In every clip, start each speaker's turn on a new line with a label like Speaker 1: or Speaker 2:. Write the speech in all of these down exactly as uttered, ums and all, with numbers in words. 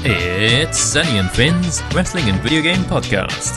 Speaker 1: It's Sonny and Finn's Wrestling and Video Game Podcast.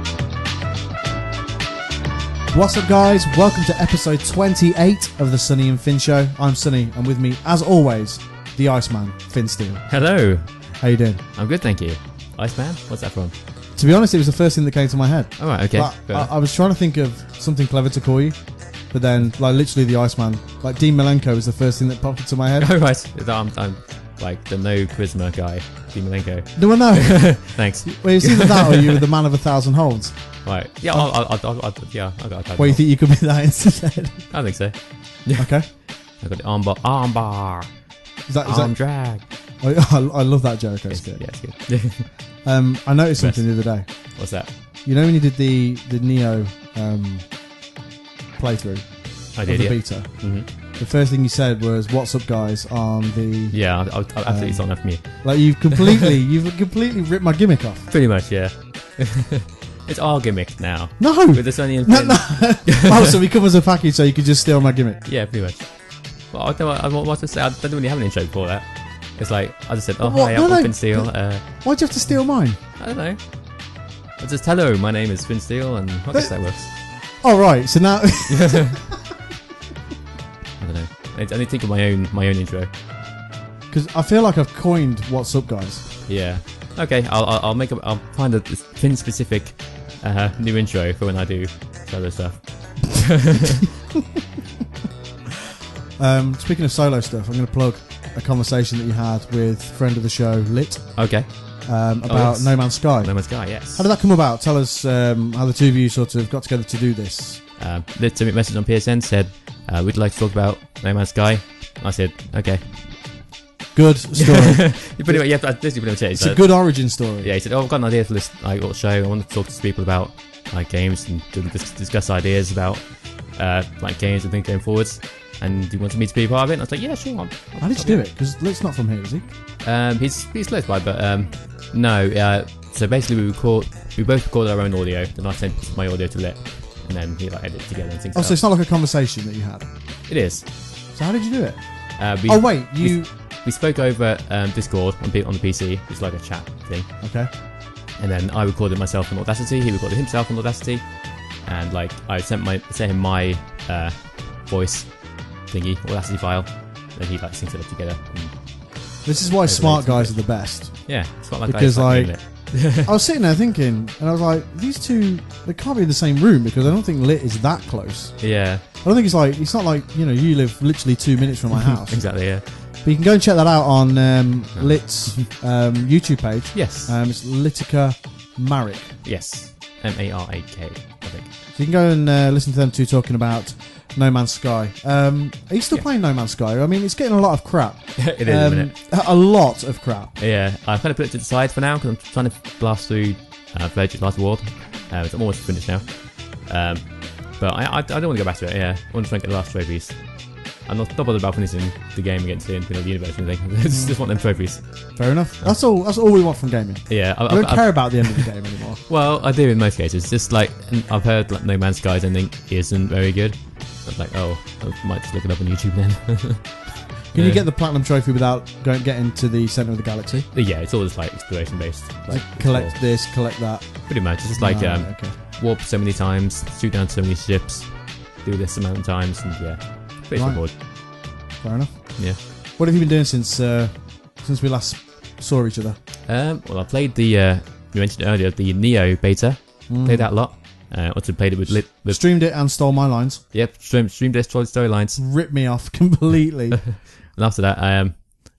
Speaker 2: What's up, guys? Welcome to episode twenty-eight of the Sonny and Finn Show. I'm Sonny, and with me, as always, the Iceman, Finn Steele.
Speaker 1: Hello.
Speaker 2: How you doing?
Speaker 1: I'm good, thank you. Iceman? What's that from?
Speaker 2: To be honest, it was the first thing that came to my head.
Speaker 1: Oh, right, okay.
Speaker 2: Like, I, I was trying to think of something clever to call you, but then, like, literally the Iceman, like Dean Malenko was the first thing that popped into my head.
Speaker 1: Oh, right. I'm, I'm like the no charisma guy, Dean Malenko.
Speaker 2: No, I know.
Speaker 1: Thanks.
Speaker 2: Well, it's either that or you were the man of a thousand holds.
Speaker 1: Right. Yeah, I'll, I'll, I'll, I'll, I'll, yeah, I got a
Speaker 2: Well, you think you could be that instead?
Speaker 1: I think so.
Speaker 2: Okay.
Speaker 1: I got the armbar. Armbar.
Speaker 2: Is that, is
Speaker 1: Arm
Speaker 2: that,
Speaker 1: drag.
Speaker 2: I, I love that Jericho
Speaker 1: Yes,
Speaker 2: skit.
Speaker 1: yeah, it's good.
Speaker 2: Um, I noticed
Speaker 1: Best.
Speaker 2: something the other day.
Speaker 1: What's that?
Speaker 2: You know when you did the the Neo um, playthrough
Speaker 1: I
Speaker 2: of
Speaker 1: did,
Speaker 2: the
Speaker 1: yeah.
Speaker 2: beta?
Speaker 1: Mm-hmm.
Speaker 2: The first thing you said was "What's up, guys?" on the
Speaker 1: Yeah, I'll, I'll absolutely
Speaker 2: Um,
Speaker 1: sign up for me.
Speaker 2: like you've completely you've completely ripped my gimmick off.
Speaker 1: Pretty much, yeah. It's our gimmick now.
Speaker 2: No,
Speaker 1: With the Sonny and
Speaker 2: no,
Speaker 1: Finn.
Speaker 2: no. Oh, so we come as a package, so you could just steal my gimmick.
Speaker 1: Yeah, pretty much. Well, I don't know what, I want to say. I don't really have an intro before that. It's like, I just said, oh,
Speaker 2: What?
Speaker 1: hi,
Speaker 2: No,
Speaker 1: I'm
Speaker 2: no.
Speaker 1: Finn Steele. Uh,
Speaker 2: Why'd you have to steal mine?
Speaker 1: I don't know. I just, hello, my name is Finn Steele, and I guess that works.
Speaker 2: Oh, right. So now,
Speaker 1: I don't know. I need, I need to think of my own my own intro.
Speaker 2: because I feel like I've coined "What's up, guys."
Speaker 1: Yeah. Okay, I'll I'll, I'll make a, I'll find a Finn specific uh, new intro for when I do solo stuff.
Speaker 2: Um, speaking of solo stuff, I'm going to plug a conversation that you had with friend of the show, Lit,
Speaker 1: Okay.
Speaker 2: um, about
Speaker 1: Oh, yes.
Speaker 2: No Man's Sky.
Speaker 1: No Man's Sky, yes.
Speaker 2: How did that come about? Tell us um, how the two of you sort of got together to do this.
Speaker 1: Uh, Lit sent me a message on P S N, said, uh, we'd like to talk about No Man's Sky. I said, okay.
Speaker 2: Good story.
Speaker 1: you pretty much, yeah, that's pretty much it.
Speaker 2: It's a good origin story.
Speaker 1: Yeah, he said, oh, I've got an idea for this like, little show. I want to talk to people about like games and to dis- discuss ideas about uh, like games and things going forwards. And he wanted me to be part of it. And I was like, yeah, sure. I'll, I'll,
Speaker 2: How did you do it? Because Lit's not from here, is he?
Speaker 1: Um, he's he's close by, but um, no. Uh, so basically, we record, we both recorded our own audio. Then I sent my audio to Lit, and then he like edited together and things.
Speaker 2: Oh,
Speaker 1: like
Speaker 2: so it's not like a conversation that you had.
Speaker 1: It is.
Speaker 2: So how did you do it?
Speaker 1: Uh, we,
Speaker 2: Oh wait, you
Speaker 1: we, we spoke over um, Discord on, P- on the P C. It's like a chat thing.
Speaker 2: okay?
Speaker 1: And then I recorded myself on Audacity. He recorded himself on Audacity, and like I sent my sent him my uh, voice thingy Audacity file, and he like syncs it up together. And,
Speaker 2: This is why smart guys are the best.
Speaker 1: yeah, it's not like
Speaker 2: Because,
Speaker 1: I
Speaker 2: like, I was sitting there thinking, and I was like, these two, they can't be in the same room because I don't think Lit is that close.
Speaker 1: yeah,
Speaker 2: I don't think it's like, it's not like, you know, you live literally two minutes from my house.
Speaker 1: exactly. Yeah.
Speaker 2: But you can go and check that out on um, Lit's um, YouTube page.
Speaker 1: Yes.
Speaker 2: Um, it's Litica Marek.
Speaker 1: Yes. M A R A K, I think.
Speaker 2: So you can go and uh, listen to them two talking about No Man's Sky. Um, are you still
Speaker 1: Yeah.
Speaker 2: playing No Man's Sky? I mean, it's getting a lot of crap.
Speaker 1: It is,
Speaker 2: Um,
Speaker 1: isn't it?
Speaker 2: A lot of crap.
Speaker 1: Yeah, I kind of put it to the side for now because I'm trying to blast through uh, Virtue's Last Award. Uh, I'm almost finished now. Um, but I, I, I don't want to go back to it, yeah. I want to try and get the last trophies. I'm not, not bothered about finishing the game against the, you know, the universe or anything. I just, just want them trophies.
Speaker 2: Fair enough. That's all. That's all we want from gaming.
Speaker 1: Yeah. I,
Speaker 2: We don't
Speaker 1: I,
Speaker 2: care about the end of the game anymore.
Speaker 1: well, I do in most cases. Just like, I've heard like, No Man's Sky's ending isn't very good. I'm like, oh, I might just look it up on YouTube then.
Speaker 2: Can
Speaker 1: Yeah.
Speaker 2: you get the platinum trophy without going getting to the center of the galaxy?
Speaker 1: But yeah, it's all just like exploration based. Like,
Speaker 2: Collect
Speaker 1: explore.
Speaker 2: this, collect that.
Speaker 1: Pretty much. It's just like
Speaker 2: Right,
Speaker 1: um,
Speaker 2: okay.
Speaker 1: warp so many times, shoot down so many ships, do this amount of times, and yeah, pretty
Speaker 2: Right.
Speaker 1: straightforward.
Speaker 2: Fair enough.
Speaker 1: Yeah.
Speaker 2: What have you been doing since uh, since we last saw each other?
Speaker 1: Um, well, I played the uh, you mentioned it earlier the Neo beta.
Speaker 2: Mm.
Speaker 1: Played that a lot. Uh, also played it with lit. With,
Speaker 2: Streamed it and stole my lines.
Speaker 1: yep, stream, streamed it, story storylines.
Speaker 2: Ripped me off completely.
Speaker 1: And after that, um,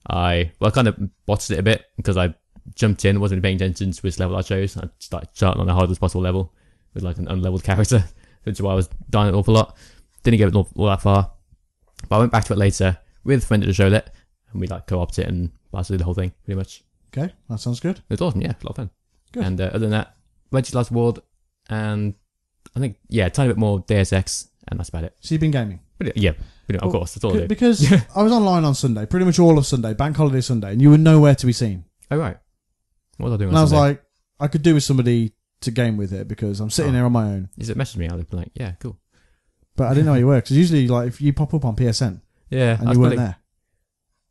Speaker 1: I well, I kind of botched it a bit because I jumped in, wasn't paying attention to which level I chose. I started starting on the hardest possible level with like an unleveled character, which is why I was dying an awful lot. Didn't get it all, all that far, but I went back to it later with a friend at the show lit, and we like co-opted it and blasted the whole thing pretty much.
Speaker 2: Okay, that sounds good.
Speaker 1: It was awesome, yeah, a lot of fun.
Speaker 2: Good.
Speaker 1: And uh, other than that, Reggie's Last World, and I think yeah, a tiny bit more Deus Ex, and that's about it.
Speaker 2: So you've been gaming?
Speaker 1: But yeah, but, of
Speaker 2: Well,
Speaker 1: course, that's all I do.
Speaker 2: Because I was online on Sunday, pretty much all of Sunday, bank holiday Sunday, and you were nowhere to be seen.
Speaker 1: Oh right, what was I doing?
Speaker 2: And
Speaker 1: on
Speaker 2: I was
Speaker 1: Sunday?
Speaker 2: like, I could do with somebody to game with it because I'm sitting
Speaker 1: Oh.
Speaker 2: there on my own.
Speaker 1: Is it messaged me? I'd be like, yeah, cool.
Speaker 2: But I didn't know you were because usually, like, if you pop up on P S N
Speaker 1: Yeah,
Speaker 2: and
Speaker 1: I
Speaker 2: you
Speaker 1: was
Speaker 2: weren't
Speaker 1: probably,
Speaker 2: there,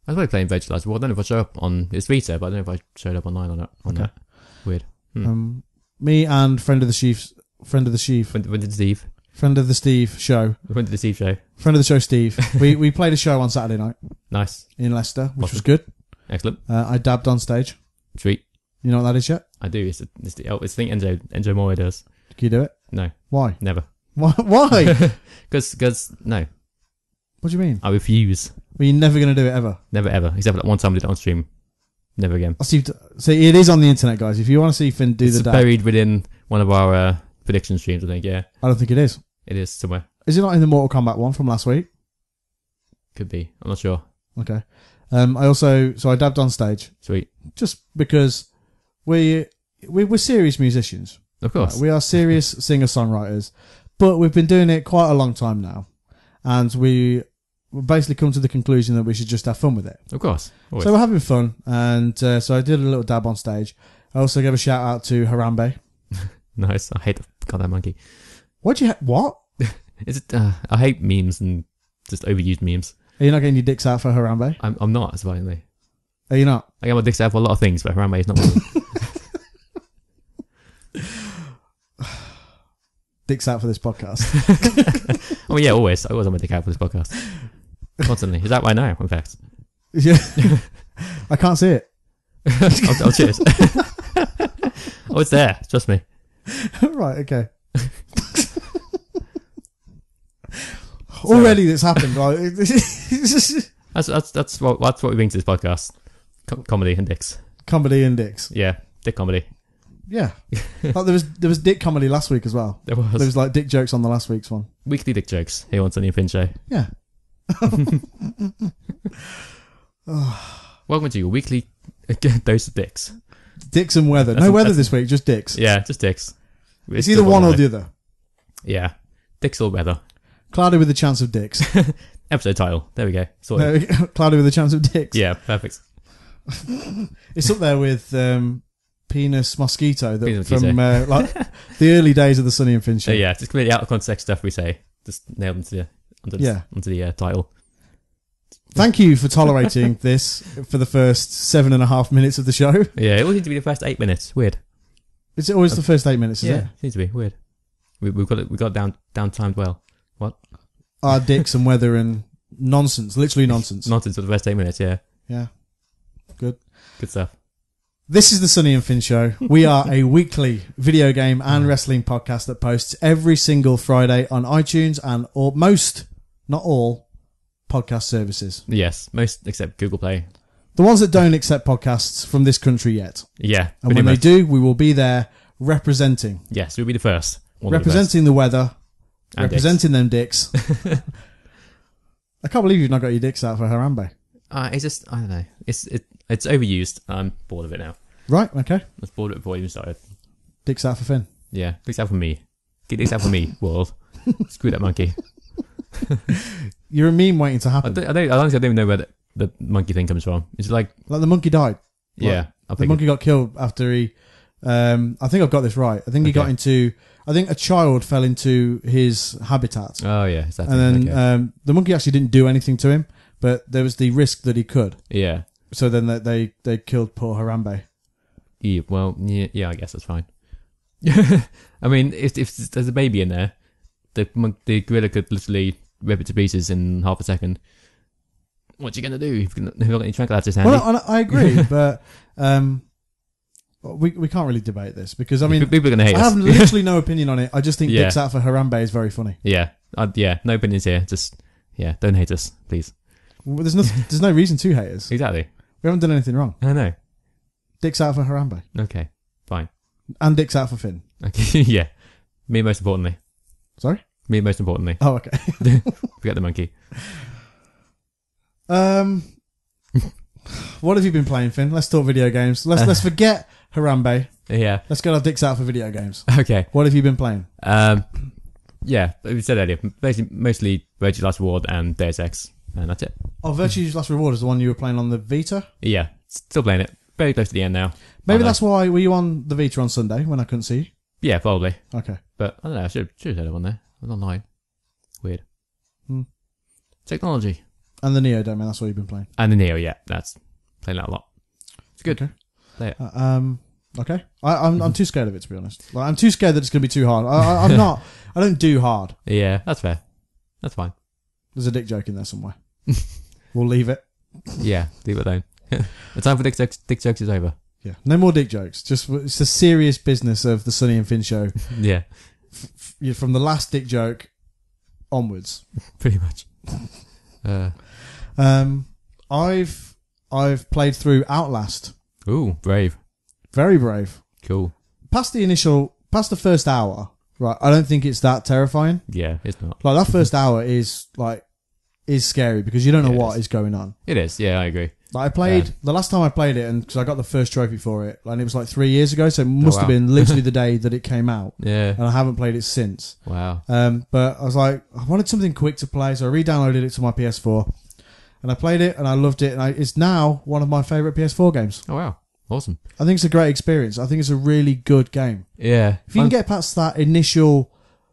Speaker 1: I was probably playing Virtual Last War. I don't know if I showed up on it's Vita, but I don't know if I showed up online on that. On
Speaker 2: Okay.
Speaker 1: that. Weird. Hmm.
Speaker 2: Um, me and friend of the Chiefs, friend of the Chief,
Speaker 1: When, when did Steve?
Speaker 2: friend of the Steve show,
Speaker 1: When did the Steve show?
Speaker 2: friend of the show Steve. we we played a show on Saturday night
Speaker 1: Nice.
Speaker 2: in Leicester, which
Speaker 1: Awesome.
Speaker 2: was good.
Speaker 1: Excellent.
Speaker 2: Uh, I dabbed on stage.
Speaker 1: Sweet.
Speaker 2: You know what that is yet?
Speaker 1: I do. It's, the- it's the, oh, it's the thing Enzo, Enzo Moore does.
Speaker 2: Can you do it?
Speaker 1: No,
Speaker 2: Why?
Speaker 1: never.
Speaker 2: Why? Why?
Speaker 1: Because, no,
Speaker 2: What do you mean?
Speaker 1: I refuse.
Speaker 2: Well, you're never going to do it ever.
Speaker 1: Never ever. Except for that one time I did it on stream. Never again.
Speaker 2: I see. So it is on the internet, guys. If you want to see Finn do
Speaker 1: It's
Speaker 2: the dab,
Speaker 1: buried within one of our uh, prediction streams, I think. Yeah,
Speaker 2: I don't think it is.
Speaker 1: it is somewhere.
Speaker 2: Is it not in the Mortal Kombat one from last week?
Speaker 1: Could be. I'm not sure.
Speaker 2: Okay. Um, I also so I dabbed on stage
Speaker 1: Sweet.
Speaker 2: just because we we we're serious musicians.
Speaker 1: Of course.
Speaker 2: Right, we are serious singer songwriters, but we've been doing it quite a long time now, and we we've basically come to the conclusion that we should just have fun with it.
Speaker 1: Of course. Always.
Speaker 2: So we're having fun, and uh, so I did a little dab on stage. I also gave a shout out to Harambe.
Speaker 1: Nice. I hate the goddamn monkey.
Speaker 2: What'd you ha- what?
Speaker 1: Is it? Uh, I hate memes and just overused memes.
Speaker 2: Are you not getting your dicks out for Harambe?
Speaker 1: I'm. I'm not. Surprisingly.
Speaker 2: Are you not?
Speaker 1: I get my dicks out for a lot of things, but Harambe is not one of them.
Speaker 2: Dicks out for this podcast.
Speaker 1: Oh yeah, always. I always have my dick out for this podcast. Constantly. Is that right now? In fact.
Speaker 2: Yeah. I can't see it.
Speaker 1: oh, oh, cheers. Oh, it's there. Trust me.
Speaker 2: Right, okay. Already this happened, right?
Speaker 1: That's that's that's what that's what we bring to this podcast. Com- comedy and dicks.
Speaker 2: Comedy and dicks.
Speaker 1: Yeah, dick comedy.
Speaker 2: Yeah. Like there was there was dick comedy last week as well.
Speaker 1: There was,
Speaker 2: There was like dick jokes on the last week's one.
Speaker 1: weekly dick jokes here on Sonny and Finn Show.
Speaker 2: Yeah.
Speaker 1: Welcome to your weekly dose of dicks.
Speaker 2: Dicks and weather.
Speaker 1: That's
Speaker 2: No
Speaker 1: a-
Speaker 2: weather
Speaker 1: that's-
Speaker 2: this week, just dicks.
Speaker 1: Yeah, just dicks.
Speaker 2: It's either one or the other.
Speaker 1: Yeah, dicks or weather.
Speaker 2: Cloudy with a chance of dicks.
Speaker 1: Episode title. There we go. Sorted.
Speaker 2: There we go. Cloudy with a chance of dicks.
Speaker 1: Yeah, perfect.
Speaker 2: It's up there with um, Penis Mosquito that
Speaker 1: Penis
Speaker 2: from
Speaker 1: Mosquito.
Speaker 2: uh, like the early days of the Sonny and Finn show.
Speaker 1: So yeah, just completely out of context stuff we say. Just nailed into the onto the,
Speaker 2: Yeah.
Speaker 1: onto the uh, title.
Speaker 2: Thank you for tolerating this for the first seven and a half minutes of the show.
Speaker 1: Yeah, it always seems to be the first eight minutes. Weird.
Speaker 2: Is it always the first eight minutes, is
Speaker 1: yeah,
Speaker 2: it?
Speaker 1: seems to be weird. We, we've got it. We got it down down timed well. What
Speaker 2: Our dicks and weather and nonsense. Literally nonsense.
Speaker 1: nonsense for the first eight minutes? Yeah,
Speaker 2: Yeah. Good.
Speaker 1: good stuff.
Speaker 2: This is the Sonny and Finn Show. We are a weekly video game and wrestling podcast that posts every single Friday on iTunes and or most, not all, podcast services.
Speaker 1: Yes, most except Google Play.
Speaker 2: The ones that don't accept podcasts from this country yet.
Speaker 1: Yeah,
Speaker 2: And
Speaker 1: pretty
Speaker 2: when
Speaker 1: much.
Speaker 2: they do, we will be there representing.
Speaker 1: Yes, we'll be the first. One of the
Speaker 2: representing the, weather.
Speaker 1: And
Speaker 2: representing them dicks. I can't believe you've not got your dicks out for Harambe.
Speaker 1: first. Uh, it's just I don't know. It's it it's overused. I'm bored of it now.
Speaker 2: Right, okay.
Speaker 1: I was bored of it before I even started.
Speaker 2: Dicks out for Finn.
Speaker 1: Yeah, dicks out for me. Get dicks out for me, world. Screw that monkey.
Speaker 2: You're a meme waiting to
Speaker 1: I
Speaker 2: happen.
Speaker 1: don't, I don't. I honestly don't even know where the, the monkey thing comes from. It's like
Speaker 2: Like the monkey died.
Speaker 1: yeah, I
Speaker 2: The
Speaker 1: think
Speaker 2: monkey got killed after he. Um, I think I've got this right. I think he
Speaker 1: Okay.
Speaker 2: got into. I think a child fell into his habitat,
Speaker 1: Oh yeah, exactly.
Speaker 2: and then
Speaker 1: okay.
Speaker 2: um, the monkey actually didn't do anything to him, but there was the risk that he could.
Speaker 1: yeah.
Speaker 2: So then they they, they killed poor Harambe.
Speaker 1: Yeah, well, yeah, yeah, I guess that's fine. I mean, if if there's a baby in there, the mon- the gorilla could literally rip it to pieces in half a second. What you gonna do? You've got you've got any tranquilizers handy?
Speaker 2: Well, I, I agree, but um, we we can't really debate this because I mean
Speaker 1: people are gonna hate
Speaker 2: I
Speaker 1: us.
Speaker 2: have literally no opinion on it. I just think
Speaker 1: Yeah.
Speaker 2: dicks out for Harambe is very funny.
Speaker 1: yeah, uh, yeah, no opinions here. Just yeah, don't hate us, please.
Speaker 2: Well, there's no there's no reason to hate us.
Speaker 1: Exactly.
Speaker 2: We haven't done anything wrong.
Speaker 1: I know.
Speaker 2: Dicks out for Harambe
Speaker 1: Okay, fine.
Speaker 2: and dicks out for Finn.
Speaker 1: Okay, yeah. Me most importantly.
Speaker 2: Sorry.
Speaker 1: Me most importantly.
Speaker 2: Oh, okay.
Speaker 1: Forget the monkey.
Speaker 2: Um, what have you been playing, Finn? Let's talk video games. Let's let's forget Harambe.
Speaker 1: Yeah.
Speaker 2: Let's get our dicks out for video games.
Speaker 1: Okay.
Speaker 2: What have you been playing?
Speaker 1: Um. Yeah, we said earlier. Basically, mostly Virtual Last Reward and Deus Ex, and that's it.
Speaker 2: Oh, Virtue's Last Reward is the one you were playing on the Vita.
Speaker 1: Yeah, still playing it. Very close to the end now.
Speaker 2: Maybe
Speaker 1: I know.
Speaker 2: that's why. Were you on the Vita on Sunday when I couldn't see you?
Speaker 1: Yeah, probably.
Speaker 2: Okay.
Speaker 1: But I don't know. I should should have had it on there. I was online. Weird.
Speaker 2: Hmm.
Speaker 1: Technology.
Speaker 2: And the Neo demo, that's what you've been playing.
Speaker 1: And the Neo, yeah, that's playing that a lot. It's good.
Speaker 2: Okay.
Speaker 1: Play it.
Speaker 2: Uh, um. Okay. I, I'm I'm too scared of it, to be honest. Like, I'm too scared that it's going to be too hard. I, I, I'm not. I don't do hard.
Speaker 1: Yeah, that's fair. That's fine.
Speaker 2: There's a dick joke in there somewhere. We'll leave it.
Speaker 1: Yeah, leave it alone. The time for dick jokes, dick jokes is over.
Speaker 2: Yeah. No more dick jokes. Just it's the serious business of the Sonny and Finn show.
Speaker 1: Yeah,
Speaker 2: F- f- from the last dick joke onwards.
Speaker 1: pretty much. Uh,
Speaker 2: Um. I've I've played through Outlast.
Speaker 1: ooh, brave.
Speaker 2: Very brave.
Speaker 1: Cool.
Speaker 2: Past the initial, past the first hour. Right. I don't think it's that terrifying.
Speaker 1: Yeah, it's not.
Speaker 2: Like that first hour is like is scary because you don't know
Speaker 1: Yeah, it
Speaker 2: what
Speaker 1: is.
Speaker 2: is going on.
Speaker 1: It is. Yeah, I agree.
Speaker 2: Like I played
Speaker 1: Yeah.
Speaker 2: the last time I played it, and because I got the first trophy for it, and it was like three years ago, so it must
Speaker 1: wow.
Speaker 2: have been literally the day that it came out,
Speaker 1: Yeah.
Speaker 2: and I haven't played it since.
Speaker 1: Wow.
Speaker 2: Um, but I was like, I wanted something quick to play, so I re-downloaded it to my P S four, and I played it, and I loved it, and I, it's now one of my favourite P S four games.
Speaker 1: Oh wow. Awesome.
Speaker 2: I think it's a great experience. I think it's a really good game.
Speaker 1: Yeah.
Speaker 2: If you can get past that initial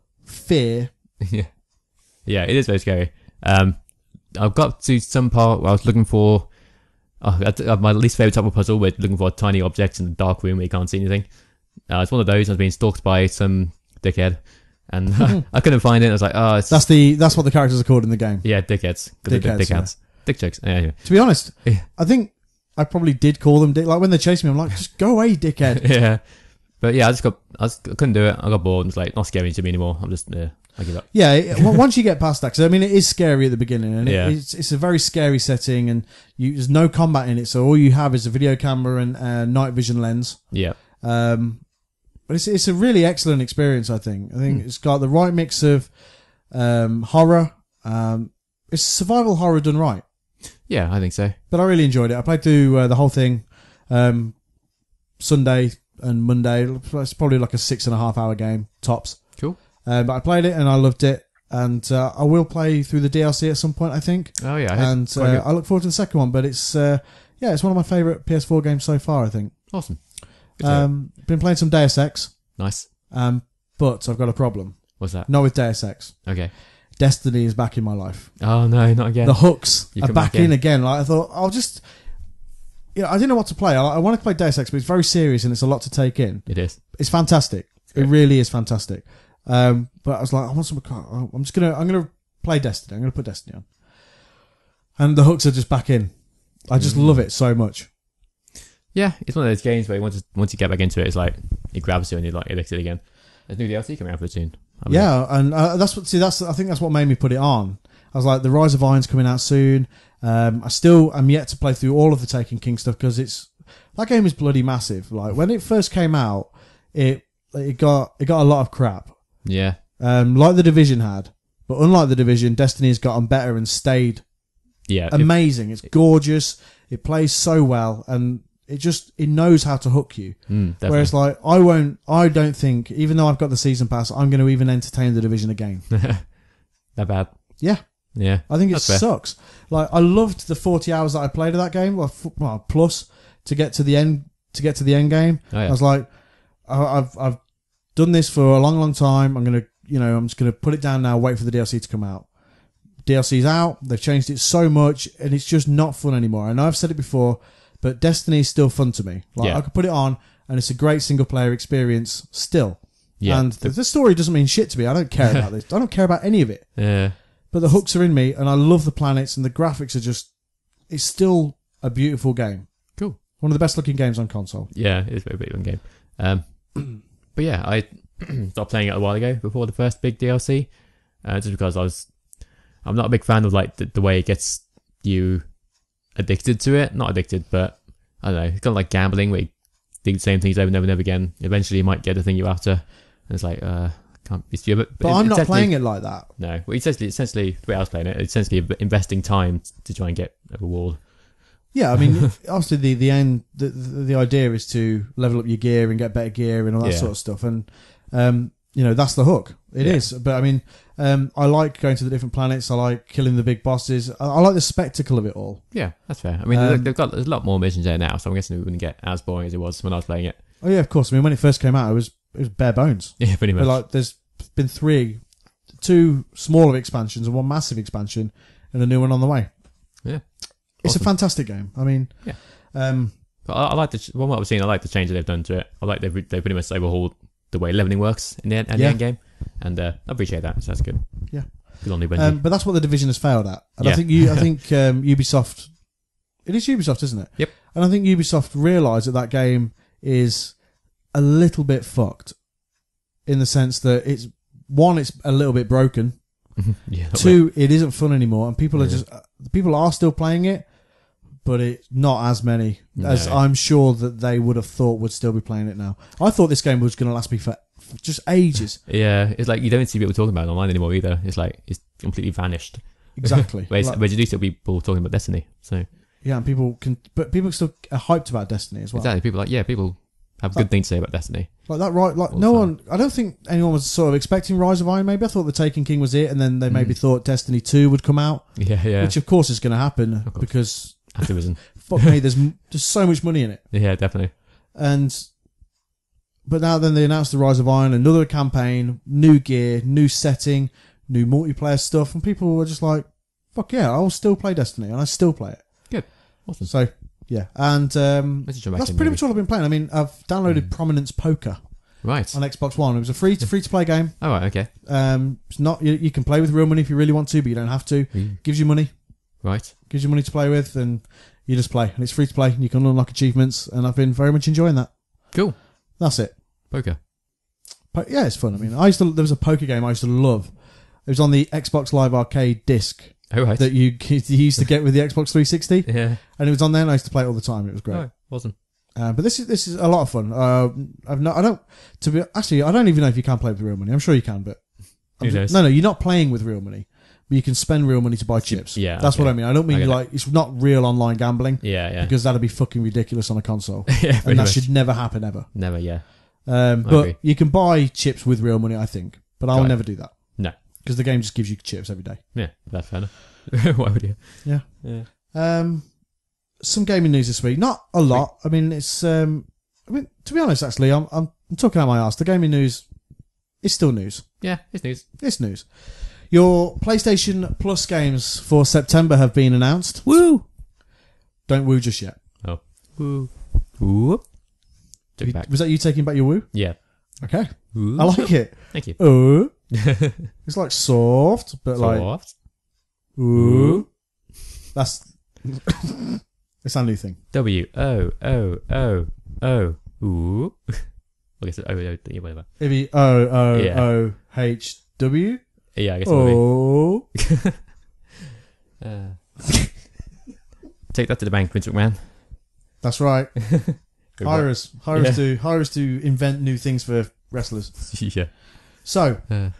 Speaker 2: fear,
Speaker 1: yeah. Yeah, it is very scary. Um, I've got to some part where I was looking for oh, that's, uh, my least favourite type of puzzle, where looking for tiny objects in a dark room where you can't see anything. Uh, it's one of those. I was being stalked by some dickhead, and I couldn't find it. I was like, oh, it's
Speaker 2: that's the that's what the characters are called in the game.
Speaker 1: yeah, dickheads. 'Cause they're
Speaker 2: Dickheads,
Speaker 1: dickheads. Dick jokes. Yeah, anyway.
Speaker 2: To be honest,
Speaker 1: Yeah.
Speaker 2: I think I probably did call them dick. Like when they chased me, I'm like, just go away, dickhead.
Speaker 1: Yeah. But yeah, I just got, I, just, I couldn't do it. I got bored. And it's like, not scary to me anymore. I'm just, uh, I give up.
Speaker 2: Yeah, it, well, once you get past that, because I mean, it is scary at the beginning, and it,
Speaker 1: Yeah.
Speaker 2: it's it's a very scary setting, and you, there's no combat in it, so all you have is a video camera and a night vision lens.
Speaker 1: Yeah.
Speaker 2: Um, but it's it's a really excellent experience. I think. I think
Speaker 1: Mm.
Speaker 2: it's got the right mix of um, horror. Um, it's survival horror done right.
Speaker 1: Yeah, I think so.
Speaker 2: But I really enjoyed it. I played through uh, the whole thing um, Sunday and Monday. It's probably like a six and a half hour game tops.
Speaker 1: Cool.
Speaker 2: Uh, but I played it and I loved it. And uh, I will play through the D L C at some point, I think.
Speaker 1: Oh yeah. I heard
Speaker 2: And
Speaker 1: quite
Speaker 2: uh,
Speaker 1: good.
Speaker 2: I look forward to the second one. But it's uh, yeah, it's one of my favourite P S four games so far, I think.
Speaker 1: Awesome. Good to hear.
Speaker 2: Um, been playing some Deus Ex,
Speaker 1: Nice.
Speaker 2: um, but I've got a problem.
Speaker 1: What's that?
Speaker 2: Not with Deus Ex.
Speaker 1: Okay.
Speaker 2: Destiny is back in my life.
Speaker 1: Oh no, not again.
Speaker 2: The hooks
Speaker 1: You
Speaker 2: are
Speaker 1: come
Speaker 2: back
Speaker 1: back
Speaker 2: in.
Speaker 1: in.
Speaker 2: again. Like I thought, I'll just, you know, I didn't know what to play. I, I want to play Deus Ex, but it's very serious and it's a lot to take in.
Speaker 1: It is.
Speaker 2: It's fantastic. It
Speaker 1: Great.
Speaker 2: really is fantastic. Um, but I was like, I want some. I'm just gonna, I'm gonna play Destiny. I'm gonna put Destiny on, and the hooks are just back in. I just
Speaker 1: Mm.
Speaker 2: love it so much.
Speaker 1: Yeah, it's one of those games where once once you get back into it, it's like it grabs you and you're like addicted again. There's new D L C coming out for it soon. I believe.
Speaker 2: Yeah, and uh, that's what. See, that's I think that's what made me put it on. I was like, the Rise of Iron's coming out soon. Um, I still am yet to play through all of the Taken King stuff because it's that game is bloody massive. Like when it first came out, it it got it got a lot of crap,
Speaker 1: Yeah.
Speaker 2: um, like the Division had. But unlike the Division, Destiny has gotten better and stayed
Speaker 1: Yeah. it-
Speaker 2: amazing. It's gorgeous. It plays so well, and it just it knows how to hook you.
Speaker 1: mm, definitely.
Speaker 2: Whereas, like, I won't. I don't think, even though I've got the season pass, I'm going to even entertain the Division again.
Speaker 1: that bad.
Speaker 2: Yeah,
Speaker 1: Yeah.
Speaker 2: I think it
Speaker 1: That's fair.
Speaker 2: sucks. Like, I loved the forty hours that I played of that game, well, f- well, plus to get to the end to get to the end game.
Speaker 1: Oh, yeah.
Speaker 2: I was like, I- I've I've done this for a long, long time. I'm gonna, you know, I'm just gonna put it down now. Wait for the D L C to come out. D L C's out. They've changed it so much, and it's just not fun anymore. I know I've said it before, but Destiny is still fun to me. Like
Speaker 1: Yeah.
Speaker 2: I could put it on, and it's a great single player experience still.
Speaker 1: Yeah.
Speaker 2: And the, the story doesn't mean shit to me. I don't care about this. I don't care about any of it.
Speaker 1: Yeah.
Speaker 2: But the hooks are in me, and I love the planets, and the graphics are just. It's still a beautiful game.
Speaker 1: Cool.
Speaker 2: One of the best looking games on console.
Speaker 1: Yeah, it's a very big one game. Um, but yeah, I stopped playing it a while ago before the first big D L C, uh, just because I was, I'm not a big fan of like the, the way it gets you addicted to it. Not addicted, but I don't know. It's kind of like gambling where you do the same things over and over and over again. Eventually, you might get the thing you're after, and it's like, uh, can't. It's, but
Speaker 2: But I'm not playing it like that.
Speaker 1: No, well, essentially, essentially, the way I was playing it, it's essentially investing time to try and get a reward.
Speaker 2: Yeah, I mean, obviously the the end, the, the the idea is to level up your gear and get better gear and all that
Speaker 1: Yeah.
Speaker 2: sort of stuff, and um, you know that's the hook. It
Speaker 1: Yeah.
Speaker 2: is. But I mean, um, I like going to the different planets. I like killing the big bosses. I, I like the spectacle of it all.
Speaker 1: Yeah, that's fair. I mean,
Speaker 2: Um,
Speaker 1: they've got there's a lot more missions there now, so I'm guessing it wouldn't get as boring as it was when I was playing it.
Speaker 2: Oh yeah, of course. I mean, when it first came out, it was it was bare bones.
Speaker 1: Yeah, pretty much.
Speaker 2: But like, there's been three, two smaller expansions and one massive expansion, and a new one on the way. it's
Speaker 1: awesome.
Speaker 2: a fantastic game. I mean,
Speaker 1: Yeah.
Speaker 2: Um,
Speaker 1: But I, I like the from what I've seen. I like the change that they've done to it. I like they've they pretty much overhauled the way leveling works in the end, in the
Speaker 2: Yeah.
Speaker 1: end game, and uh, I appreciate that. So that's good.
Speaker 2: Yeah.
Speaker 1: Good on you, Bungie.
Speaker 2: um, but that's what the Division has failed at. And I
Speaker 1: Yeah.
Speaker 2: think you, I think um, Ubisoft. It is Ubisoft, isn't it?
Speaker 1: Yep.
Speaker 2: And I think Ubisoft realised that that game is a little bit fucked, in the sense that it's one, it's a little bit broken.
Speaker 1: yeah.
Speaker 2: Two, it isn't fun anymore, and people are
Speaker 1: Yeah.
Speaker 2: just uh, people are still playing it, but it's not as many as
Speaker 1: No.
Speaker 2: I'm sure that they would have thought would still be playing it now. I thought this game was going to last me for, for just ages.
Speaker 1: Yeah, it's like you don't see people talking about it online anymore either. It's like it's completely vanished.
Speaker 2: Exactly.
Speaker 1: Whereas,
Speaker 2: Like-
Speaker 1: whereas you do still people talking about Destiny. So
Speaker 2: Yeah, and people can, but people still are hyped about Destiny as well.
Speaker 1: exactly, people are like yeah, people have
Speaker 2: Like-
Speaker 1: good things to say about Destiny.
Speaker 2: Like that, right? Like
Speaker 1: All
Speaker 2: no
Speaker 1: the
Speaker 2: one. I don't think anyone was sort of expecting Rise of Iron. Maybe I thought the Taken King was it, and then they maybe thought Destiny Two would come out,
Speaker 1: Yeah, yeah.
Speaker 2: which of course is going to happen
Speaker 1: course.
Speaker 2: because
Speaker 1: Activision.
Speaker 2: fuck me, there's m- just so much money in it.
Speaker 1: Yeah, definitely.
Speaker 2: And but now then they announced the Rise of Iron, another campaign, new gear, new setting, new multiplayer stuff, and people were just like, "Fuck yeah, I'll still play Destiny," and I still play it.
Speaker 1: Good. Awesome.
Speaker 2: So yeah, and um,
Speaker 1: Let's jump back
Speaker 2: that's
Speaker 1: in,
Speaker 2: pretty
Speaker 1: maybe.
Speaker 2: much all I've been playing. I mean, I've downloaded
Speaker 1: Mm.
Speaker 2: Prominence Poker
Speaker 1: Right.
Speaker 2: on Xbox One. It was a free to free to play game.
Speaker 1: Oh, right, okay.
Speaker 2: Um, it's not you, you can play with real money if you really want to, but you don't have to.
Speaker 1: Mm.
Speaker 2: Gives you money,
Speaker 1: Right.
Speaker 2: gives you money to play with, and you just play, and it's free to play, and you can unlock achievements, and I've been very much enjoying that.
Speaker 1: Cool.
Speaker 2: That's it.
Speaker 1: Poker.
Speaker 2: But yeah, it's fun. I mean, I used to. There was a poker game I used to love. It was on the Xbox Live Arcade disc
Speaker 1: Oh, right.
Speaker 2: that you, you used to get with the Xbox three sixty,
Speaker 1: yeah.
Speaker 2: and it was on there. And I used to play it all the time. It was great.
Speaker 1: Oh, awesome.
Speaker 2: Uh, but this is this is a lot of fun. Uh, I've not. I don't. To be actually, I don't even know if you can play with real money. I'm sure you can, but I'm
Speaker 1: Who
Speaker 2: ju-
Speaker 1: knows?
Speaker 2: no, no, you're not playing with real money. But you can spend real money to buy chips.
Speaker 1: yeah,
Speaker 2: that's
Speaker 1: okay.
Speaker 2: what I mean. I don't mean
Speaker 1: I get
Speaker 2: like it's not real online gambling
Speaker 1: Yeah, yeah.
Speaker 2: because that'd be fucking ridiculous on a console,
Speaker 1: yeah, pretty
Speaker 2: and that
Speaker 1: much.
Speaker 2: should never happen ever.
Speaker 1: Never, yeah.
Speaker 2: Um,
Speaker 1: I
Speaker 2: but
Speaker 1: agree.
Speaker 2: you can buy chips with real money, I think. But I will
Speaker 1: Right.
Speaker 2: never do that
Speaker 1: No.
Speaker 2: because the game just gives you chips every day.
Speaker 1: Yeah, that's fair enough. Why would you?
Speaker 2: Yeah.
Speaker 1: Yeah.
Speaker 2: Um, some gaming news this week. Not a lot. I mean, it's. Um, I mean, to be honest, actually, I'm I'm, I'm talking out my ass. The gaming news is still news.
Speaker 1: Yeah, it's news.
Speaker 2: It's news. Your PlayStation Plus games for September have been announced.
Speaker 1: Woo!
Speaker 2: Don't woo just yet.
Speaker 1: Oh. Woo. Whoop. Took
Speaker 2: You-
Speaker 1: it back.
Speaker 2: was that you taking back your woo?
Speaker 1: Yeah.
Speaker 2: Okay,
Speaker 1: Woo.
Speaker 2: I like it.
Speaker 1: Thank you.
Speaker 2: Oh, it's like soft, but like
Speaker 1: Soft.
Speaker 2: ooh. That's it's our new thing.
Speaker 1: W O O O O. Ooh. I guess O O yeah, whatever.
Speaker 2: It'd be O O
Speaker 1: Yeah.
Speaker 2: O H W.
Speaker 1: Yeah, I guess it will
Speaker 2: Oh,
Speaker 1: be. Uh, take that to the bank, Vince McMahon.
Speaker 2: that's right.
Speaker 1: Good
Speaker 2: Hire
Speaker 1: work.
Speaker 2: us, hire us
Speaker 1: Yeah.
Speaker 2: to hire us to invent new things for wrestlers.
Speaker 1: yeah.
Speaker 2: So
Speaker 1: Uh,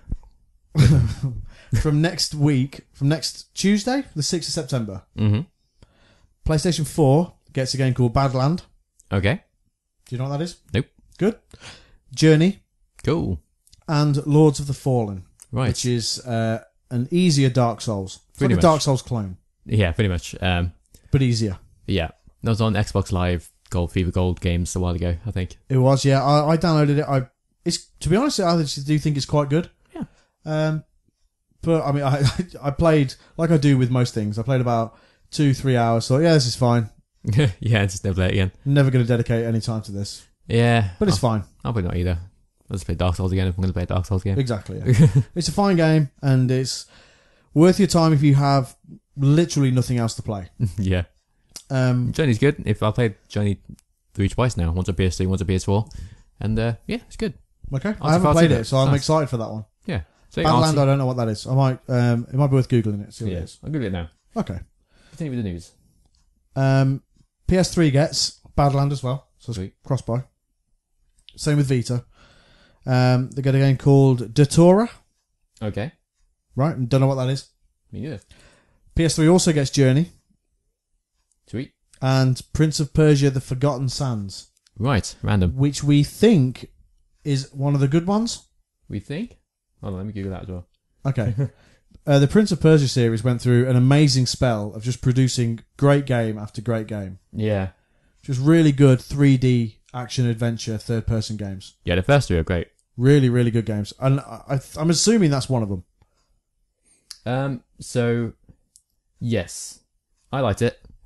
Speaker 2: from next week, from next Tuesday, the sixth of September,
Speaker 1: mm-hmm.
Speaker 2: PlayStation Four gets a game called Badland.
Speaker 1: Okay.
Speaker 2: Do you know what that is?
Speaker 1: Nope.
Speaker 2: Good. Journey
Speaker 1: Cool.
Speaker 2: and Lords of the Fallen,
Speaker 1: Right.
Speaker 2: which is uh, an easier Dark Souls. It's
Speaker 1: Pretty
Speaker 2: like a
Speaker 1: much.
Speaker 2: Dark Souls clone,
Speaker 1: Yeah, pretty much. Um,
Speaker 2: but easier.
Speaker 1: yeah. That was on Xbox Live Gold Fever Gold games a while ago, I think.
Speaker 2: It was, yeah. I, I downloaded it. I it's to be honest, I actually do think it's quite good.
Speaker 1: Yeah.
Speaker 2: Um, but I mean, I I played like I do with most things. I played about two, three hours. So yeah, this is fine.
Speaker 1: yeah, just never play it again.
Speaker 2: Never going to dedicate any time to this,
Speaker 1: Yeah.
Speaker 2: but it's
Speaker 1: I'll,
Speaker 2: fine.
Speaker 1: I'll probably not either. I'll just play Dark Souls again if I'm going to play a Dark Souls game.
Speaker 2: Exactly. Yeah. It's a fine game, and it's worth your time if you have literally nothing else to play.
Speaker 1: yeah.
Speaker 2: Um,
Speaker 1: Journey's good. If I played Journey three twice now, once on P S three, once on P S four, and uh, yeah, it's good.
Speaker 2: okay,
Speaker 1: I'll
Speaker 2: I haven't
Speaker 1: take
Speaker 2: played
Speaker 1: it.
Speaker 2: it, so I'm
Speaker 1: Nice.
Speaker 2: excited for that one.
Speaker 1: Yeah. So
Speaker 2: Badland, I don't know what that is. I might. Um, it might be worth googling it. See what
Speaker 1: Yeah,
Speaker 2: it is.
Speaker 1: I'll Google it now.
Speaker 2: Okay.
Speaker 1: Continue with the news.
Speaker 2: Um, P S three gets Badland as well, so it's
Speaker 1: Sweet.
Speaker 2: cross buy. Same with Vita. Um, they got a game called Datora,
Speaker 1: Okay.
Speaker 2: right? And don't know what that is.
Speaker 1: Me neither.
Speaker 2: P S three also gets Journey
Speaker 1: Sweet.
Speaker 2: and Prince of Persia: The Forgotten Sands,
Speaker 1: Right. Random.
Speaker 2: which we think is one of the good ones.
Speaker 1: We think. Hold on, let me Google that as well.
Speaker 2: Okay. uh, the Prince of Persia series went through an amazing spell of just producing great game after great game.
Speaker 1: Yeah.
Speaker 2: Just really good three D action adventure third person games.
Speaker 1: Yeah, the first three are great.
Speaker 2: Really, really good games. And I, I, I'm assuming that's one of them.
Speaker 1: Um. So, yes, I liked it.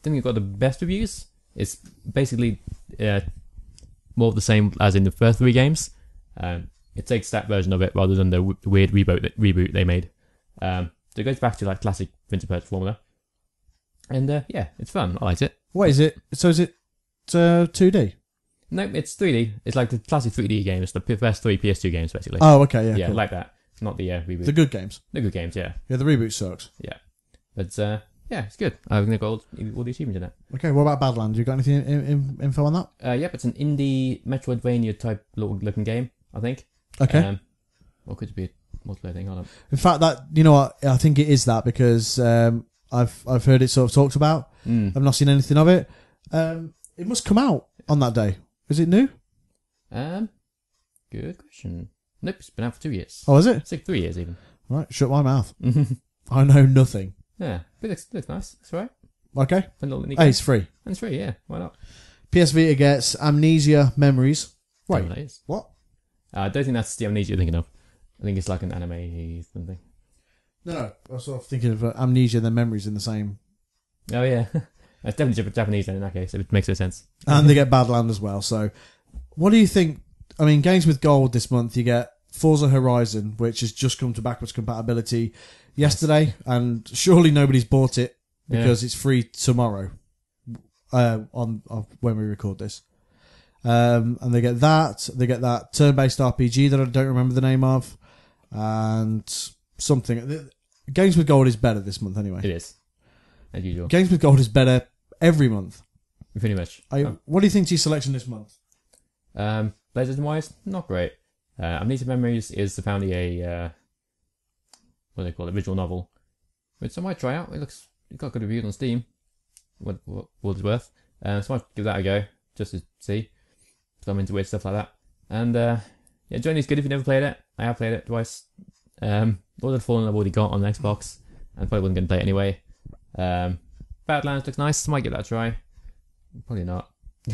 Speaker 1: think it got the best reviews. It's basically uh, more of the same as in the first three games. Um, it takes that version of it rather than the w- weird reboot that, reboot they made. Um, so it goes back to like classic Prince of Persia formula. And uh, yeah, it's fun. I liked it.
Speaker 2: What is it? So is it uh, two D?
Speaker 1: No, it's three D. It's like the classic three D game. It's the first three P S two games, basically.
Speaker 2: Oh, okay, yeah.
Speaker 1: yeah,
Speaker 2: cool.
Speaker 1: like that. Not the uh, reboot.
Speaker 2: The good games.
Speaker 1: The good games, yeah.
Speaker 2: Yeah, the reboot sucks.
Speaker 1: Yeah. But uh, yeah, it's good. I think they've got all, all the achievements in it.
Speaker 2: Okay, what about Badlands? You got anything in, in, info on that?
Speaker 1: Uh, yep, it's an indie Metroidvania type looking game, I think.
Speaker 2: Okay.
Speaker 1: Um, or could it be a multiplayer thing? I don't know.
Speaker 2: In fact, that you know what? I think it is that because um, I've I've heard it sort of talked about.
Speaker 1: Mm.
Speaker 2: I've not seen anything of it. Um, it must come out on that day. Is it new?
Speaker 1: Um, good question. Nope, it's been out for two years.
Speaker 2: Oh, is it?
Speaker 1: It's like three years even.
Speaker 2: Right, shut my mouth. I know nothing.
Speaker 1: Yeah, but it looks, it looks nice. It's alright.
Speaker 2: Okay.
Speaker 1: Fun little indie
Speaker 2: Hey,
Speaker 1: game.
Speaker 2: it's free.
Speaker 1: And it's free, yeah. Why not?
Speaker 2: P S Vita gets Amnesia Memories.
Speaker 1: Don't
Speaker 2: Wait,
Speaker 1: know what that is.
Speaker 2: what?
Speaker 1: Uh, I don't think that's the Amnesia you're thinking of. I think it's like an anime something.
Speaker 2: No, no. I was sort of thinking of uh, Amnesia and then Memories in the same.
Speaker 1: Oh yeah, it's definitely Japanese then in that case. It makes no sense.
Speaker 2: And they get Badland as well. So, what do you think? I mean, games with gold this month, you get Forza Horizon, which has just come to backwards compatibility yesterday, and surely nobody's bought it because yeah. it's free tomorrow uh, on, on when we record this. Um, and they get that. They get that turn-based R P G that I don't remember the name of, and something. Games with gold is better this month anyway.
Speaker 1: It is, as usual.
Speaker 2: Games with gold is better every month.
Speaker 1: Pretty much.
Speaker 2: I,
Speaker 1: um,
Speaker 2: what do you think to your selection this month?
Speaker 1: Um, PlayStation-wise, not great. Uh, Amnesia Memories is apparently a uh, what do they call it, visual novel, which I might try out. It looks it got good reviews on Steam. What what, what it's worth. Uh, so I might give that a go just to see. So I'm into weird stuff like that. And uh, yeah, Journey's good if you've never played it. I have played it twice. Um, Lord of the Fallen I've already got on the Xbox, and probably wasn't going to play it anyway. Um, Badlands looks nice. Might give that a try. Probably not.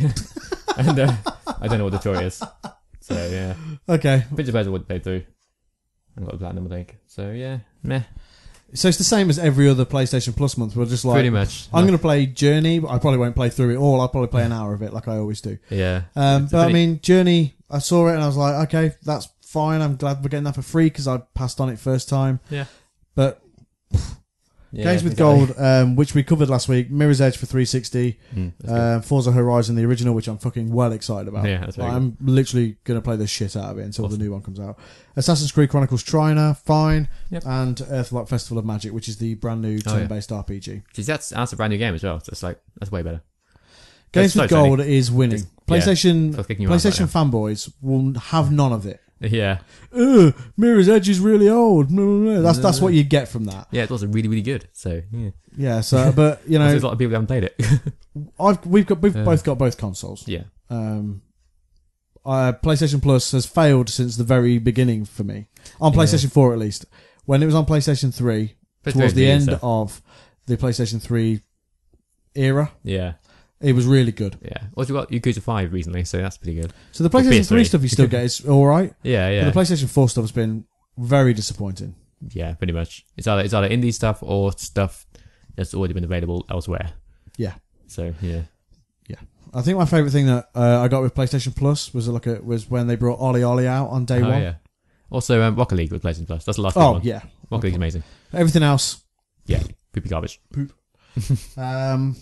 Speaker 1: and uh, I don't know what the story is. So yeah.
Speaker 2: Okay.
Speaker 1: Prince of Persia would play through. I got the platinum, I think. So yeah, meh.
Speaker 2: So it's the same as every other PlayStation Plus month. We're just like,
Speaker 1: pretty much.
Speaker 2: I'm going to play Journey, but I probably won't play through it all. I'll probably play an hour of it, like I always do.
Speaker 1: Yeah.
Speaker 2: Um,
Speaker 1: It's
Speaker 2: but I
Speaker 1: pretty-
Speaker 2: mean, Journey, I saw it and I was like, okay, that's fine. I'm glad we're getting that for free because I passed on it first time.
Speaker 1: Yeah.
Speaker 2: But
Speaker 1: yeah,
Speaker 2: games with
Speaker 1: exactly.
Speaker 2: gold, um, which we covered last week, Mirror's Edge for three sixty,
Speaker 1: Mm, that's good.
Speaker 2: uh, Forza Horizon, the original, which I'm fucking well excited about.
Speaker 1: Yeah, that's very
Speaker 2: Like, I'm literally going to play the shit out of it until
Speaker 1: Awesome.
Speaker 2: the new one comes out. Assassin's Creed Chronicles Trina, fine.
Speaker 1: Yep.
Speaker 2: And Earthlock Festival of Magic, which is the brand new
Speaker 1: Oh, yeah.
Speaker 2: turn-based R P G.
Speaker 1: Geez, that's that's a brand new game as well. So it's like that's way better.
Speaker 2: Games with
Speaker 1: That's so
Speaker 2: gold is winning.
Speaker 1: It's- yeah.
Speaker 2: PlayStation
Speaker 1: I was kicking you out
Speaker 2: PlayStation
Speaker 1: right
Speaker 2: fanboys will have none of it.
Speaker 1: Yeah.
Speaker 2: Ugh, Mirror's Edge is really old. No, no, no. That's that's what you get from that.
Speaker 1: Yeah, it was really really good. So yeah.
Speaker 2: Yeah. So, but you know,
Speaker 1: There's a lot of people who haven't played it.
Speaker 2: I've we've got we've
Speaker 1: Uh,
Speaker 2: both got both consoles.
Speaker 1: yeah.
Speaker 2: Um, uh, PlayStation Plus has failed since the very beginning for me. On
Speaker 1: Yeah.
Speaker 2: PlayStation four, at least. When it was on PlayStation three,
Speaker 1: But
Speaker 2: towards the
Speaker 1: very
Speaker 2: end
Speaker 1: good stuff.
Speaker 2: of the PlayStation three era,
Speaker 1: Yeah.
Speaker 2: it was really good.
Speaker 1: Yeah. Also, we got Yakuza five recently, so that's pretty good.
Speaker 2: So the
Speaker 1: For
Speaker 2: PlayStation
Speaker 1: P S three.
Speaker 2: three stuff you still get is all right.
Speaker 1: Yeah, yeah.
Speaker 2: But the PlayStation four stuff has been very disappointing.
Speaker 1: Yeah, pretty much. It's either it's either indie stuff or stuff that's already been available elsewhere.
Speaker 2: Yeah.
Speaker 1: So yeah.
Speaker 2: I think my favourite thing that uh, I got with PlayStation Plus was a look at was when they brought Ollie Ollie out on day
Speaker 1: oh
Speaker 2: one.
Speaker 1: yeah. Also, um, Rocket League with PlayStation Plus. That's the last good
Speaker 2: Oh
Speaker 1: one.
Speaker 2: yeah,
Speaker 1: Rocket League's amazing.
Speaker 2: everything else.
Speaker 1: Yeah, poopy garbage.
Speaker 2: Um,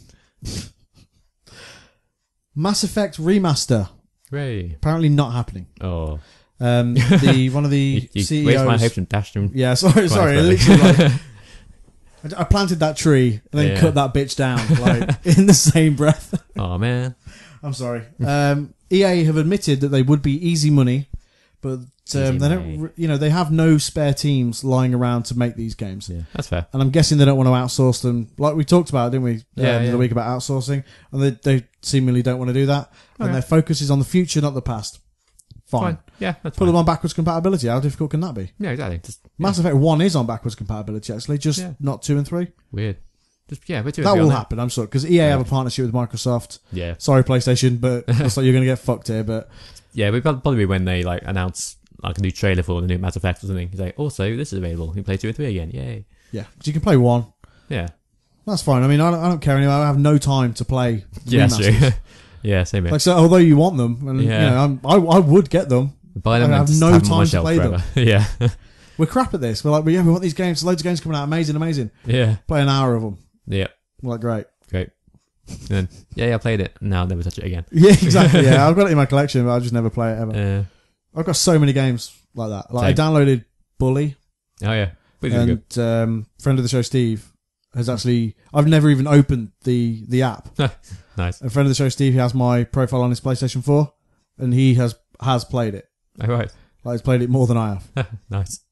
Speaker 2: Mass Effect remaster
Speaker 1: Hooray!
Speaker 2: apparently not happening.
Speaker 1: Oh,
Speaker 2: Um, the one of
Speaker 1: you,
Speaker 2: the
Speaker 1: you
Speaker 2: C E Os.
Speaker 1: raised my hopes and dashed them.
Speaker 2: Yeah, sorry, sorry.
Speaker 1: early.
Speaker 2: Literally, like, I I planted that tree and then
Speaker 1: Yeah.
Speaker 2: cut that bitch down like in the same breath.
Speaker 1: Oh man.
Speaker 2: I'm sorry. Um, E A have admitted that they would be easy money, but um,
Speaker 1: Easy
Speaker 2: they
Speaker 1: money.
Speaker 2: don't. re- You know, they have no spare teams lying around to make these games.
Speaker 1: Yeah, that's fair.
Speaker 2: And I'm guessing they don't want to outsource them, like we talked about, didn't we? um,
Speaker 1: Yeah,
Speaker 2: the
Speaker 1: yeah.
Speaker 2: other week about outsourcing, and they, they seemingly don't want to do that. And
Speaker 1: Okay.
Speaker 2: their focus is on the future, not the past. Fine.
Speaker 1: Fine. Yeah, that's
Speaker 2: Put
Speaker 1: fine.
Speaker 2: them on backwards compatibility. How difficult can that be?
Speaker 1: Yeah, exactly. Just
Speaker 2: Mass Effect One is on backwards compatibility, actually, just
Speaker 1: Yeah.
Speaker 2: not two and three.
Speaker 1: weird. Just yeah, we're too
Speaker 2: That will happen. I'm sorry, because E A
Speaker 1: Yeah.
Speaker 2: have a partnership with Microsoft.
Speaker 1: Yeah,
Speaker 2: Sorry, PlayStation, but looks like you're going to get fucked here. But
Speaker 1: yeah. But probably be when they like announce like a new trailer for the new Mass Effect or something. It's like, also this is available. You can play two and three again. Yay.
Speaker 2: yeah, 'cause you can play one.
Speaker 1: Yeah.
Speaker 2: That's fine. I mean, I don't, I don't care anyway. I have no time to play
Speaker 1: Yeah, that's
Speaker 2: remasters.
Speaker 1: true. Yeah, same here.
Speaker 2: Like, so, although you want them, and
Speaker 1: Yeah.
Speaker 2: you know, I'm, I I would get them.
Speaker 1: Buy them
Speaker 2: I
Speaker 1: and
Speaker 2: have
Speaker 1: just
Speaker 2: no
Speaker 1: have them on my
Speaker 2: time to
Speaker 1: shelf
Speaker 2: play them.
Speaker 1: forever. Yeah.
Speaker 2: We're crap at this. We're like, well, yeah, we want these games. Loads of games coming out. Amazing, amazing.
Speaker 1: Yeah.
Speaker 2: Play an hour of them.
Speaker 1: Yeah.
Speaker 2: We're like, great.
Speaker 1: Great. And then, yeah, yeah, I played it. Now I'll never touch it again.
Speaker 2: Yeah, exactly. Yeah, I've got it in my collection, but I just never play it ever.
Speaker 1: Uh,
Speaker 2: I've got so many games like that. Like
Speaker 1: Same.
Speaker 2: I downloaded Bully,
Speaker 1: oh, yeah. But it's good.
Speaker 2: and um, friend of the show Steve has actually. I've never even opened the the app.
Speaker 1: Nice.
Speaker 2: A friend of the show Steve, he has my profile on his PlayStation four, and he has has played it.
Speaker 1: All right.
Speaker 2: Like he's played it more than I have.
Speaker 1: Nice.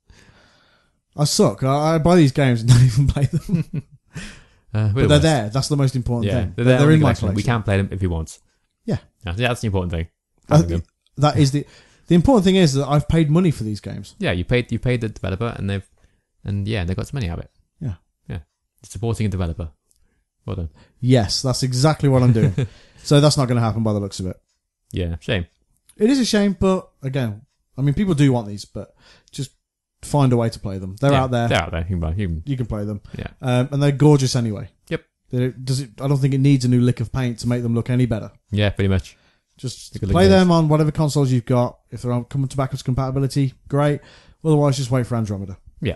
Speaker 2: I suck. I, I buy these games and don't even play them.
Speaker 1: Uh,
Speaker 2: But they're there. That's the most important
Speaker 1: Yeah,
Speaker 2: thing.
Speaker 1: they're,
Speaker 2: They're,
Speaker 1: there
Speaker 2: in my
Speaker 1: collection.
Speaker 2: collection.
Speaker 1: We can play them if we want.
Speaker 2: Yeah.
Speaker 1: Yeah, yeah, that's the important thing.
Speaker 2: Uh,
Speaker 1: Having them.
Speaker 2: that is the the important thing is that I've paid money for these games.
Speaker 1: Yeah, you paid you paid the developer, and they've and yeah, they got some money out of it.
Speaker 2: Yeah.
Speaker 1: Yeah, supporting a developer. Well done.
Speaker 2: Yes, that's exactly what I'm doing. So that's not going to happen by the looks of it.
Speaker 1: Yeah, shame.
Speaker 2: It is a shame, but again, I mean, people do want these, but just find a way to play them. They're
Speaker 1: Yeah,
Speaker 2: out there.
Speaker 1: They're out there. You can buy. You can,
Speaker 2: You can play them.
Speaker 1: yeah.
Speaker 2: Um, and they're gorgeous anyway.
Speaker 1: Yep.
Speaker 2: They- Does it? I don't think it needs a new lick of paint to make them look any better.
Speaker 1: Yeah, pretty much.
Speaker 2: Just
Speaker 1: They could look
Speaker 2: play
Speaker 1: nice.
Speaker 2: them on whatever consoles you've got. If they're on coming to backwards compatibility, great. Otherwise, just wait for Andromeda.
Speaker 1: Yeah.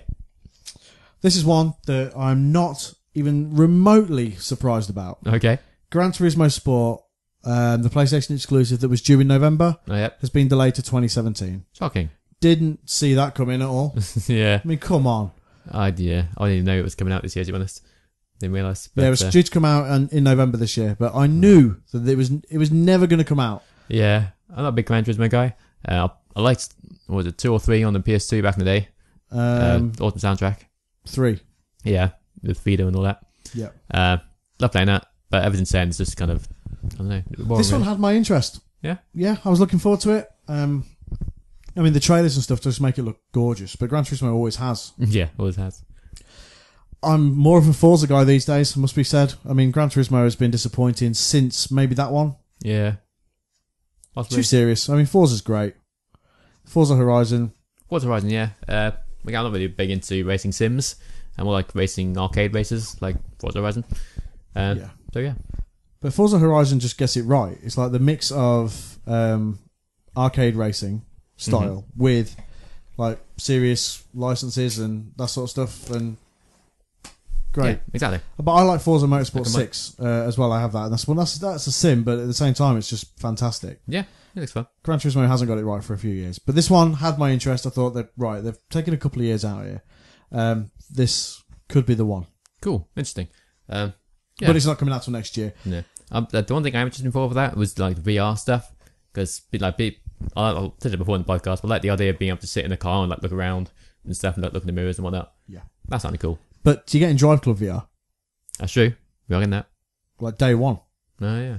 Speaker 2: This is one that I'm not even remotely surprised about.
Speaker 1: Okay.
Speaker 2: Gran Turismo Sport, um, the PlayStation exclusive that was due in November,
Speaker 1: Oh, yep.
Speaker 2: has been delayed to twenty seventeen.
Speaker 1: Shocking.
Speaker 2: Didn't see that coming at all.
Speaker 1: Yeah.
Speaker 2: I mean, come on.
Speaker 1: I yeah. I didn't even know it was coming out this year. To be honest, didn't realise. But,
Speaker 2: Yeah, it was
Speaker 1: uh,
Speaker 2: due to come out in, in November this year, but I knew that it was it was never going to come out.
Speaker 1: yeah. I'm not a big Gran Turismo guy. Uh, I liked what was it two or three on the P S two back in the day.
Speaker 2: Um,
Speaker 1: uh, awesome soundtrack.
Speaker 2: three.
Speaker 1: Yeah, with Fido and all that.
Speaker 2: Yeah.
Speaker 1: Uh, love playing that, but ever since then it's just kind of I don't know. boring,
Speaker 2: This one
Speaker 1: really.
Speaker 2: had my interest.
Speaker 1: Yeah.
Speaker 2: Yeah, I was looking forward to it. Um, I mean, the trailers and stuff just make it look gorgeous, but Gran Turismo always has.
Speaker 1: Yeah, always has.
Speaker 2: I'm more of a Forza guy these days, must be said. I mean, Gran Turismo has been disappointing since maybe that one.
Speaker 1: Yeah. Possibly.
Speaker 2: Too serious. I mean, Forza's great. Forza Horizon.
Speaker 1: Forza Horizon, yeah. Uh, like, I'm not really big into racing sims. I'm more like racing arcade races, like Forza Horizon. Uh,
Speaker 2: Yeah.
Speaker 1: So yeah.
Speaker 2: But Forza Horizon just gets it right. It's like the mix of um, arcade racing style
Speaker 1: Mm-hmm.
Speaker 2: with like serious licenses and that sort of stuff. And great.
Speaker 1: Yeah, exactly.
Speaker 2: But I like Forza Motorsport
Speaker 1: Like a mo-
Speaker 2: six uh, as well. I have that. And that's well, that's that's a sim, but at the same time, it's just fantastic.
Speaker 1: Yeah, it looks fun.
Speaker 2: Gran Turismo hasn't got it right for a few years, but this one had my interest. I thought that right, they've taken a couple of years out here. Um, this could be the one,
Speaker 1: Cool, interesting. Um, yeah.
Speaker 2: but it's not coming out till next year.
Speaker 1: Yeah. Um, the the one thing I'm interested in for for that was like V R stuff, because like be, I, I've said it before in the podcast, but I like the idea of being able to sit in a car and like look around and stuff and like, look in the mirrors and whatnot.
Speaker 2: Yeah,
Speaker 1: That's sounding cool.
Speaker 2: but do you get in Drive Club V R
Speaker 1: That's true. We are in that.
Speaker 2: like day one?
Speaker 1: Oh yeah.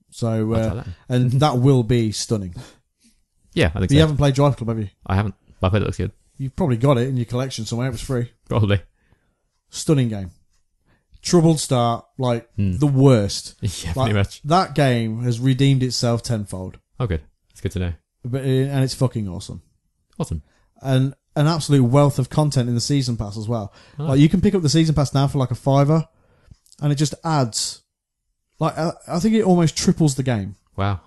Speaker 2: So
Speaker 1: I'll
Speaker 2: uh,
Speaker 1: try that.
Speaker 2: and that will be stunning.
Speaker 1: Yeah, I think
Speaker 2: But
Speaker 1: so.
Speaker 2: you haven't played Drive Club, have you?
Speaker 1: I haven't, but I've heard it looks good.
Speaker 2: You've probably got it in your collection somewhere. It was free.
Speaker 1: Probably.
Speaker 2: Stunning game. Troubled start, like
Speaker 1: Hmm.
Speaker 2: the worst.
Speaker 1: Yeah,
Speaker 2: Like,
Speaker 1: pretty much.
Speaker 2: that game has redeemed itself tenfold,
Speaker 1: Oh, good. It's good to know.
Speaker 2: but and it's fucking awesome.
Speaker 1: Awesome.
Speaker 2: And an absolute wealth of content in the season pass as well.
Speaker 1: Oh.
Speaker 2: Like you can pick up the season pass now for like a fiver, and it just adds. Like I, I think it almost triples the game.
Speaker 1: Wow.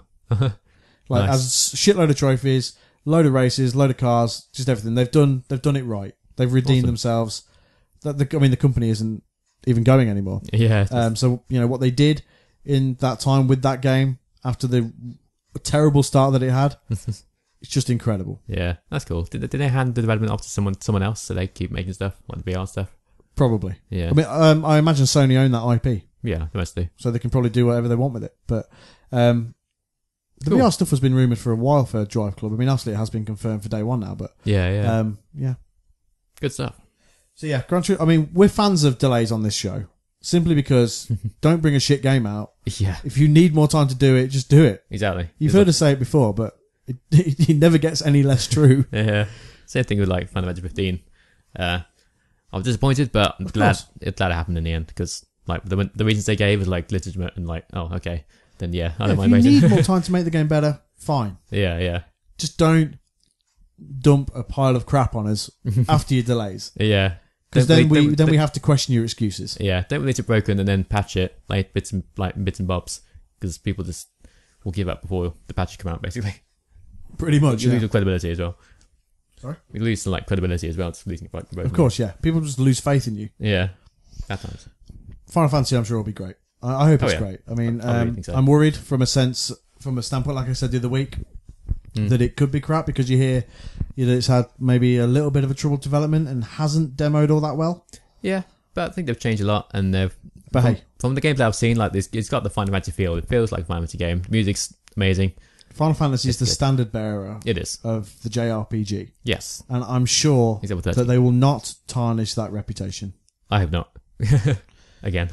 Speaker 2: Like
Speaker 1: Nice.
Speaker 2: as shitload of trophies, load of races, load of cars, just everything. They've done. They've done it right. They've redeemed
Speaker 1: Awesome.
Speaker 2: themselves. That the, I mean, the company isn't even going anymore.
Speaker 1: Yeah.
Speaker 2: Um, so you know what they did in that time with that game after the terrible start that it had. It's just incredible.
Speaker 1: Yeah, that's cool. Did, did they hand the development off to someone someone else so they keep making stuff, like the V R stuff?
Speaker 2: Probably.
Speaker 1: Yeah.
Speaker 2: I mean, um, I imagine Sony own that I P,
Speaker 1: Yeah, they must do.
Speaker 2: so they can probably do whatever they want with it. But um, the
Speaker 1: Cool.
Speaker 2: V R stuff has been rumoured for a while for Drive Club. I mean, obviously it has been confirmed for day one now, but
Speaker 1: Yeah, yeah.
Speaker 2: um, yeah.
Speaker 1: Good stuff.
Speaker 2: So yeah, Gran Turismo. I mean, we're fans of delays on this show simply because don't bring a shit game out.
Speaker 1: Yeah,
Speaker 2: If you need more time to do it, just do it.
Speaker 1: exactly.
Speaker 2: You've
Speaker 1: It's
Speaker 2: heard
Speaker 1: like-
Speaker 2: us say it before, but it, it never gets any less true.
Speaker 1: Yeah. Same thing with like Final Fantasy fifteen. Uh, I was disappointed, but I'm
Speaker 2: Of
Speaker 1: glad
Speaker 2: course.
Speaker 1: it glad it happened in the end because like the the reasons they gave was like legitimate and like oh okay then yeah I
Speaker 2: Yeah,
Speaker 1: don't
Speaker 2: if
Speaker 1: mind
Speaker 2: you
Speaker 1: waiting.
Speaker 2: need more time to make the game better, fine.
Speaker 1: yeah, yeah,
Speaker 2: Just don't dump a pile of crap on us after your delays.
Speaker 1: yeah.
Speaker 2: Because
Speaker 1: Don't-
Speaker 2: then
Speaker 1: they-
Speaker 2: we
Speaker 1: don't-
Speaker 2: then we
Speaker 1: they-
Speaker 2: have to question your excuses.
Speaker 1: Yeah, don't release it broken and then patch it like bits and like bits and bobs because people just will give up before the patches come out. Basically,
Speaker 2: Pretty much.
Speaker 1: you
Speaker 2: Yeah.
Speaker 1: lose your credibility as well.
Speaker 2: Sorry?
Speaker 1: You lose some like credibility as well. Just releasing it broken.
Speaker 2: Of course, yeah. People just lose faith in you.
Speaker 1: Yeah, at times.
Speaker 2: Final Fantasy, I'm sure, will be great. I, I hope
Speaker 1: Oh,
Speaker 2: it's
Speaker 1: yeah.
Speaker 2: great. I mean,
Speaker 1: I really
Speaker 2: um,
Speaker 1: think so.
Speaker 2: I'm worried from a sense, from a standpoint, like I said the other week,
Speaker 1: Mm.
Speaker 2: that it could be crap because you hear you know, it's had maybe a little bit of a troubled development and hasn't demoed all that well.
Speaker 1: Yeah, but I think they've changed a lot, and they've.
Speaker 2: But
Speaker 1: from,
Speaker 2: hey,
Speaker 1: from the games that I've seen, like this, it's got the Final Fantasy feel. It feels like a Final Fantasy game. The music's amazing.
Speaker 2: Final Fantasy is
Speaker 1: It's
Speaker 2: the
Speaker 1: good.
Speaker 2: standard bearer
Speaker 1: It is.
Speaker 2: of the J R P G,
Speaker 1: Yes.
Speaker 2: and I'm sure
Speaker 1: Except with
Speaker 2: that
Speaker 1: thirty.
Speaker 2: they will not tarnish that reputation.
Speaker 1: I hope not. Again.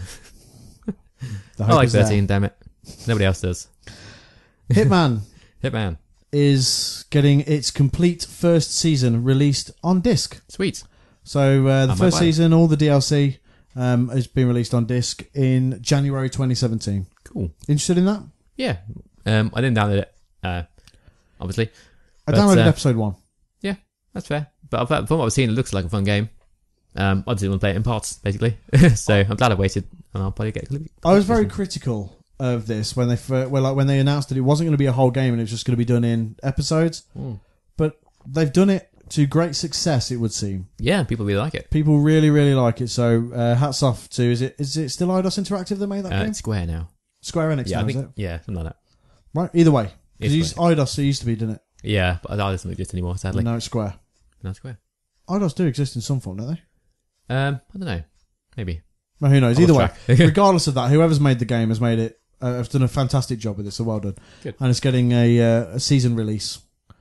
Speaker 2: The
Speaker 1: I
Speaker 2: hope
Speaker 1: like
Speaker 2: is there.
Speaker 1: thirteen, damn it. Nobody else does.
Speaker 2: Hitman
Speaker 1: Hitman.
Speaker 2: is getting its complete first season released on disc.
Speaker 1: Sweet.
Speaker 2: So uh, the
Speaker 1: I might
Speaker 2: first
Speaker 1: buy it.
Speaker 2: season, all the D L C, um, has been released on disc in January twenty seventeen.
Speaker 1: Cool.
Speaker 2: Interested in that?
Speaker 1: Yeah. Um, I didn't download it, uh, obviously.
Speaker 2: I
Speaker 1: But,
Speaker 2: downloaded
Speaker 1: uh,
Speaker 2: episode one.
Speaker 1: Yeah, that's fair. But I've- from what I've seen, it looks like a fun game. Um, I just want to play it in parts, basically. So I'm glad I waited, and I'll probably get a clip.
Speaker 2: I was very critical of this when they fir- well, like when they announced that it wasn't going to be a whole game and it was just going to be done in episodes.
Speaker 1: Mm.
Speaker 2: But they've done it to great success, it would seem.
Speaker 1: Yeah, people really like it.
Speaker 2: People really, really like it. So uh, hats off to is it is it still Eidos Interactive that made that
Speaker 1: Uh,
Speaker 2: game?
Speaker 1: it's Square now.
Speaker 2: Square Enix,
Speaker 1: Yeah,
Speaker 2: now,
Speaker 1: I
Speaker 2: is
Speaker 1: think.
Speaker 2: it?
Speaker 1: Yeah, something like that.
Speaker 2: Right. Either way, because
Speaker 1: It's
Speaker 2: Eidos it used to be, didn't it?
Speaker 1: Yeah, but I doesn't exist anymore, sadly.
Speaker 2: No, it's Square.
Speaker 1: No, Square.
Speaker 2: Eidos do exist in some form, don't they?
Speaker 1: Um, I don't know. Maybe.
Speaker 2: Well, who knows?
Speaker 1: I
Speaker 2: Either
Speaker 1: lost
Speaker 2: way,
Speaker 1: track.
Speaker 2: regardless of that, whoever's made the game has made it. Uh, has done a fantastic job with it, so well done.
Speaker 1: Good.
Speaker 2: And it's getting a, uh, a season release,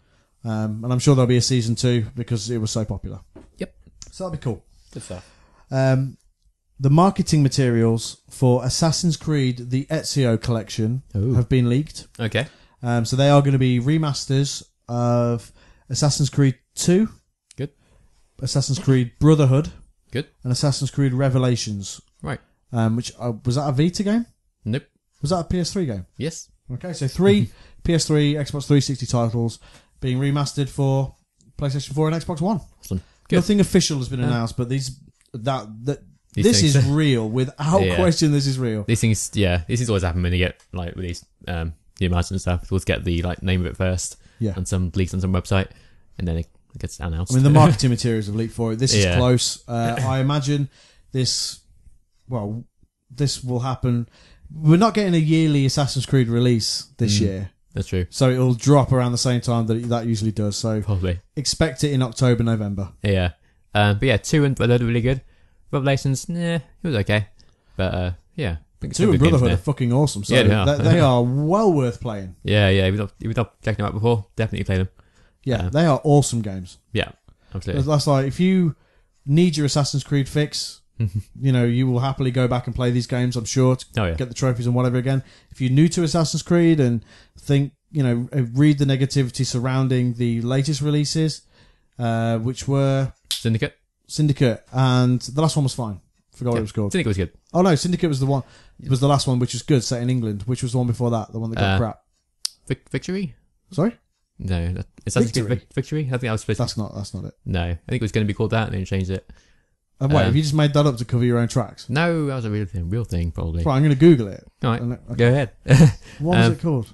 Speaker 2: um, and I'm sure there'll be a season two because it was so popular.
Speaker 1: Yep.
Speaker 2: So that'll be cool.
Speaker 1: Good stuff.
Speaker 2: Um, the marketing materials for Assassin's Creed: The Ezio Collection
Speaker 1: Ooh.
Speaker 2: have been leaked.
Speaker 1: Okay.
Speaker 2: Um, so they are going to be remasters of Assassin's Creed two,
Speaker 1: Good.
Speaker 2: Assassin's Creed Brotherhood,
Speaker 1: Good.
Speaker 2: and Assassin's Creed Revelations.
Speaker 1: Right.
Speaker 2: Um, which uh, was that a Vita game?
Speaker 1: Nope.
Speaker 2: Was that a P S three game?
Speaker 1: Yes.
Speaker 2: Okay, so three P S three, Xbox three sixty titles being remastered for PlayStation four and Xbox One.
Speaker 1: Awesome. Good.
Speaker 2: Nothing official has been
Speaker 1: Uh,
Speaker 2: announced, but these that that
Speaker 1: These
Speaker 2: this
Speaker 1: things-
Speaker 2: is real without
Speaker 1: Yeah.
Speaker 2: question. This is real.
Speaker 1: These things, yeah, these things always happen when you get like released um, new matches and stuff. We'll get the like name of it first,
Speaker 2: Yeah.
Speaker 1: and some leaks on some website, and then it gets announced.
Speaker 2: I mean, the marketing materials have leaked for it. This is
Speaker 1: Yeah.
Speaker 2: close. Uh, I imagine this. Well, this will happen. We're not getting a yearly Assassin's Creed release this
Speaker 1: Mm.
Speaker 2: year,
Speaker 1: That's true.
Speaker 2: so it'll drop around the same time that it, that usually does. So
Speaker 1: Probably.
Speaker 2: expect it in October, November.
Speaker 1: Yeah. Um, but yeah, two and Brotherhood are really good. Revelations, nah, it was okay. But uh, yeah. I think it's
Speaker 2: Two
Speaker 1: some
Speaker 2: and
Speaker 1: good games
Speaker 2: Brotherhood
Speaker 1: in
Speaker 2: are
Speaker 1: there.
Speaker 2: fucking awesome. So
Speaker 1: Yeah, they are.
Speaker 2: they, they are well worth playing.
Speaker 1: Yeah, yeah. If you've not, if you've not checked them out before, definitely play them.
Speaker 2: Yeah,
Speaker 1: Yeah.
Speaker 2: they are awesome games.
Speaker 1: Yeah, absolutely.
Speaker 2: That's like if you need your Assassin's Creed fix, you know, you will happily go back and play these games, I'm sure, to
Speaker 1: Oh, yeah.
Speaker 2: get the trophies and whatever again. If you're new to Assassin's Creed and think, you know, uh, read the negativity surrounding the latest releases, uh, which were
Speaker 1: Syndicate?
Speaker 2: Syndicate, and the last one was fine. Forgot what
Speaker 1: Yeah.
Speaker 2: it was called.
Speaker 1: Syndicate was good.
Speaker 2: Oh no, Syndicate was the one, was the last one, which was good, set in England. Which was the one before that, the one that got
Speaker 1: Uh,
Speaker 2: crap.
Speaker 1: Vic- Victory?
Speaker 2: Sorry,
Speaker 1: No. That, is that
Speaker 2: Victory?
Speaker 1: Vic- Victory? I think I was supposed
Speaker 2: that's not that's not it.
Speaker 1: to. No. I think it was going to be called that and then changed it.
Speaker 2: Uh, wait,
Speaker 1: Uh,
Speaker 2: have you just made that up to cover your own tracks?
Speaker 1: No, that was a real thing. Real thing, probably.
Speaker 2: Right, I'm going to Google it.
Speaker 1: All right.
Speaker 2: And, okay.
Speaker 1: Go ahead.
Speaker 2: What was
Speaker 1: Um,
Speaker 2: it called?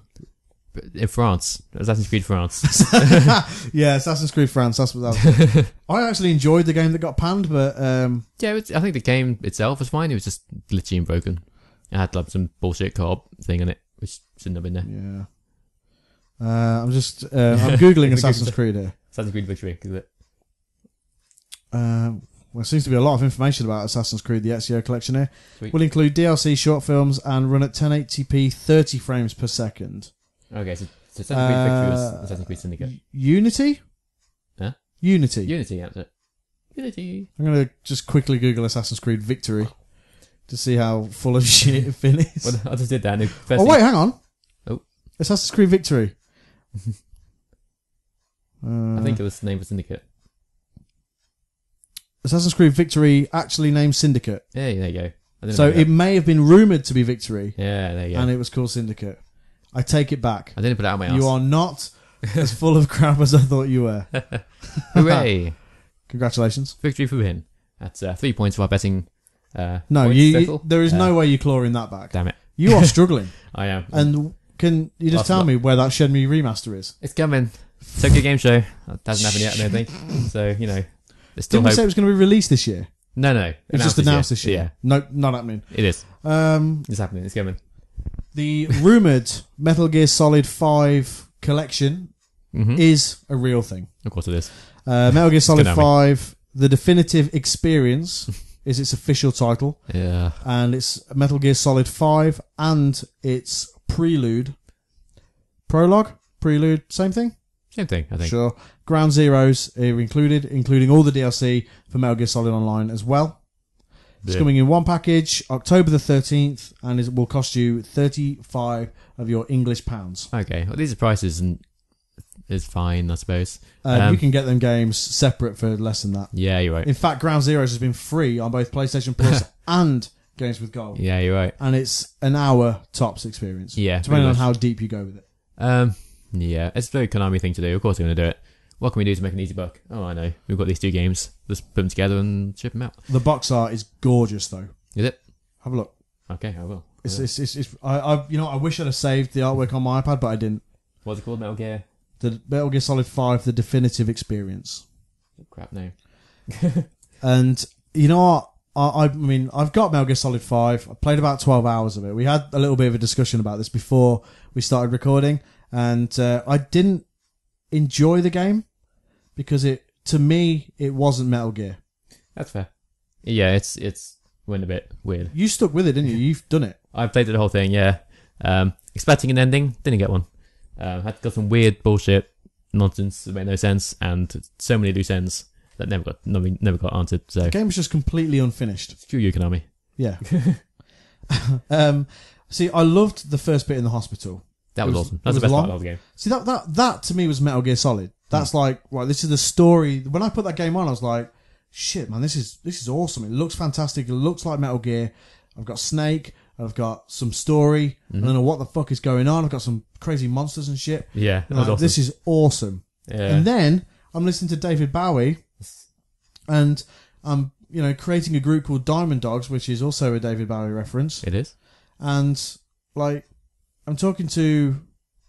Speaker 1: In France. Assassin's Creed France.
Speaker 2: Yeah, Assassin's Creed France. That's what that was. I actually enjoyed the game that got panned, but um,
Speaker 1: Yeah, it was, I think the game itself was fine. It was just glitchy and broken. It had like some bullshit co-op thing in it, which shouldn't have been there.
Speaker 2: yeah. Uh, I'm just uh, I'm googling
Speaker 1: It's a
Speaker 2: Assassin's
Speaker 1: good-
Speaker 2: Creed here.
Speaker 1: Assassin's Creed Victory, is it?
Speaker 2: Um, well, there seems to be a lot of information about Assassin's Creed: The Ezio Collection here.
Speaker 1: Sweet.
Speaker 2: Will include D L C, short films, and run at ten eighty p, thirty frames per second.
Speaker 1: Okay, so, so Assassin's Creed Victory was
Speaker 2: Uh,
Speaker 1: Assassin's Creed Syndicate.
Speaker 2: Unity?
Speaker 1: Huh?
Speaker 2: Unity.
Speaker 1: Unity, that's it. Unity.
Speaker 2: I'm going to just quickly Google Assassin's Creed Victory to see how full of shit Finn is.
Speaker 1: Well, I just did that. And the first
Speaker 2: Oh,
Speaker 1: thing-
Speaker 2: wait, hang on.
Speaker 1: Oh.
Speaker 2: Assassin's Creed Victory.
Speaker 1: I think it was the name of Syndicate.
Speaker 2: Assassin's Creed Victory actually named Syndicate.
Speaker 1: Yeah, there you go. I didn't
Speaker 2: So
Speaker 1: know
Speaker 2: it
Speaker 1: that.
Speaker 2: may have been rumoured to be Victory,
Speaker 1: Yeah, there you go.
Speaker 2: and it was called Syndicate. I take it back.
Speaker 1: I didn't put it out of my ass.
Speaker 2: You are not as full of crap as I thought you were.
Speaker 1: Hooray!
Speaker 2: Congratulations.
Speaker 1: Victory for him. That's uh, three points for our betting. Uh,
Speaker 2: no,
Speaker 1: points
Speaker 2: you,
Speaker 1: total.
Speaker 2: there is
Speaker 1: Uh,
Speaker 2: no way you're clawing that back.
Speaker 1: Damn it.
Speaker 2: You are struggling.
Speaker 1: I am.
Speaker 2: And can you just
Speaker 1: Last
Speaker 2: tell
Speaker 1: lot.
Speaker 2: me where that Shenmue remaster is?
Speaker 1: It's coming. Tokyo Game Show. That hasn't happened yet, I don't think. So, you know, there's still
Speaker 2: Didn't we
Speaker 1: hope.
Speaker 2: say it was going to be released this year?
Speaker 1: No, no.
Speaker 2: It was just announced this year.
Speaker 1: Yeah,
Speaker 2: No, not happening.
Speaker 1: it is.
Speaker 2: Um,
Speaker 1: It's happening. It's coming.
Speaker 2: the rumoured Metal Gear Solid five collection
Speaker 1: Mm-hmm.
Speaker 2: is a real thing.
Speaker 1: Of course it is.
Speaker 2: Uh, Metal Gear Solid
Speaker 1: Konami.
Speaker 2: five, The Definitive Experience is its official title.
Speaker 1: Yeah.
Speaker 2: And it's Metal Gear Solid five and its prelude. Prologue? Prelude? Same thing?
Speaker 1: Same thing, I think.
Speaker 2: Sure. Ground Zeroes are included, including all the D L C for Metal Gear Solid Online as well. It's
Speaker 1: Yeah.
Speaker 2: coming in one package, October the thirteenth, and it will cost you thirty-five of your English pounds.
Speaker 1: Okay. Well, these are prices and it's fine, I suppose.
Speaker 2: Uh,
Speaker 1: Um,
Speaker 2: you can get them games separate for less than that.
Speaker 1: Yeah, you're right.
Speaker 2: In fact, Ground Zeroes has been free on both PlayStation Plus and Games with Gold.
Speaker 1: Yeah, you're right.
Speaker 2: And it's an hour tops experience.
Speaker 1: Yeah,
Speaker 2: Depending on
Speaker 1: pretty
Speaker 2: how
Speaker 1: much.
Speaker 2: deep you go with it.
Speaker 1: Um, yeah, it's a very Konami thing to do. Of course they're going to do it. What can we do to make an easy buck? Oh, I know. We've got these two games. Let's put them together and ship them out.
Speaker 2: The box art is gorgeous, though.
Speaker 1: Is it?
Speaker 2: Have a look.
Speaker 1: Okay, I will. I
Speaker 2: It's,
Speaker 1: will.
Speaker 2: it's, it's, it's, I, I, you know, I wish I'd have saved the artwork on my iPad, but I didn't.
Speaker 1: What's it called? Metal Gear?
Speaker 2: The Metal Gear Solid five, The Definitive Experience.
Speaker 1: Crap name.
Speaker 2: And you know what? I, I mean, I've got Metal Gear Solid five. I played about twelve hours of it. We had a little bit of a discussion about this before we started recording, and uh, I didn't enjoy the game because it, to me, it wasn't Metal Gear.
Speaker 1: That's fair. Yeah, it's it's went a bit weird.
Speaker 2: You stuck with it, didn't you? You've done it.
Speaker 1: I played the whole thing, yeah. Um, expecting an ending, didn't get one. Um, had got some weird bullshit nonsense that made no sense, and so many loose ends that never got never, never got answered. So
Speaker 2: The game was just completely unfinished.
Speaker 1: screw you, Konami.
Speaker 2: Yeah. um, see, I loved the first bit in the hospital.
Speaker 1: That
Speaker 2: It
Speaker 1: was,
Speaker 2: was-
Speaker 1: awesome.
Speaker 2: it
Speaker 1: That's the
Speaker 2: was
Speaker 1: best
Speaker 2: long.
Speaker 1: part of the game.
Speaker 2: See, that, that, that to me was Metal Gear Solid. That's like, right, this is the story. When I put that game on, I was like, shit, man, this is, this is awesome. It looks fantastic. It looks like Metal Gear. I've got Snake. I've got some story.
Speaker 1: Mm-hmm.
Speaker 2: I don't know what the fuck is going on. I've got some crazy monsters and shit.
Speaker 1: Yeah, that
Speaker 2: Like,
Speaker 1: was awesome.
Speaker 2: This is awesome.
Speaker 1: yeah.
Speaker 2: And then I'm listening to David Bowie, and I'm, you know, creating a group called Diamond Dogs, which is also a David Bowie reference.
Speaker 1: It is.
Speaker 2: And like, I'm talking to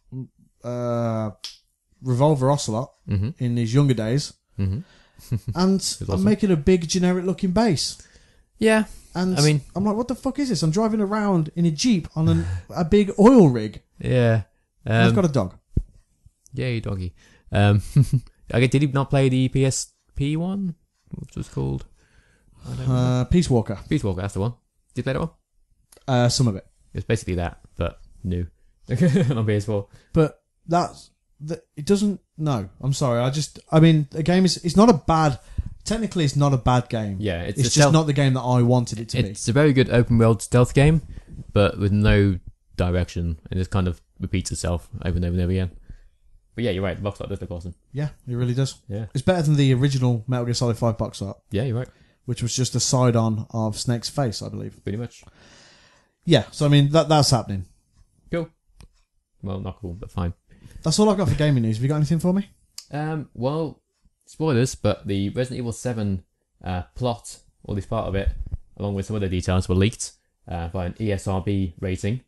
Speaker 2: uh, Revolver Ocelot
Speaker 1: Mm-hmm.
Speaker 2: in his younger days,
Speaker 1: Mm-hmm.
Speaker 2: and I'm
Speaker 1: awesome.
Speaker 2: making a big generic looking bass.
Speaker 1: Yeah.
Speaker 2: And
Speaker 1: I mean-
Speaker 2: I'm like, what the fuck is this? I'm driving around in a Jeep on an, a big oil rig.
Speaker 1: Yeah. Um,
Speaker 2: And I've got a dog.
Speaker 1: Yay, doggy. Um, okay, did he not play the P S P one? What was it called? I don't know.
Speaker 2: Uh, Peace Walker.
Speaker 1: Peace Walker, that's the one. Did you play that one?
Speaker 2: Uh, some of it.
Speaker 1: It's basically that, but new. On P S four.
Speaker 2: But that's, that, it doesn't, no, I'm sorry. I just, I mean, the game is, it's not a bad, technically it's not a bad game.
Speaker 1: Yeah, it's,
Speaker 2: It's
Speaker 1: a
Speaker 2: just
Speaker 1: stealth-
Speaker 2: not the game that I wanted it to be.
Speaker 1: It's a very good open world stealth game, but with no direction, and it kind of repeats itself over and over and over again. But yeah, you're right. The box art does look awesome.
Speaker 2: Yeah, it really does.
Speaker 1: Yeah,
Speaker 2: It's better than the original Metal Gear Solid five box art,
Speaker 1: yeah, you're right.
Speaker 2: which was just a side-on of Snake's face, I believe.
Speaker 1: Pretty much.
Speaker 2: Yeah, so I mean, that that's happening.
Speaker 1: Cool. Well, not cool, but fine.
Speaker 2: That's all I've got for gaming news. Have you got anything for me?
Speaker 1: Um, well, spoilers, but the Resident Evil seven uh, plot, or at least part of it, along with some other details, were leaked uh, by an E S R B rating.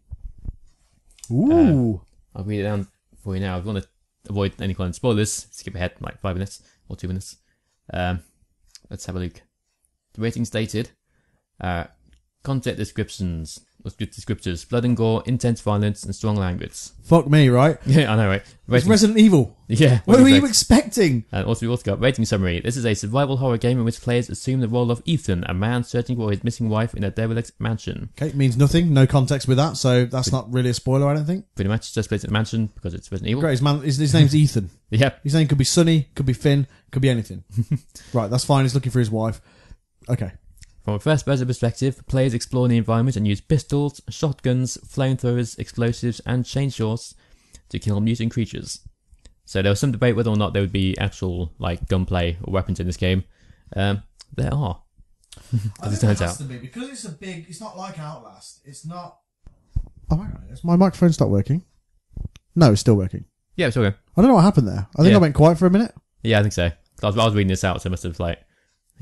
Speaker 2: Ooh.
Speaker 1: I'll read it down for you now. If you want to avoid any kind of spoilers, skip ahead like five minutes or two minutes. Um, let's have a look. The rating stated, uh, content descriptions, or descriptors, blood and gore, intense violence, and strong language.
Speaker 2: Fuck me, right?
Speaker 1: Yeah, I know, right?
Speaker 2: It's
Speaker 1: Rating,
Speaker 2: Resident Evil.
Speaker 1: yeah.
Speaker 2: What
Speaker 1: do
Speaker 2: were you
Speaker 1: expect?
Speaker 2: expecting?
Speaker 1: And also, we also got rating summary. This is a survival horror game in which players assume the role of Ethan, a man searching for his missing wife in a derelict mansion.
Speaker 2: Okay, means nothing. No context with that, so that's not really a spoiler, I don't think.
Speaker 1: Pretty much just plays at the mansion because it's Resident Evil.
Speaker 2: Great, his, man, his, his name's Ethan.
Speaker 1: Yep.
Speaker 2: His name could be Sonny, could be Finn, could be anything. Right, that's fine. He's looking for his wife. Okay.
Speaker 1: From a first-person perspective, players explore the environment and use pistols, shotguns, flamethrowers, explosives, and chainsaws to kill mutant creatures. So there was some debate whether or not there would be actual like gunplay or weapons in this game. Um, there are, as it turns out.
Speaker 2: to be because it's a big. It's not like Outlast. It's not. Oh, hang on. Has my microphone stopped working? No, it's still working.
Speaker 1: Yeah, it's okay.
Speaker 2: I don't know what happened there. I think
Speaker 1: Yeah.
Speaker 2: I went quiet for a minute.
Speaker 1: Yeah, I think so. I was, I was reading this out, so I must have like, yeah.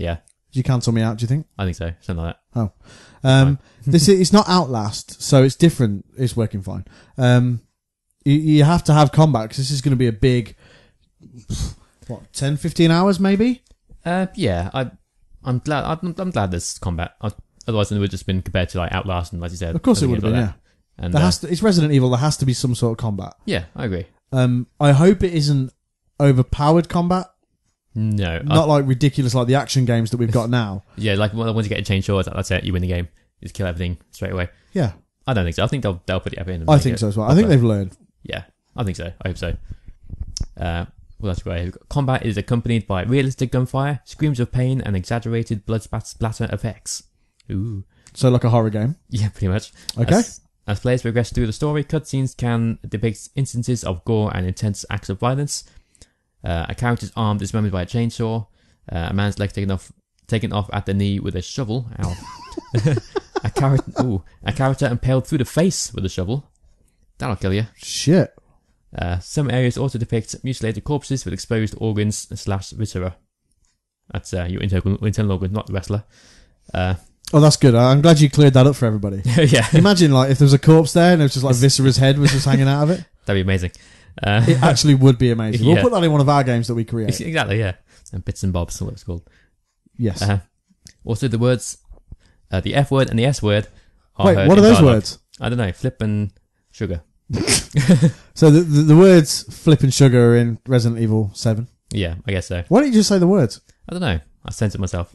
Speaker 2: Did you cancel me out, do you think?
Speaker 1: I think so. Something like that.
Speaker 2: Oh. Um, this is, it's not Outlast, so it's different. It's working fine. Um, you, you have to have combat because this is going to be a big, what, ten, fifteen hours maybe?
Speaker 1: Uh, yeah, I, I'm glad. I'm, I'm glad there's combat. I, otherwise, it would have just been compared to like Outlast and, like you said,
Speaker 2: Of course, it
Speaker 1: other
Speaker 2: would have
Speaker 1: games
Speaker 2: been.
Speaker 1: like
Speaker 2: Yeah,
Speaker 1: that. And
Speaker 2: there
Speaker 1: uh,
Speaker 2: has to. It's Resident Evil. There has to be some sort of combat.
Speaker 1: yeah, I agree.
Speaker 2: Um, I hope it isn't overpowered combat.
Speaker 1: No,
Speaker 2: Not
Speaker 1: I,
Speaker 2: like ridiculous like the action games that we've got now.
Speaker 1: yeah, like once you get a chainsaw, that's it. You win the game. You just kill everything straight away.
Speaker 2: Yeah,
Speaker 1: I don't think so. I think they'll they'll put it up in. And
Speaker 2: I
Speaker 1: make
Speaker 2: think
Speaker 1: it
Speaker 2: so as well. I
Speaker 1: proper.
Speaker 2: think they've learned.
Speaker 1: Yeah, I think so. I hope so. Uh, well, that's great. Combat is accompanied by realistic gunfire, screams of pain, and exaggerated blood spat- splatter effects. Ooh.
Speaker 2: So like a horror game.
Speaker 1: Yeah, pretty much.
Speaker 2: Okay.
Speaker 1: As, as players progress through the story, cutscenes can depict instances of gore and intense acts of violence. Uh, a character's arm dismembered by a chainsaw. Uh, a man's leg taken off, taken off at the knee with a shovel. Ow. a character, ooh, a character impaled through the face with a shovel. That'll kill you.
Speaker 2: Shit.
Speaker 1: Uh, some areas also depict mutilated corpses with exposed organs slash viscera. That's uh, your internal, internal organs, not the wrestler. Uh,
Speaker 2: Oh, that's good. I'm glad you cleared that up for everybody.
Speaker 1: yeah,
Speaker 2: Imagine like if there was a corpse there and it was just like Viscera's head was just hanging out of it.
Speaker 1: that'd be amazing. Uh,
Speaker 2: It actually would be amazing. We'll
Speaker 1: Yeah.
Speaker 2: put that in one of our games that we create.
Speaker 1: exactly, yeah. And bits and bobs, what it's called.
Speaker 2: Yes.
Speaker 1: Uh, also, the words, uh, the F word and the S word. Are
Speaker 2: Wait,
Speaker 1: heard
Speaker 2: what are
Speaker 1: in
Speaker 2: those
Speaker 1: dialogue.
Speaker 2: words?
Speaker 1: I don't know. Flip and sugar.
Speaker 2: So the, the the words flip and sugar are in Resident Evil seven.
Speaker 1: Yeah, I guess so.
Speaker 2: Why don't you just say the words?
Speaker 1: I don't know. I sense it myself.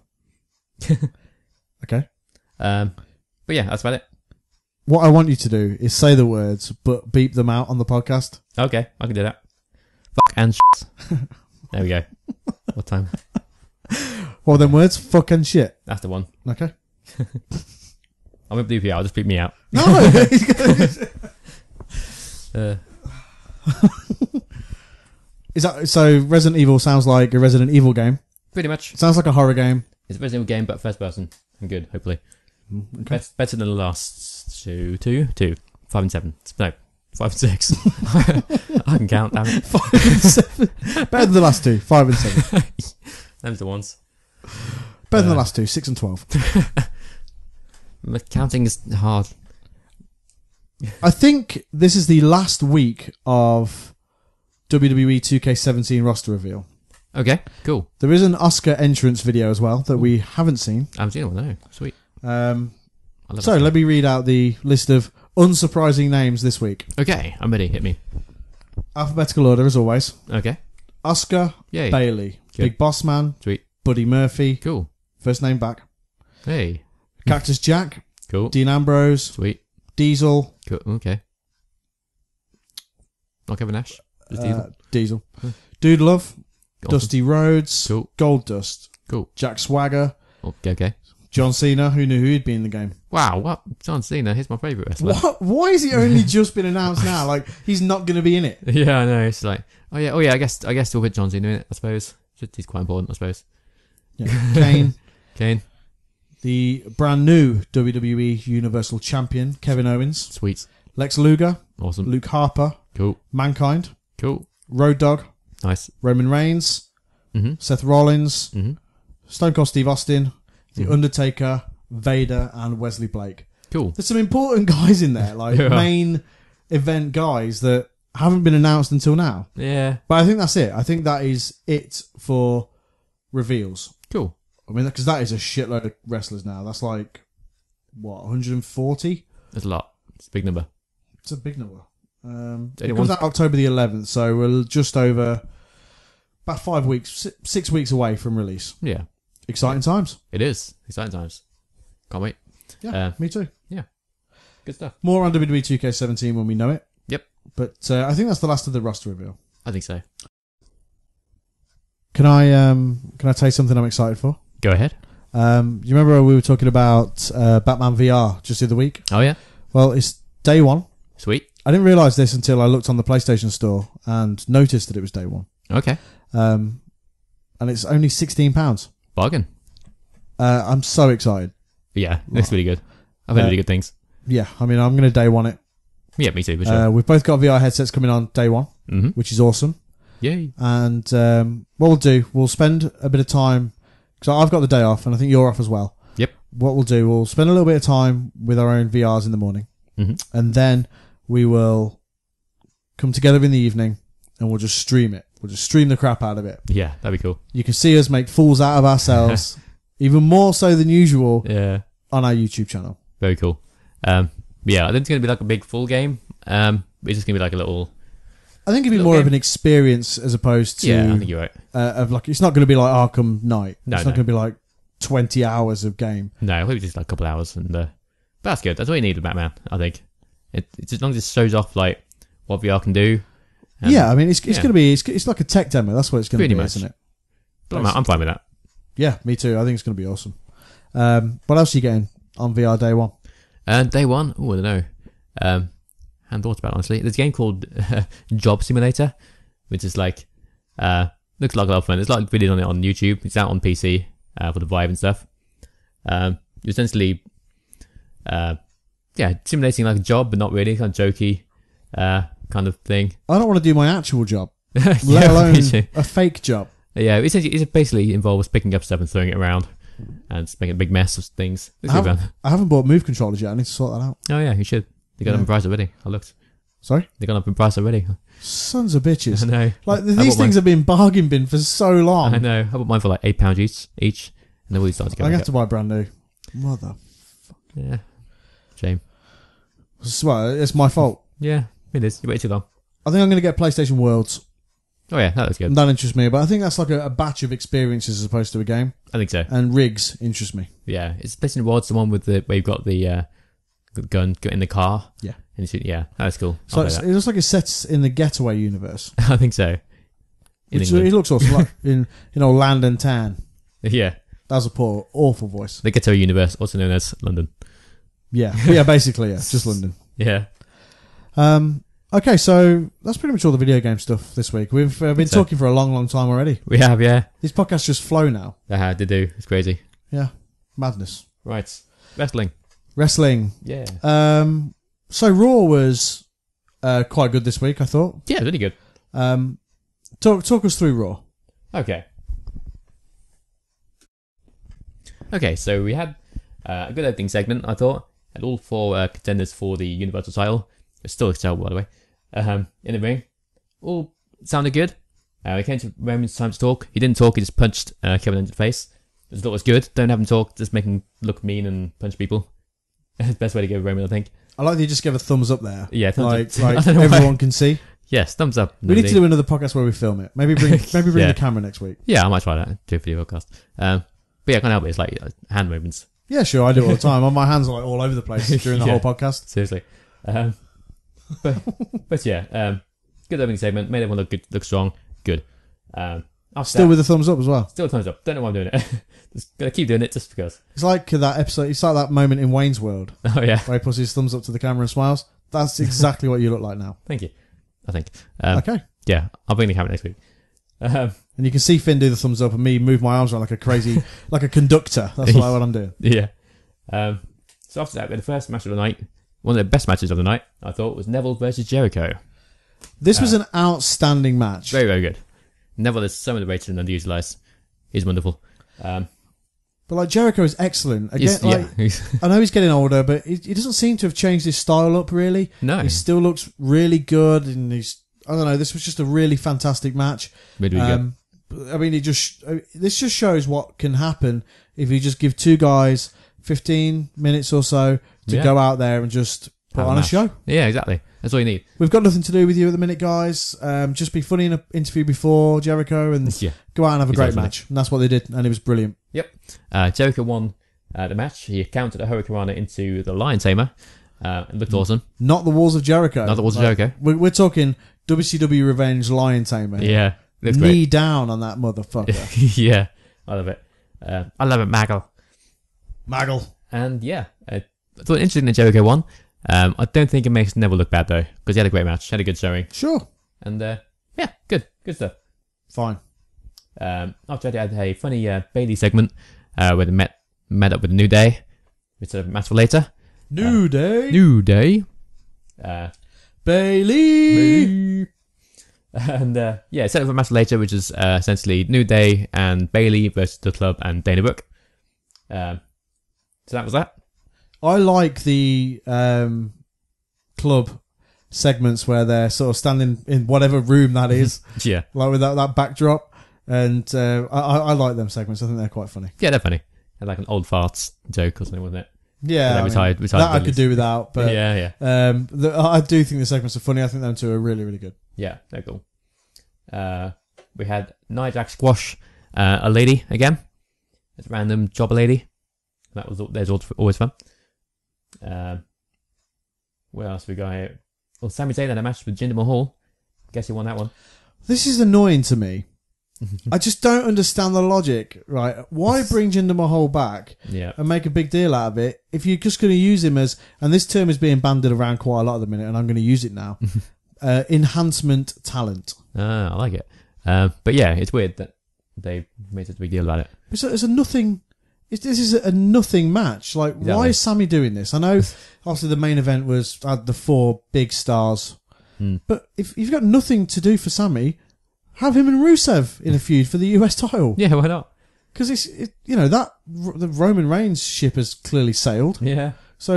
Speaker 2: Okay.
Speaker 1: Um, but yeah, that's about it.
Speaker 2: What I want you to do is say the words, but beep them out on the podcast.
Speaker 1: Okay, I can do that. Fuck and shit. There we go. What time?
Speaker 2: What are them words? Fuck and shit.
Speaker 1: That's the one.
Speaker 2: Okay.
Speaker 1: I'm gonna bleep you out. I'll just bleep me out.
Speaker 2: No.
Speaker 1: Uh,
Speaker 2: Is that so? Resident Evil sounds like a Resident Evil game.
Speaker 1: pretty much.
Speaker 2: It sounds like a horror game.
Speaker 1: It's a Resident Evil game, but first person. And good, hopefully.
Speaker 2: Okay.
Speaker 1: Bet- better than the last two, two, two, five and seven. No, five and six. I can count. Damn it.
Speaker 2: Five and seven. Better than the last two. Five and seven.
Speaker 1: Them's the ones.
Speaker 2: Better than the
Speaker 1: Uh,
Speaker 2: last two. Six and twelve.
Speaker 1: Counting is hard.
Speaker 2: I think this is the last week of W W E two K seventeen roster reveal.
Speaker 1: Okay, cool.
Speaker 2: There is an Oscar entrance video as well that we haven't seen.
Speaker 1: I haven't seen one. No, sweet.
Speaker 2: Um,
Speaker 1: I love
Speaker 2: so
Speaker 1: that.
Speaker 2: let me read out the list of unsurprising names this week.
Speaker 1: Okay, I'm ready. Hit me.
Speaker 2: Alphabetical order as always.
Speaker 1: Okay.
Speaker 2: Oscar
Speaker 1: Yay.
Speaker 2: Bailey,
Speaker 1: Good.
Speaker 2: Big Boss Man,
Speaker 1: Sweet.
Speaker 2: Buddy Murphy,
Speaker 1: Cool.
Speaker 2: first name back,
Speaker 1: Hey.
Speaker 2: Cactus Jack,
Speaker 1: Cool.
Speaker 2: Dean Ambrose,
Speaker 1: Sweet.
Speaker 2: Diesel,
Speaker 1: Cool. Okay. Not Kevin Nash. Just
Speaker 2: uh,
Speaker 1: Diesel.
Speaker 2: Diesel,
Speaker 1: Huh.
Speaker 2: Dude Love,
Speaker 1: Awesome.
Speaker 2: Dusty Rhodes,
Speaker 1: Cool.
Speaker 2: Gold Dust,
Speaker 1: Cool.
Speaker 2: Jack Swagger,
Speaker 1: Okay. Okay.
Speaker 2: John Cena. Who knew who'd be in the game?
Speaker 1: Wow. What? John Cena. He's my favourite wrestler.
Speaker 2: What? Why has he only just been announced now? Like he's not going to be in it.
Speaker 1: Yeah, I know. It's like, oh yeah, oh yeah. I guess, I guess we'll put John Cena in it. I suppose he's quite important. I suppose.
Speaker 2: Yeah. Kane,
Speaker 1: Kane.
Speaker 2: the brand new W W E Universal Champion, Kevin Owens,
Speaker 1: Sweet.
Speaker 2: Lex Luger,
Speaker 1: Awesome.
Speaker 2: Luke Harper,
Speaker 1: Cool.
Speaker 2: Mankind,
Speaker 1: Cool.
Speaker 2: Road Dogg,
Speaker 1: Nice.
Speaker 2: Roman Reigns,
Speaker 1: Mhm.
Speaker 2: Seth Rollins,
Speaker 1: Mhm.
Speaker 2: Stone Cold Steve Austin, The
Speaker 1: Mhm.
Speaker 2: Undertaker, Vader, and Wesley Blake.
Speaker 1: Cool.
Speaker 2: There's some important guys in there, like
Speaker 1: Yeah.
Speaker 2: main event guys that haven't been announced until now.
Speaker 1: Yeah.
Speaker 2: But I think that's it. I think that is it for reveals.
Speaker 1: Cool.
Speaker 2: I mean, because that is a shitload of wrestlers now. That's like, what, one hundred forty?
Speaker 1: That's a lot. It's a big number.
Speaker 2: It's a big number. Um, it
Speaker 1: Anyone's-
Speaker 2: comes out October the eleventh, so we're just over about five weeks, si- six weeks away from release.
Speaker 1: Yeah.
Speaker 2: Exciting times.
Speaker 1: It is. Exciting times. Can't wait.
Speaker 2: Yeah,
Speaker 1: Uh,
Speaker 2: me too.
Speaker 1: Good stuff.
Speaker 2: More on W W E two K seventeen when we know it.
Speaker 1: Yep.
Speaker 2: But uh, I think that's the last of the roster reveal.
Speaker 1: I think so.
Speaker 2: Can I um can I tell you something I'm excited for?
Speaker 1: Go ahead.
Speaker 2: Um, you remember we were talking about uh, Batman V R just the other week?
Speaker 1: Oh yeah.
Speaker 2: Well, it's day one.
Speaker 1: Sweet.
Speaker 2: I didn't realise this until I looked on the PlayStation Store and noticed that it was day one.
Speaker 1: Okay.
Speaker 2: Um, and it's only sixteen pounds.
Speaker 1: Bargain.
Speaker 2: Uh, I'm so excited.
Speaker 1: But yeah, looks really good. I've heard
Speaker 2: Uh,
Speaker 1: really good things.
Speaker 2: Yeah, I mean, I'm going to day one it.
Speaker 1: Yeah, me too, for sure.
Speaker 2: Uh, we've both got V R headsets coming on day one,
Speaker 1: mm-hmm.
Speaker 2: which is awesome.
Speaker 1: Yay.
Speaker 2: And um, what we'll do, we'll spend a bit of time because I've got the day off and I think you're off as well.
Speaker 1: Yep.
Speaker 2: What we'll do, we'll spend a little bit of time with our own V Rs in the morning,
Speaker 1: mm-hmm.
Speaker 2: and then we will come together in the evening and we'll just stream it. We'll just stream the crap out of it.
Speaker 1: Yeah, that'd be cool.
Speaker 2: You can see us make fools out of ourselves, even more so than usual,
Speaker 1: yeah.
Speaker 2: on our YouTube channel.
Speaker 1: Very cool. Um, yeah, I think it's going to be like a big full game. Um, it's just going to be like a little...
Speaker 2: I think it'd be more game. of an experience as opposed to...
Speaker 1: Yeah, I think you're right.
Speaker 2: Uh, of like, it's not going to be like Arkham Knight.
Speaker 1: No,
Speaker 2: it's
Speaker 1: no.
Speaker 2: not going to be like twenty hours of game.
Speaker 1: No, maybe just like a couple of hours. and uh, But that's good. That's all you need with Batman, I think. It, it's as long as it shows off like what V R can do.
Speaker 2: Um, yeah, I mean, it's it's
Speaker 1: yeah.
Speaker 2: going to be... It's, it's like a tech demo. That's what it's going to be,
Speaker 1: much.
Speaker 2: isn't it?
Speaker 1: But I'm, I'm fine with that.
Speaker 2: Yeah, me too. I think it's going to be awesome. Um, what else are you getting on V R day one?
Speaker 1: Uh, day one? Oh, I don't know. Um, I hadn't thought about it, honestly. There's a game called uh, Job Simulator, which is like, uh, looks like a lot of fun. There's a lot of videos on it on YouTube. It's out on P C uh, for the Vive and stuff. Um, you're essentially, uh, yeah, simulating like a job, but not really, kind of jokey uh, kind of thing.
Speaker 2: I don't want to do my actual job,
Speaker 1: yeah,
Speaker 2: let alone a fake job.
Speaker 1: Yeah, it's, it basically involves picking up stuff and throwing it around and just making a big mess of things.
Speaker 2: I haven't, I haven't bought move controllers yet. I need to sort that out.
Speaker 1: Oh yeah, you should. They got
Speaker 2: Yeah.
Speaker 1: them in price already. I looked.
Speaker 2: Sorry?
Speaker 1: They got up in price already.
Speaker 2: Sons of bitches.
Speaker 1: I know.
Speaker 2: Like,
Speaker 1: I
Speaker 2: these
Speaker 1: bought
Speaker 2: things
Speaker 1: mine-
Speaker 2: have been bargain bin for so long.
Speaker 1: I know. I bought mine for like eight pounds each, each, and they've already started to go.
Speaker 2: I'm going
Speaker 1: back
Speaker 2: to have to buy brand new. Mother.
Speaker 1: up. Yeah. Shame.
Speaker 2: Well, it's my fault.
Speaker 1: Yeah, it is. You waited too long.
Speaker 2: I think I'm going to get PlayStation Worlds.
Speaker 1: Oh yeah, that looks good.
Speaker 2: That interests me, but I think that's like a, a batch of experiences as opposed to a game.
Speaker 1: I think so.
Speaker 2: And rigs interest me.
Speaker 1: Yeah, it's PlayStation Awards, the one with the where you've got the uh, gun got in the car.
Speaker 2: Yeah.
Speaker 1: And you shoot, yeah, that's cool.
Speaker 2: So
Speaker 1: I'll
Speaker 2: it's,
Speaker 1: play
Speaker 2: it looks like it's set in the Getaway universe.
Speaker 1: that. I think so. In
Speaker 2: Which,
Speaker 1: England.
Speaker 2: it looks awesome. Like in, you know, Land and Tan.
Speaker 1: Yeah,
Speaker 2: That was a poor, awful voice.
Speaker 1: the Ghetto Universe, also known as London.
Speaker 2: Yeah. Yeah, basically, yeah. Just London.
Speaker 1: Yeah.
Speaker 2: Um, okay, so that's pretty much all the video game stuff this week. We've uh, been
Speaker 1: so.
Speaker 2: talking for a long, long time already.
Speaker 1: We have, yeah.
Speaker 2: These podcasts just flow now.
Speaker 1: They had to do. It's crazy.
Speaker 2: Yeah. Madness.
Speaker 1: Right. Wrestling.
Speaker 2: Wrestling.
Speaker 1: Yeah.
Speaker 2: Um, so Raw was uh, quite good this week, I thought.
Speaker 1: Yeah, really good.
Speaker 2: Um, talk talk us through Raw.
Speaker 1: Okay. Okay, so we had uh, a good opening segment, I thought. Had all four uh, contenders for the Universal title. It's still excelled, by the way. Um, in the ring. All sounded good. Uh, it came to Roman's time to talk. He didn't talk, he just punched uh, Kevin in the face. I thought it was good. Don't have him talk, just make him look mean and punch people. It's the best way to give Roman, I think.
Speaker 2: I like that you just gave a thumbs up there.
Speaker 1: Yeah, thumbs
Speaker 2: like,
Speaker 1: up.
Speaker 2: Like everyone can see.
Speaker 1: Yes, thumbs up.
Speaker 2: We need to do another podcast where we film it. Maybe bring maybe bring
Speaker 1: Yeah.
Speaker 2: the camera next week.
Speaker 1: Yeah, I might try that. Do a video podcast. Um, but yeah, I can't help it. It's like uh, hand movements.
Speaker 2: Yeah, sure, I do it all the time. My hands are like all over the place during the
Speaker 1: Yeah.
Speaker 2: whole podcast.
Speaker 1: Seriously. Um, but but yeah, um, good opening segment. Made everyone look good, look strong. Good. Um, after
Speaker 2: Still
Speaker 1: that,
Speaker 2: with a thumbs up as well.
Speaker 1: still thumbs up. Don't know why I'm doing it. Just gonna keep doing it just because.
Speaker 2: It's like that episode. It's like that moment in Wayne's World
Speaker 1: Oh yeah.
Speaker 2: where he puts his thumbs up to the camera and smiles. That's exactly what you look like now.
Speaker 1: Thank you. I think. Um,
Speaker 2: Okay.
Speaker 1: Yeah, I'll bring the camera next week. Um,
Speaker 2: And you can see Finn do the thumbs up and me move my arms around like a crazy, like a conductor. That's what, I, what I'm doing.
Speaker 1: yeah. Um, so after that, we had the first match of the night. One of the best matches of the night, I thought, was Neville versus Jericho.
Speaker 2: This was an outstanding match.
Speaker 1: Very, very good. Neville is so underrated and underutilized. He's wonderful. Um,
Speaker 2: But like Jericho is excellent. Again,
Speaker 1: he's,
Speaker 2: like,
Speaker 1: yeah.
Speaker 2: I know he's getting older, but he, he doesn't seem to have changed his style up really.
Speaker 1: No.
Speaker 2: He still looks really good, and he's. I don't know. This was just a really fantastic match.
Speaker 1: Really, really good.
Speaker 2: Um, I mean, it just this just shows what can happen if you just give two guys fifteen minutes or so to
Speaker 1: Yeah.
Speaker 2: go out there and just put
Speaker 1: Have a
Speaker 2: on a
Speaker 1: match.
Speaker 2: show.
Speaker 1: Yeah, exactly. That's all you need.
Speaker 2: We've got nothing to do with you at the minute, guys. Um, just be funny in an interview before Jericho and
Speaker 1: Yeah.
Speaker 2: go out and have a great
Speaker 1: Exactly.
Speaker 2: match. And that's what they did, and it was brilliant.
Speaker 1: Yep. Uh, Jericho won uh, the match. He countered a Hurricanrana into the Lion Tamer. Uh, it looked awesome.
Speaker 2: Not the Walls of Jericho.
Speaker 1: Not the Walls of
Speaker 2: Like,
Speaker 1: Jericho.
Speaker 2: We're, we're talking W C W Revenge Lion Tamer.
Speaker 1: Yeah. It
Speaker 2: Knee
Speaker 1: looked
Speaker 2: down on that motherfucker.
Speaker 1: great. Yeah. I love it. Uh, I love it, Maggle.
Speaker 2: Maggle.
Speaker 1: And yeah, uh, I thought it interesting that Jericho won. Um, I don't think it makes Neville look bad though, because he had a great match, had a good showing,
Speaker 2: Sure.
Speaker 1: and uh, yeah, good, good stuff.
Speaker 2: Fine.
Speaker 1: Um, after that, I had a funny uh, Bailey segment uh, where they met met up with the New Day, which is a match for later.
Speaker 2: New
Speaker 1: Uh,
Speaker 2: Day.
Speaker 1: New Day. Uh,
Speaker 2: Bailey.
Speaker 1: And uh, yeah, set up for a match later, which is uh, essentially New Day and Bailey versus the Club and Dana Brooke. Um, so that was that.
Speaker 2: I like the um, Club segments where they're sort of standing in whatever room that is.
Speaker 1: Yeah.
Speaker 2: Like with that, that backdrop. And uh, I, I like them segments. I think they're quite funny.
Speaker 1: Yeah, they're funny. They're like an old farts joke or something, wasn't it?
Speaker 2: Yeah. I
Speaker 1: retired,
Speaker 2: mean,
Speaker 1: retired
Speaker 2: that I could do without. But
Speaker 1: yeah, yeah.
Speaker 2: Um, the, I do think the segments are funny. I think them two are really, really good.
Speaker 1: Yeah, they're cool. Uh, we had Nia Jax squash uh, a lady again. It's a random jobber lady. That was there's always fun. Uh, where else we got here? Well, Sami Zayn had a match with Jinder Mahal. Guess he won that one.
Speaker 2: This is annoying to me. I just don't understand the logic, right? Why bring Jinder Mahal back
Speaker 1: yeah.
Speaker 2: and make a big deal out of it if you're just going to use him as, and this term is being bandied around quite a lot at the minute, and I'm going to use it now, uh, enhancement talent.
Speaker 1: Ah, I like it. Uh, but yeah, it's weird that they made such a big deal about it.
Speaker 2: It's a, it's a nothing. It's, this is a, a nothing match. Like,
Speaker 1: Exactly.
Speaker 2: Why is Sammy doing this? I know, obviously, the main event was had the four big stars,
Speaker 1: hmm.
Speaker 2: but if you've got nothing to do for Sammy, have him and Rusev in a feud for the U S title.
Speaker 1: Yeah, why not?
Speaker 2: Because it's it, you know that the Roman Reigns ship has clearly sailed.
Speaker 1: Yeah.
Speaker 2: So,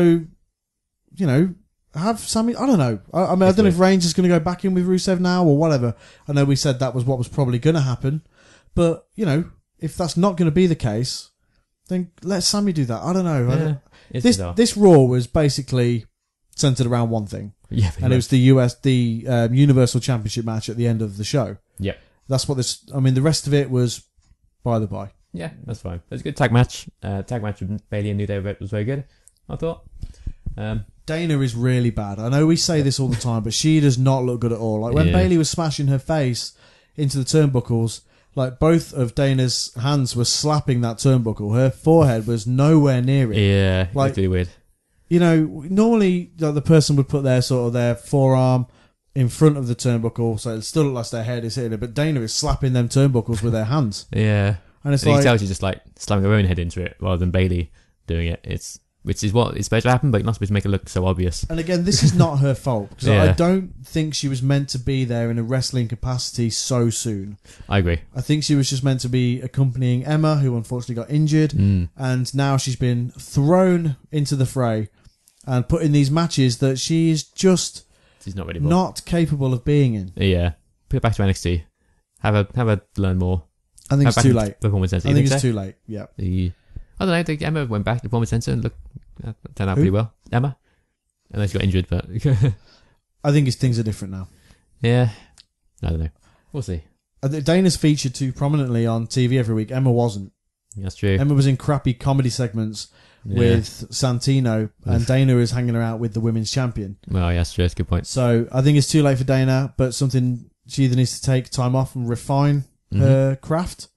Speaker 2: you know, have Sammy. I don't know. I, I mean, I
Speaker 1: It's
Speaker 2: don't know
Speaker 1: weird.
Speaker 2: if Reigns is going to go back in with Rusev now or whatever. I know we said that was what was probably going to happen, but you know, if that's not going to be the case, then let Sammy do that. I don't know. I
Speaker 1: Yeah,
Speaker 2: don't,
Speaker 1: it's
Speaker 2: this
Speaker 1: bizarre.
Speaker 2: this Raw was basically centered around one thing,
Speaker 1: Yeah,
Speaker 2: and it was the U S the um, Universal Championship match at the end of the show.
Speaker 1: Yep.
Speaker 2: That's what this. I mean, the rest of it was by the by.
Speaker 1: Yeah, that's fine. It was a good tag match. Uh, tag match with Bailey and New Day was very good, I thought. Um,
Speaker 2: Dana is really bad. I know we say this all the time, but she does not look good at all. Like when
Speaker 1: Yeah.
Speaker 2: Bailey was smashing her face into the turnbuckles, like both of Dana's hands were slapping that turnbuckle. Her forehead was nowhere near it.
Speaker 1: yeah,
Speaker 2: Like-
Speaker 1: it's really weird.
Speaker 2: You know, normally like, the person would put their sort of their forearm in front of the turnbuckle, so it still looks like their head is hitting it. But Dana is slapping them turnbuckles with their hands,
Speaker 1: Yeah.
Speaker 2: and it's
Speaker 1: And you
Speaker 2: like,
Speaker 1: can tell she's just like slamming her own head into it rather than Bailey doing it. It's which is what is supposed to happen, but you're not supposed to make it look so obvious.
Speaker 2: and again, this is not her fault because I
Speaker 1: Yeah.
Speaker 2: don't think she was meant to be there in a wrestling capacity so soon.
Speaker 1: I agree.
Speaker 2: I think she was just meant to be accompanying Emma, who unfortunately got injured,
Speaker 1: Mm.
Speaker 2: and now she's been thrown into the fray and put in these matches that she is just
Speaker 1: She's not ready for.
Speaker 2: not capable of being in.
Speaker 1: Yeah. Put it back to N X T. Have her have her learn more.
Speaker 2: I think
Speaker 1: Have
Speaker 2: it's
Speaker 1: back
Speaker 2: too
Speaker 1: in
Speaker 2: late.
Speaker 1: Performance Center.
Speaker 2: I
Speaker 1: You
Speaker 2: think
Speaker 1: so?
Speaker 2: it's too late. Yeah.
Speaker 1: The, I don't know. I think Emma went back to Performance Center and looked uh, turned out
Speaker 2: Who?
Speaker 1: pretty well. Emma. Unless she got injured, but
Speaker 2: I think it's, things are different now.
Speaker 1: yeah. I don't know. We'll see.
Speaker 2: I think Dana's featured too prominently on T V every week. Emma wasn't.
Speaker 1: That's true.
Speaker 2: Emma was in crappy comedy segments
Speaker 1: Yeah.
Speaker 2: with Santino, and Dana is hanging out with the women's champion.
Speaker 1: Well, yeah, that's true. That's a good point.
Speaker 2: So I think it's too late for Dana, but something she either needs to take time off and refine her craft.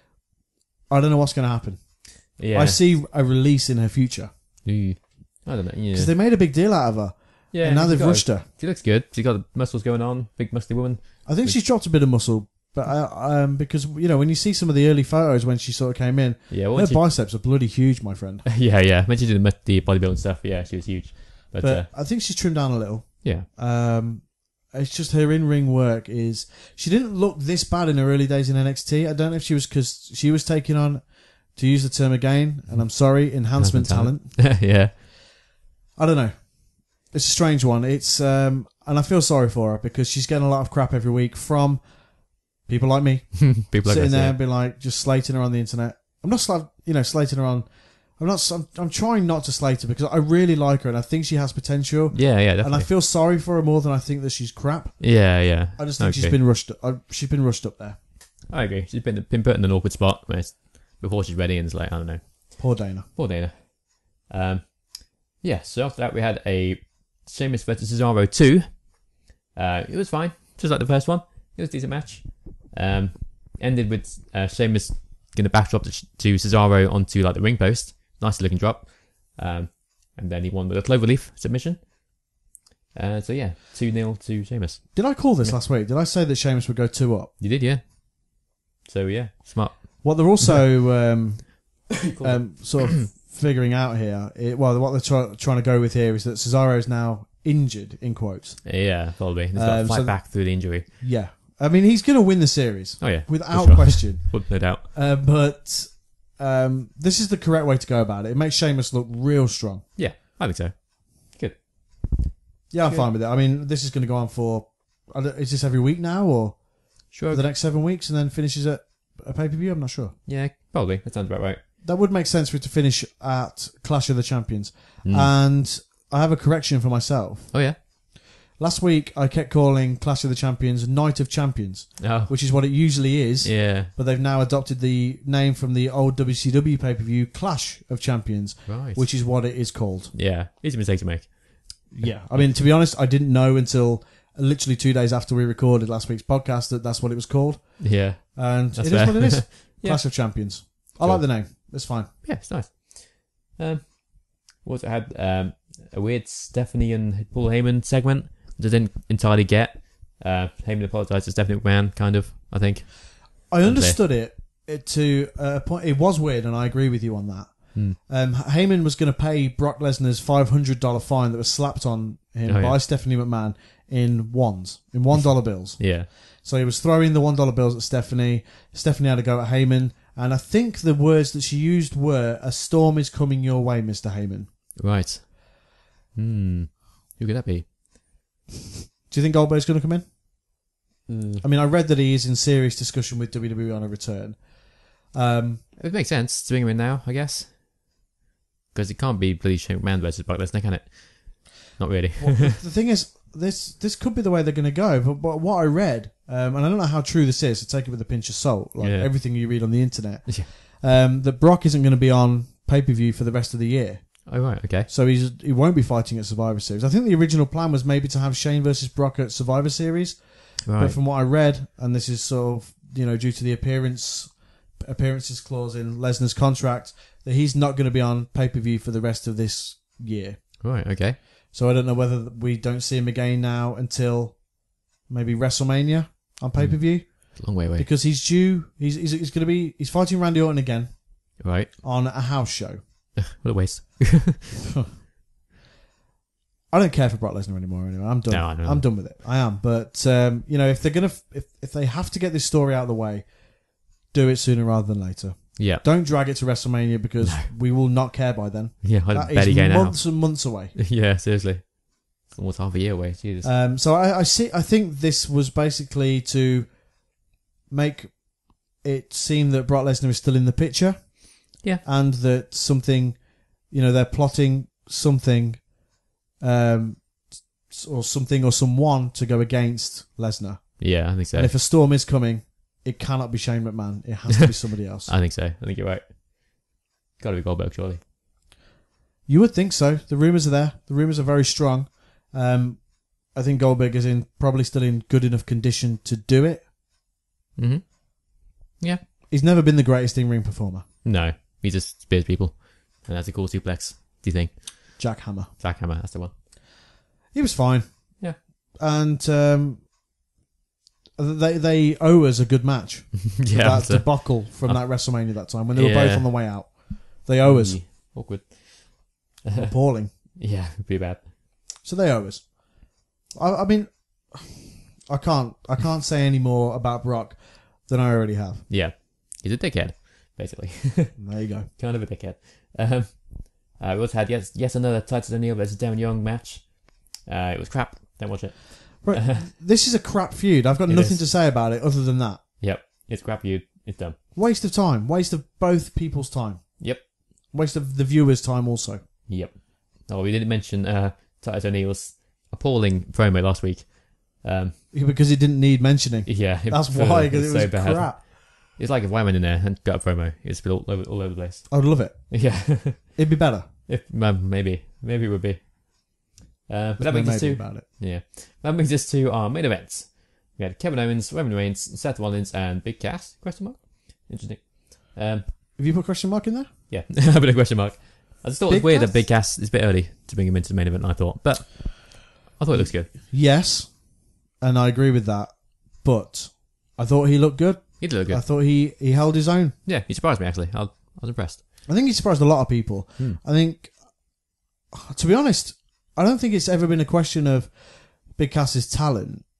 Speaker 2: I don't know what's going to happen.
Speaker 1: Yeah.
Speaker 2: I see a release in her future
Speaker 1: Ooh. I don't know. Yeah.
Speaker 2: because they made a big deal out of her,
Speaker 1: Yeah.
Speaker 2: and now
Speaker 1: she's
Speaker 2: they've
Speaker 1: got-
Speaker 2: rushed her.
Speaker 1: She looks good. She's got the muscles going on. Big muscly woman.
Speaker 2: I think she's dropped a bit of muscle, but I, um, because you know when you see some of the early photos when she sort of came in,
Speaker 1: Yeah. Well,
Speaker 2: her
Speaker 1: she,
Speaker 2: biceps are bloody huge, my friend.
Speaker 1: yeah, yeah. When she did the, the bodybuilding stuff, yeah, she was huge. But,
Speaker 2: But
Speaker 1: uh,
Speaker 2: I think she's trimmed down a little.
Speaker 1: yeah.
Speaker 2: Um, it's just her in-ring work is... She didn't look this bad in her early days in N X T. I don't know if she was... Because she was taking on, to use the term again, and I'm sorry, enhancement talent.
Speaker 1: yeah.
Speaker 2: I don't know. It's a strange one. It's um, And I feel sorry for her because she's getting a lot of crap every week from people like me.
Speaker 1: People like
Speaker 2: sitting
Speaker 1: us,
Speaker 2: there
Speaker 1: yeah.
Speaker 2: and being like, just slating her on the internet. I'm not, sla- you know, slating her on... I'm not. I'm, I'm trying not to slate her because I really like her and I think she has potential.
Speaker 1: Yeah, yeah, definitely.
Speaker 2: And I feel sorry for her more than I think that she's crap.
Speaker 1: yeah, yeah.
Speaker 2: I just think
Speaker 1: Okay.
Speaker 2: she's been rushed. Uh, she's been rushed up there.
Speaker 1: I agree. She's been been put in an awkward spot where it's, before she's ready, and it's like, I don't know.
Speaker 2: Poor Dana.
Speaker 1: Poor Dana. Um, yeah. So after that, we had a Sheamus versus Cesaro two. Uh, it was fine, just like the first one. It was a decent match. Um, ended with uh, Sheamus going to backdrop to, to Cesaro onto like the ring post. Nice looking drop. Um, and then he won with a cloverleaf submission. Uh, so yeah, two nil to Sheamus.
Speaker 2: Did I call this last week? Did I say that Sheamus would go two up?
Speaker 1: You did, yeah. So yeah, smart.
Speaker 2: What they're also um, um, sort of figuring out here, it, well, what they're try- trying to go with here is that Cesaro is now injured, in quotes.
Speaker 1: Yeah, probably. He's got
Speaker 2: Um,
Speaker 1: to fight
Speaker 2: so-
Speaker 1: back through the injury.
Speaker 2: Yeah. I mean, he's going to win the series.
Speaker 1: Oh, yeah.
Speaker 2: Without
Speaker 1: sure.
Speaker 2: question.
Speaker 1: Well, no doubt.
Speaker 2: Uh, but um, this is the correct way to go about it. It makes Sheamus look real strong.
Speaker 1: Yeah, I think so. Good.
Speaker 2: Yeah, I'm
Speaker 1: Good.
Speaker 2: fine with it. I mean, this is going to go on for... I don't- Is this every week now, or
Speaker 1: Sure.
Speaker 2: for the next seven weeks, and then finishes at a pay-per-view? I'm not sure.
Speaker 1: Yeah, probably. That sounds about right.
Speaker 2: That would make sense for it to finish at Clash of the Champions.
Speaker 1: Mm.
Speaker 2: And I have a correction for myself.
Speaker 1: Oh, yeah?
Speaker 2: Last week, I kept calling Clash of the Champions Night of Champions,
Speaker 1: Oh,
Speaker 2: which is what it usually is.
Speaker 1: yeah.
Speaker 2: But they've now adopted the name from the old W C W pay-per-view, Clash of Champions,
Speaker 1: Right.
Speaker 2: which is what it is called.
Speaker 1: Yeah, easy mistake to make.
Speaker 2: Yeah. I mean, to be honest, I didn't know until literally two days after we recorded last week's podcast that that's what it was called.
Speaker 1: Yeah.
Speaker 2: And
Speaker 1: That's
Speaker 2: it is
Speaker 1: fair.
Speaker 2: what it is.
Speaker 1: Yeah.
Speaker 2: Clash of Champions. I
Speaker 1: Sure.
Speaker 2: like the name. It's fine.
Speaker 1: Yeah, it's nice. Um, we also had um, a weird Stephanie and Paul Heyman segment that I didn't entirely get. Uh, Heyman apologised to Stephanie McMahon, kind of, I think.
Speaker 2: I understood it, it to a point. It was weird, and I agree with you on that.
Speaker 1: Hmm.
Speaker 2: Um, Heyman was going to pay Brock Lesnar's five hundred dollars fine that was slapped on him
Speaker 1: Oh, yeah.
Speaker 2: by Stephanie McMahon in ones, in one dollar bills.
Speaker 1: Yeah.
Speaker 2: So he was throwing the one dollar bills at Stephanie. Stephanie had to go at Heyman. And I think the words that she used were, "A storm is coming your way, Mister Heyman."
Speaker 1: Right. Hmm. Who could that be?
Speaker 2: Do you think Goldberg's going to come in?
Speaker 1: Mm.
Speaker 2: I mean, I read that he is in serious discussion with W W E on a return. Um,
Speaker 1: It makes sense to bring him in now, I guess. Because it can't be bloody Shane McMahon versus Brock Lesnar, can it? Not really.
Speaker 2: well, the, the thing is, this this could be the way they're going to go. But, but what I read, um, and I don't know how true this is, so take it with a pinch of salt, like
Speaker 1: Yeah.
Speaker 2: everything you read on the internet,
Speaker 1: Yeah.
Speaker 2: um, that Brock isn't going to be on pay-per-view for the rest of the year.
Speaker 1: Oh, right, okay.
Speaker 2: So he's he won't be fighting at Survivor Series. I think the original plan was maybe to have Shane versus Brock at Survivor Series.
Speaker 1: Right.
Speaker 2: But from what I read, and this is sort of, you know, due to the appearance appearances clause in Lesnar's contract, that he's not going to be on pay-per-view for the rest of this year.
Speaker 1: Right, okay.
Speaker 2: So I don't know whether we don't see him again now until maybe WrestleMania on pay-per-view.
Speaker 1: It's a long way away.
Speaker 2: Because he's due, he's, he's, he's going to be, he's fighting Randy Orton again
Speaker 1: Right.
Speaker 2: on a house show.
Speaker 1: What a waste.
Speaker 2: I don't care for Brock Lesnar anymore. Anyway, I'm done.
Speaker 1: No, I don't
Speaker 2: I'm
Speaker 1: know.
Speaker 2: done with it. I am. But um, you know, if they're gonna, if if they have to get this story out of the way, do it sooner rather than later.
Speaker 1: Yeah.
Speaker 2: Don't drag it to WrestleMania because
Speaker 1: No.
Speaker 2: we will not care by then.
Speaker 1: Yeah, I
Speaker 2: That
Speaker 1: barely
Speaker 2: is
Speaker 1: get now.
Speaker 2: months and months away.
Speaker 1: Yeah, seriously. It's almost half a year away. Jesus.
Speaker 2: Um, so I, I see. I think this was basically to make it seem that Brock Lesnar is still in the picture.
Speaker 1: Yeah.
Speaker 2: And that something, you know, they're plotting something, um, or something or someone to go against Lesnar.
Speaker 1: Yeah, I think so.
Speaker 2: And if a storm is coming, it cannot be Shane McMahon. It has to be somebody else.
Speaker 1: I think so. I think you're right. Gotta be Goldberg, surely.
Speaker 2: You would think so. The rumours are there. The rumours are very strong. Um, I think Goldberg is in probably still in good enough condition to do it.
Speaker 1: Mm-hmm. Yeah.
Speaker 2: He's never been the greatest in-ring performer.
Speaker 1: No. He just spears people. And that's a cool suplex. Do you think?
Speaker 2: Jackhammer.
Speaker 1: Jackhammer, that's the one.
Speaker 2: He was fine.
Speaker 1: Yeah.
Speaker 2: And um, they they owe us a good match.
Speaker 1: Yeah.
Speaker 2: That
Speaker 1: so-
Speaker 2: debacle from
Speaker 1: Uh,
Speaker 2: that WrestleMania that time when they were
Speaker 1: yeah.
Speaker 2: both on the way out. They owe us.
Speaker 1: Awkward.
Speaker 2: Appalling.
Speaker 1: Yeah, it'd be bad.
Speaker 2: So they owe us. I, I mean, I can't I can't say any more about Brock than I already have.
Speaker 1: Yeah. He's a dickhead, basically.
Speaker 2: There you go.
Speaker 1: Kind of a dickhead. Um, uh, we also had yes, yes another Titus O'Neil versus Darren Young match. Uh, it was crap. Don't watch it.
Speaker 2: Right. This is a crap feud. I've got
Speaker 1: It
Speaker 2: nothing
Speaker 1: is.
Speaker 2: to say about it other than that.
Speaker 1: Yep. It's crap. You. It's dumb.
Speaker 2: Waste of time. Waste of both people's time.
Speaker 1: Yep.
Speaker 2: Waste of the viewers' time also.
Speaker 1: Yep. Oh, we didn't mention uh, Titus O'Neil's appalling promo last week. Um,
Speaker 2: Because it didn't need mentioning.
Speaker 1: yeah. it-
Speaker 2: That's why, because it was
Speaker 1: so bad.
Speaker 2: crap.
Speaker 1: It's like if I went in there and got a promo. It's been all over, all over the place.
Speaker 2: I would love it.
Speaker 1: Yeah.
Speaker 2: It'd be better.
Speaker 1: if um, maybe, maybe it would be. Uh, but that
Speaker 2: Maybe
Speaker 1: brings us to
Speaker 2: about it.
Speaker 1: yeah. That brings us to our main events. We had Kevin Owens, Roman Reigns, Seth Rollins, and Big Cass? Question mark. Interesting. Um,
Speaker 2: Have you put question mark in there?
Speaker 1: yeah, a bit of question mark. I just thought it was
Speaker 2: Big
Speaker 1: weird
Speaker 2: Cass?
Speaker 1: that Big Cass is a bit early to bring him into the main event. I thought, but I thought it looks good.
Speaker 2: Yes, and I agree with that. But I thought he looked good.
Speaker 1: He did look
Speaker 2: I
Speaker 1: good.
Speaker 2: thought he, he held his own.
Speaker 1: Yeah, he surprised me actually. I, I was impressed.
Speaker 2: I think he surprised a lot of people.
Speaker 1: Hmm.
Speaker 2: I think, to be honest, I don't think it's ever been a question of Big Cass's talent.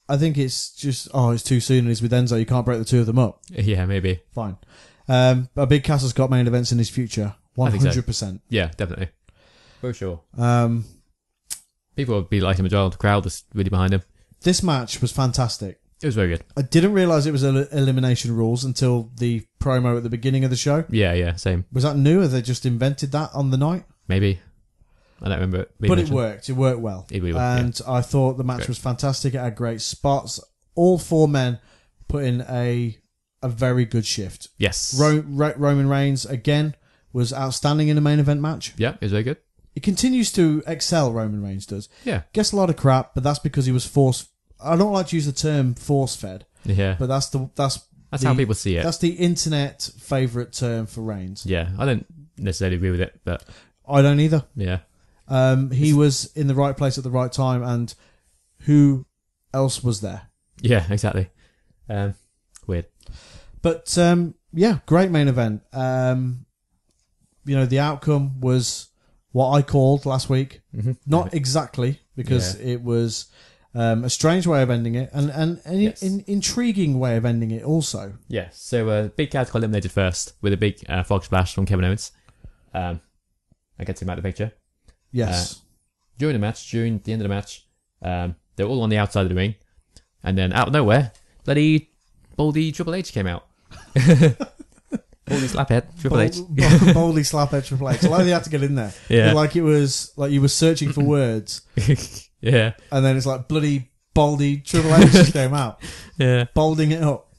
Speaker 2: I think it's just, oh, it's too soon and he's with Enzo. You can't break the two of them up.
Speaker 1: Yeah, maybe.
Speaker 2: Fine. Um, but Big Cass has got main events in his future. one hundred percent.
Speaker 1: So. Yeah, definitely. For sure.
Speaker 2: Um,
Speaker 1: People would be liking him as well. The crowd was really behind him.
Speaker 2: This match was fantastic.
Speaker 1: It was very good.
Speaker 2: I didn't realise it was el- elimination rules until the promo at the beginning of the show.
Speaker 1: Yeah, yeah, same.
Speaker 2: Was that new or they just invented that on the night?
Speaker 1: Maybe. I don't remember it.
Speaker 2: But it worked. It worked well.
Speaker 1: It really worked,
Speaker 2: and
Speaker 1: yeah.
Speaker 2: I thought the match
Speaker 1: Great.
Speaker 2: was fantastic. It had great spots. All four men put in a a very good shift.
Speaker 1: Yes.
Speaker 2: Ro- Ro- Roman Reigns, again, was outstanding in a main event match.
Speaker 1: Yeah, it was very good.
Speaker 2: He continues to excel, Roman Reigns does.
Speaker 1: Yeah.
Speaker 2: Gets a lot of crap, but that's because he was force. I don't like to use the term force fed,
Speaker 1: Yeah.
Speaker 2: but that's the that's
Speaker 1: That's
Speaker 2: the,
Speaker 1: how people see it.
Speaker 2: That's the internet favourite term for Reigns.
Speaker 1: Yeah, I don't necessarily agree with it, but
Speaker 2: I don't either.
Speaker 1: yeah.
Speaker 2: Um, he was in the right place at the right time, and who else was there?
Speaker 1: Yeah, exactly. Um, weird.
Speaker 2: But um, yeah, great main event. Um, you know, the outcome was what I called last week.
Speaker 1: Mm-hmm.
Speaker 2: Not exactly, because
Speaker 1: Yeah.
Speaker 2: it was um, a strange way of ending it, and, and an
Speaker 1: Yes.
Speaker 2: in, intriguing way of ending it also.
Speaker 1: Yeah, so uh, Big Cass got eliminated first with a big uh, frog splash from Kevin Owens. Um, I get to him out of the picture.
Speaker 2: Yes.
Speaker 1: During the match, during the end of the match, um, they were all on the outside of the ring, and then out of nowhere, bloody baldy Triple H came out. Baldy slaphead Triple H.
Speaker 2: Bold, bold, boldly slap at Triple H. Like they had to get in there.
Speaker 1: Yeah.
Speaker 2: Like it was like you were searching for words,
Speaker 1: Yeah,
Speaker 2: and then it's like bloody baldy Triple H just came out,
Speaker 1: yeah.
Speaker 2: bolding it up.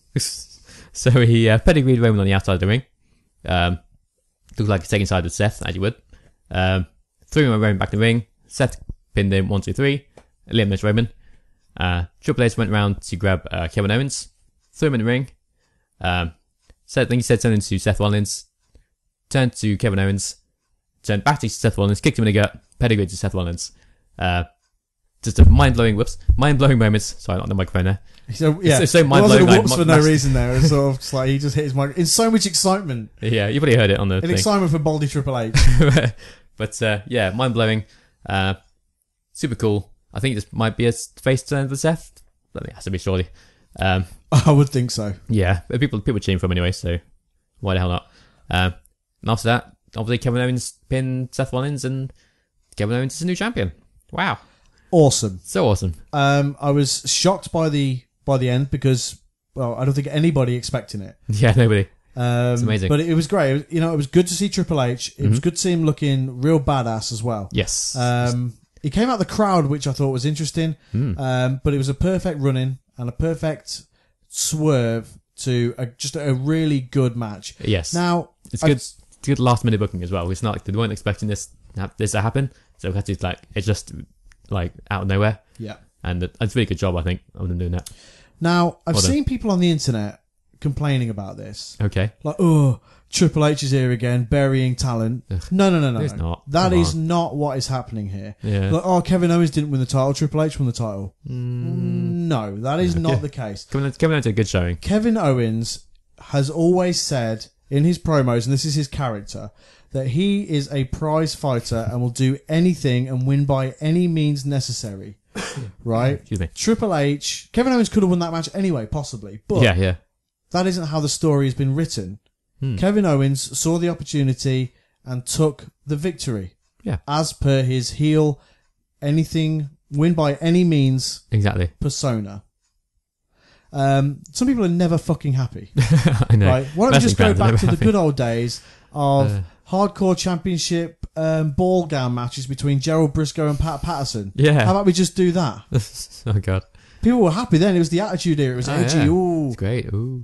Speaker 1: So he uh, pedigreed Roman on the outside of the ring. Um, looked like he's taking side with Seth, as you would. Um, threw him Roman back in the ring. Seth pinned him one, two, three. Eliminated Roman. Uh, Triple H went round to grab uh, Kevin Owens. Threw him in the ring. Um, said, I think he said something to Seth Rollins. Turned to Kevin Owens. Turned back to Seth Rollins. Kicked him in the gut. Pedigreed to Seth Rollins. Uh, just a mind-blowing, whoops, mind-blowing moments. Sorry, not the microphone there.
Speaker 2: So yeah,
Speaker 1: It's so
Speaker 2: it wasn't
Speaker 1: mind-blowing,
Speaker 2: a
Speaker 1: like,
Speaker 2: whoops for
Speaker 1: mass-
Speaker 2: no reason there. It was sort of just like he just hit his mic in so much excitement.
Speaker 1: Yeah, you probably heard it on the
Speaker 2: In
Speaker 1: thing.
Speaker 2: excitement for Baldy Triple H.
Speaker 1: But uh, yeah, mind blowing, uh, super cool. I think this might be a face turn for Seth. I think it has to be surely. Um,
Speaker 2: I would think so.
Speaker 1: yeah, but people people cheering for him anyway, so why the hell not? Um, and after that, obviously Kevin Owens pinned Seth Rollins, and Kevin Owens is a new champion. Wow,
Speaker 2: Awesome.
Speaker 1: so awesome.
Speaker 2: Um, I was shocked by the by the end because, well, I don't think anybody expecting it.
Speaker 1: Yeah, nobody.
Speaker 2: Um,
Speaker 1: It's amazing.
Speaker 2: But it, it was great. It was, you know, it was good to see Triple H. It was
Speaker 1: Mhm.
Speaker 2: good to see him looking real badass as well.
Speaker 1: Yes.
Speaker 2: Um, he came out the crowd, which I thought was interesting.
Speaker 1: Mm.
Speaker 2: Um, but it was a perfect run-in and a perfect swerve to a, just a really good match.
Speaker 1: yes.
Speaker 2: Now,
Speaker 1: it's
Speaker 2: I-
Speaker 1: good. It's good last minute booking as well. It's not like they weren't expecting this this to happen, so it had to, like, it's just like out of nowhere.
Speaker 2: Yeah.
Speaker 1: And it's a really good job, I think, of them doing that.
Speaker 2: Now, I've
Speaker 1: Well done.
Speaker 2: seen people on the internet complaining about this.
Speaker 1: Okay.
Speaker 2: Like, oh, Triple H is here again, burying talent.
Speaker 1: Ugh.
Speaker 2: No, no, no, no.
Speaker 1: It's
Speaker 2: no.
Speaker 1: not.
Speaker 2: That
Speaker 1: Come
Speaker 2: is
Speaker 1: on.
Speaker 2: not what is happening here.
Speaker 1: Yeah.
Speaker 2: Like, oh, Kevin Owens didn't win the title, Triple H won the title.
Speaker 1: Mm.
Speaker 2: No, that is
Speaker 1: Okay.
Speaker 2: not the case.
Speaker 1: Kevin, Kevin Owens did a good showing.
Speaker 2: Kevin Owens has always said in his promos, and this is his character, that he is a prize fighter and will do anything and win by any means necessary. Right?
Speaker 1: Excuse me.
Speaker 2: Triple H, Kevin Owens could have won that match anyway, possibly, but
Speaker 1: Yeah, yeah.
Speaker 2: that isn't how the story has been written.
Speaker 1: Hmm.
Speaker 2: Kevin Owens saw the opportunity and took the victory.
Speaker 1: Yeah.
Speaker 2: As per his heel, anything, win by any means
Speaker 1: Exactly.
Speaker 2: persona. Um, some people are never fucking happy.
Speaker 1: I know.
Speaker 2: Right? Why don't we
Speaker 1: Wrestling
Speaker 2: just go
Speaker 1: fans are
Speaker 2: back
Speaker 1: never
Speaker 2: to the
Speaker 1: happy.
Speaker 2: good old days of
Speaker 1: Uh.
Speaker 2: hardcore championship um, ball gown matches between Gerald Briscoe and Pat Patterson?
Speaker 1: Yeah.
Speaker 2: How about we just do that?
Speaker 1: Oh, God.
Speaker 2: People were happy then. It was the Attitude Era. It was
Speaker 1: Oh,
Speaker 2: edgy.
Speaker 1: yeah.
Speaker 2: Ooh.
Speaker 1: It's great. Ooh.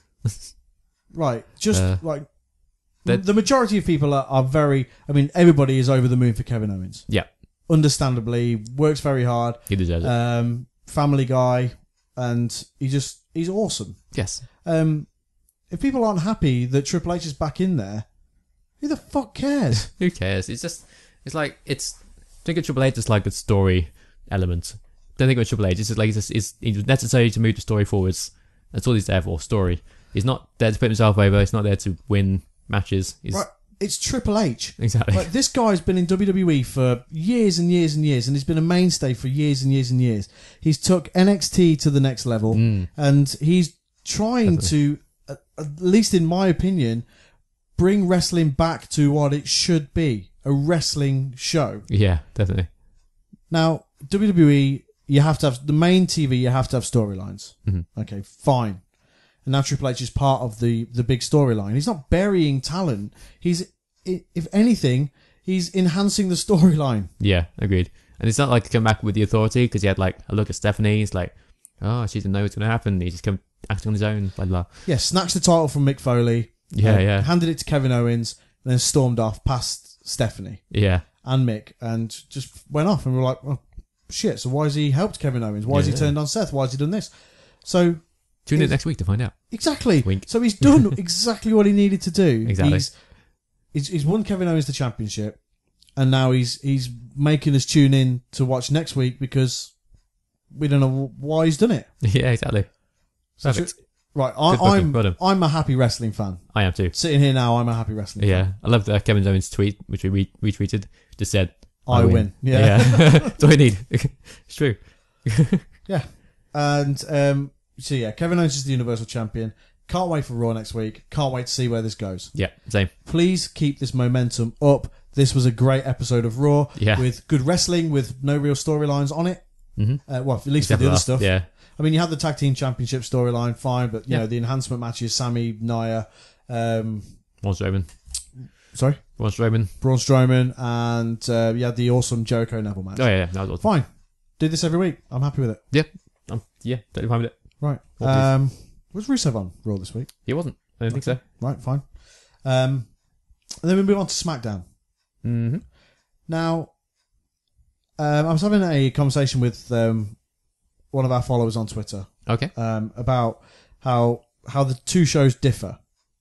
Speaker 2: Right. Just
Speaker 1: Uh,
Speaker 2: like...
Speaker 1: that-
Speaker 2: The majority of people are, are very... I mean, everybody is over the moon for Kevin Owens.
Speaker 1: Yeah.
Speaker 2: Understandably. Works very hard.
Speaker 1: He deserves it.
Speaker 2: Um, family guy. And he just... He's awesome.
Speaker 1: Yes.
Speaker 2: Um, if people aren't happy that Triple H is back in there, who the fuck cares?
Speaker 1: Who cares? It's just, it's like, it's, think of Triple H as like a story element. Don't think of Triple H. It's just like, it's, just, it's, it's necessary to move the story forwards. That's all he's there for, story. He's not there to put himself over. He's not there to win matches. He's
Speaker 2: Right. it's Triple H.
Speaker 1: Exactly.
Speaker 2: Like, this guy's been in W W E for years and years and years, and he's been a mainstay for years and years and years. He's took N X T to the next level,
Speaker 1: Mm.
Speaker 2: and he's trying
Speaker 1: Definitely.
Speaker 2: to, at least in my opinion, bring wrestling back to what it should be, a wrestling show.
Speaker 1: Yeah, definitely.
Speaker 2: Now, W W E, you have to have, the main T V, you have to have storylines.
Speaker 1: Mm-hmm.
Speaker 2: Okay, fine. And now Triple H is part of the, the big storyline. He's not burying talent. He's, if anything, he's enhancing the storyline.
Speaker 1: Yeah, agreed. And it's not like come back with the authority, because he had like a look at Stephanie. He's like, oh, she didn't know what's going to happen. He just come acting on his own, blah, blah.
Speaker 2: Yeah, snatched the title from Mick Foley.
Speaker 1: Yeah,
Speaker 2: uh,
Speaker 1: yeah.
Speaker 2: Handed it to Kevin Owens, and then stormed off past Stephanie
Speaker 1: Yeah.
Speaker 2: and Mick, and just went off. And we're like, oh, shit, so why has he helped Kevin Owens? Why has
Speaker 1: Yeah,
Speaker 2: he
Speaker 1: yeah.
Speaker 2: turned on Seth? Why has he done this? So,
Speaker 1: Tune in
Speaker 2: Is-
Speaker 1: next week to find out.
Speaker 2: exactly.
Speaker 1: Wink.
Speaker 2: So he's done exactly what he needed to do.
Speaker 1: Exactly.
Speaker 2: He's, he's, he's won Kevin Owens the championship, and now he's he's making us tune in to watch next week because we don't know why he's done it.
Speaker 1: Yeah, exactly.
Speaker 2: So
Speaker 1: Perfect.
Speaker 2: should- right, I,
Speaker 1: Good booking.
Speaker 2: I'm
Speaker 1: Well done.
Speaker 2: I'm a happy wrestling fan.
Speaker 1: I am too.
Speaker 2: Sitting here now, I'm a happy wrestling fan.
Speaker 1: Yeah. I love uh, Kevin Owens' tweet, which we re- retweeted, just said,
Speaker 2: I win. Yeah.
Speaker 1: Yeah. That's all I need. It's true.
Speaker 2: Yeah. And um, so, yeah, Kevin Owens is the Universal Champion. Can't wait for Raw next week. Can't wait to see where this goes.
Speaker 1: Yeah, same.
Speaker 2: Please keep this momentum up. This was a great episode of Raw
Speaker 1: Yeah.
Speaker 2: with good wrestling, with no real storylines on it.
Speaker 1: Mm-hmm.
Speaker 2: Uh, well, at least for
Speaker 1: Except
Speaker 2: the
Speaker 1: for
Speaker 2: other
Speaker 1: that,
Speaker 2: stuff.
Speaker 1: Yeah.
Speaker 2: I mean, you had the Tag Team Championship storyline, fine, but, you
Speaker 1: Yeah.
Speaker 2: know, the enhancement matches, Sammy, Nia, um,
Speaker 1: Braun Strowman.
Speaker 2: sorry,
Speaker 1: Braun Strowman.
Speaker 2: Braun Strowman, and uh, you had the awesome Jericho Neville match.
Speaker 1: Oh, yeah, yeah. That was awesome.
Speaker 2: Fine. Do this every week. I'm happy with it.
Speaker 1: Yeah. Um, yeah, totally fine with it.
Speaker 2: Right.
Speaker 1: What is-
Speaker 2: Um, was Rusev on Raw this week?
Speaker 1: He wasn't. I don't think so.
Speaker 2: Right, fine. Um, and then we move on to SmackDown.
Speaker 1: Mm-hmm.
Speaker 2: Now, um, I was having a conversation with um, one of our followers on Twitter
Speaker 1: Okay.
Speaker 2: um, about how how the two shows differ,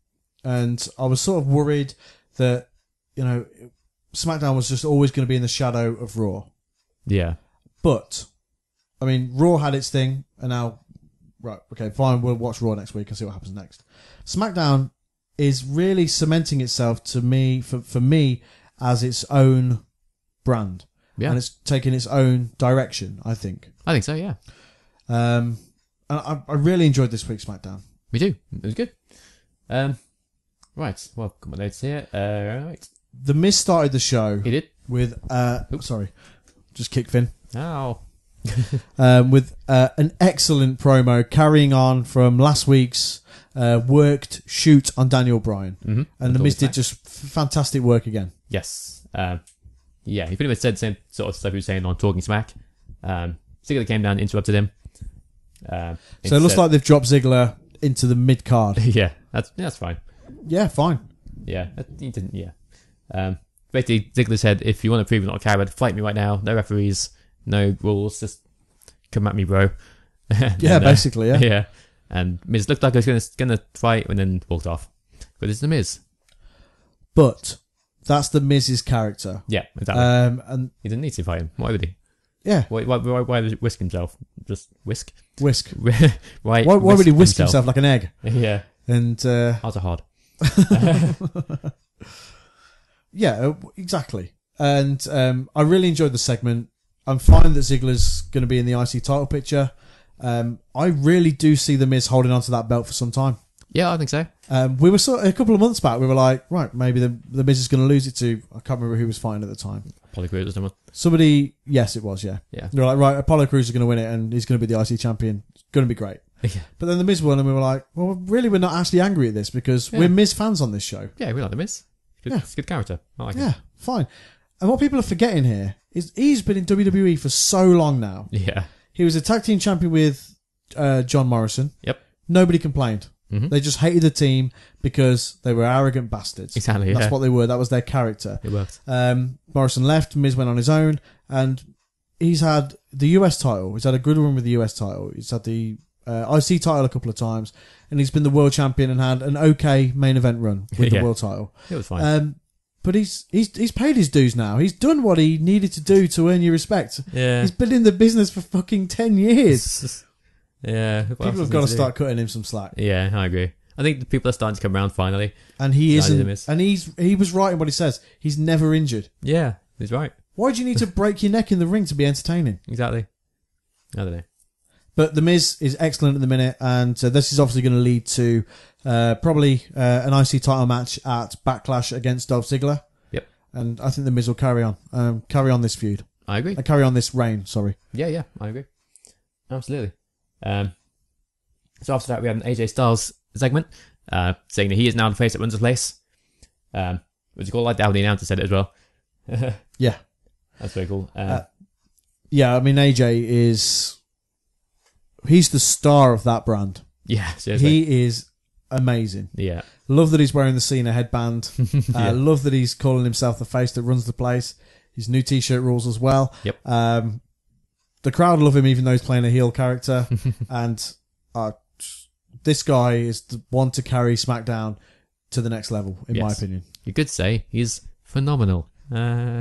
Speaker 2: and I was sort of worried that, you know, SmackDown was just always going to be in the shadow of Raw.
Speaker 1: Yeah.
Speaker 2: But I mean, Raw had its thing, and now, right, okay, fine, we'll watch Raw next week and see what happens next. SmackDown is really cementing itself to me for for me as its own brand.
Speaker 1: Yeah.
Speaker 2: And it's taking its own direction, I think.
Speaker 1: I think so, yeah.
Speaker 2: Um, and I, I really enjoyed this week's SmackDown.
Speaker 1: Me too. It was good. Um, right. Well, got my notes here. Uh, right.
Speaker 2: The Miz started the show
Speaker 1: He did.
Speaker 2: with, uh,
Speaker 1: Oops.
Speaker 2: sorry, just kicked Finn,
Speaker 1: Oh.
Speaker 2: um, with uh, an excellent promo carrying on from last week's uh, worked shoot on Daniel Bryan.
Speaker 1: Mm-hmm.
Speaker 2: And The Miz did just f- fantastic work again.
Speaker 1: Yes. Um, yeah, he pretty much said the same sort of stuff he was saying on Talking Smack. Um, Ziggler came down, interrupted him. Um,
Speaker 2: So it looks
Speaker 1: instead-
Speaker 2: like they've dropped Ziggler into the mid card.
Speaker 1: yeah, that's yeah, that's fine.
Speaker 2: Yeah, fine.
Speaker 1: Yeah, that- he didn't. Yeah. Um, basically, Ziggler said, "If you want to prove you're not a coward, fight me right now. No referees, no rules. Just come at me, bro." And,
Speaker 2: Yeah,
Speaker 1: uh,
Speaker 2: basically, yeah.
Speaker 1: Yeah. And Miz looked like he was gonna gonna fight, and then walked off. But it's the Miz.
Speaker 2: But that's the Miz's character.
Speaker 1: Yeah, exactly.
Speaker 2: Um, and
Speaker 1: he didn't need to fight him. Why would he?
Speaker 2: yeah,
Speaker 1: Why? Why? Why, why would he whisk himself? Just whisk.
Speaker 2: whisk.
Speaker 1: why?
Speaker 2: Why, why would he whisk himself? like an egg?
Speaker 1: Yeah.
Speaker 2: And uh,
Speaker 1: How's it hard?
Speaker 2: yeah, uh, exactly. And um, I really enjoyed the segment. I'm fine that Ziggler's going to be in the I C title picture. Um, I really do see the Miz holding on to that belt for some time.
Speaker 1: Yeah, I think so.
Speaker 2: Um, we were sort a couple of months back. We were like, right, maybe the the Miz is going to lose it to. I can't remember who was fighting at the time.
Speaker 1: Apollo Crews or someone.
Speaker 2: Somebody, yes, it was. Yeah,
Speaker 1: Yeah.
Speaker 2: they were like, right, Apollo Crews is going to win it, and he's going to be the I C champion. It's going to be great.
Speaker 1: Yeah.
Speaker 2: But then the Miz won, and we were like, well, really, we're not actually angry at this because
Speaker 1: Yeah.
Speaker 2: we're Miz fans on this show.
Speaker 1: Yeah, we like the Miz. Good,
Speaker 2: Yeah.
Speaker 1: It's a good character. I like
Speaker 2: Yeah,
Speaker 1: him.
Speaker 2: fine. And what people are forgetting here is he's been in W W E for so long now.
Speaker 1: Yeah.
Speaker 2: He was a tag team champion with uh, John Morrison.
Speaker 1: Yep.
Speaker 2: Nobody complained.
Speaker 1: Mm-hmm.
Speaker 2: They just hated the team because they were arrogant bastards.
Speaker 1: Exactly.
Speaker 2: That's
Speaker 1: Yeah.
Speaker 2: what they were. That was their character.
Speaker 1: It worked.
Speaker 2: Um, Morrison left. Miz went on his own, and he's had the U S title. He's had a good run with the U S title. He's had the uh, I C title a couple of times, and he's been the world champion and had an okay main event run with
Speaker 1: Yeah.
Speaker 2: the world title.
Speaker 1: It was fine.
Speaker 2: Um, but he's he's he's paid his dues now. He's done what he needed to do to earn your respect.
Speaker 1: yeah.
Speaker 2: He's been in the business for fucking ten years.
Speaker 1: yeah. What else
Speaker 2: People have
Speaker 1: does
Speaker 2: got
Speaker 1: he
Speaker 2: to
Speaker 1: do?
Speaker 2: start cutting him some slack.
Speaker 1: Yeah, I agree. I think the people are starting to come around finally.
Speaker 2: And he
Speaker 1: The
Speaker 2: isn't.
Speaker 1: idea is-
Speaker 2: And he's he was right in what he says. He's never injured.
Speaker 1: Yeah, he's right.
Speaker 2: Why do you need to break your neck in the ring to be entertaining?
Speaker 1: Exactly. I don't know.
Speaker 2: But The Miz is excellent at the minute, and uh, this is obviously going to lead to uh, probably uh, an I C title match at Backlash against Dolph Ziggler.
Speaker 1: Yep.
Speaker 2: And I think The Miz will carry on, um, carry on this feud,
Speaker 1: I agree.
Speaker 2: uh, carry on this reign. Sorry.
Speaker 1: Yeah, yeah, I agree. Absolutely. Um, so after that, we had an A J Styles segment uh, saying that he is now the face that runs the place. Um, which is cool. I like how the announcer said it as well.
Speaker 2: Yeah.
Speaker 1: That's very cool. Uh,
Speaker 2: Uh, Yeah, I mean, A J is... He's the star of that brand.
Speaker 1: yeah, seriously.
Speaker 2: He is amazing.
Speaker 1: yeah.
Speaker 2: Love that he's wearing the Cena headband.
Speaker 1: Yeah.
Speaker 2: uh, love that he's calling himself the face that runs the place. His new t-shirt rules as well.
Speaker 1: Yep.
Speaker 2: Um, the crowd love him even though he's playing a heel character. and uh, this guy is the one to carry SmackDown to the next level, in my
Speaker 1: Yes.
Speaker 2: opinion.
Speaker 1: You could say he's phenomenal. Uh,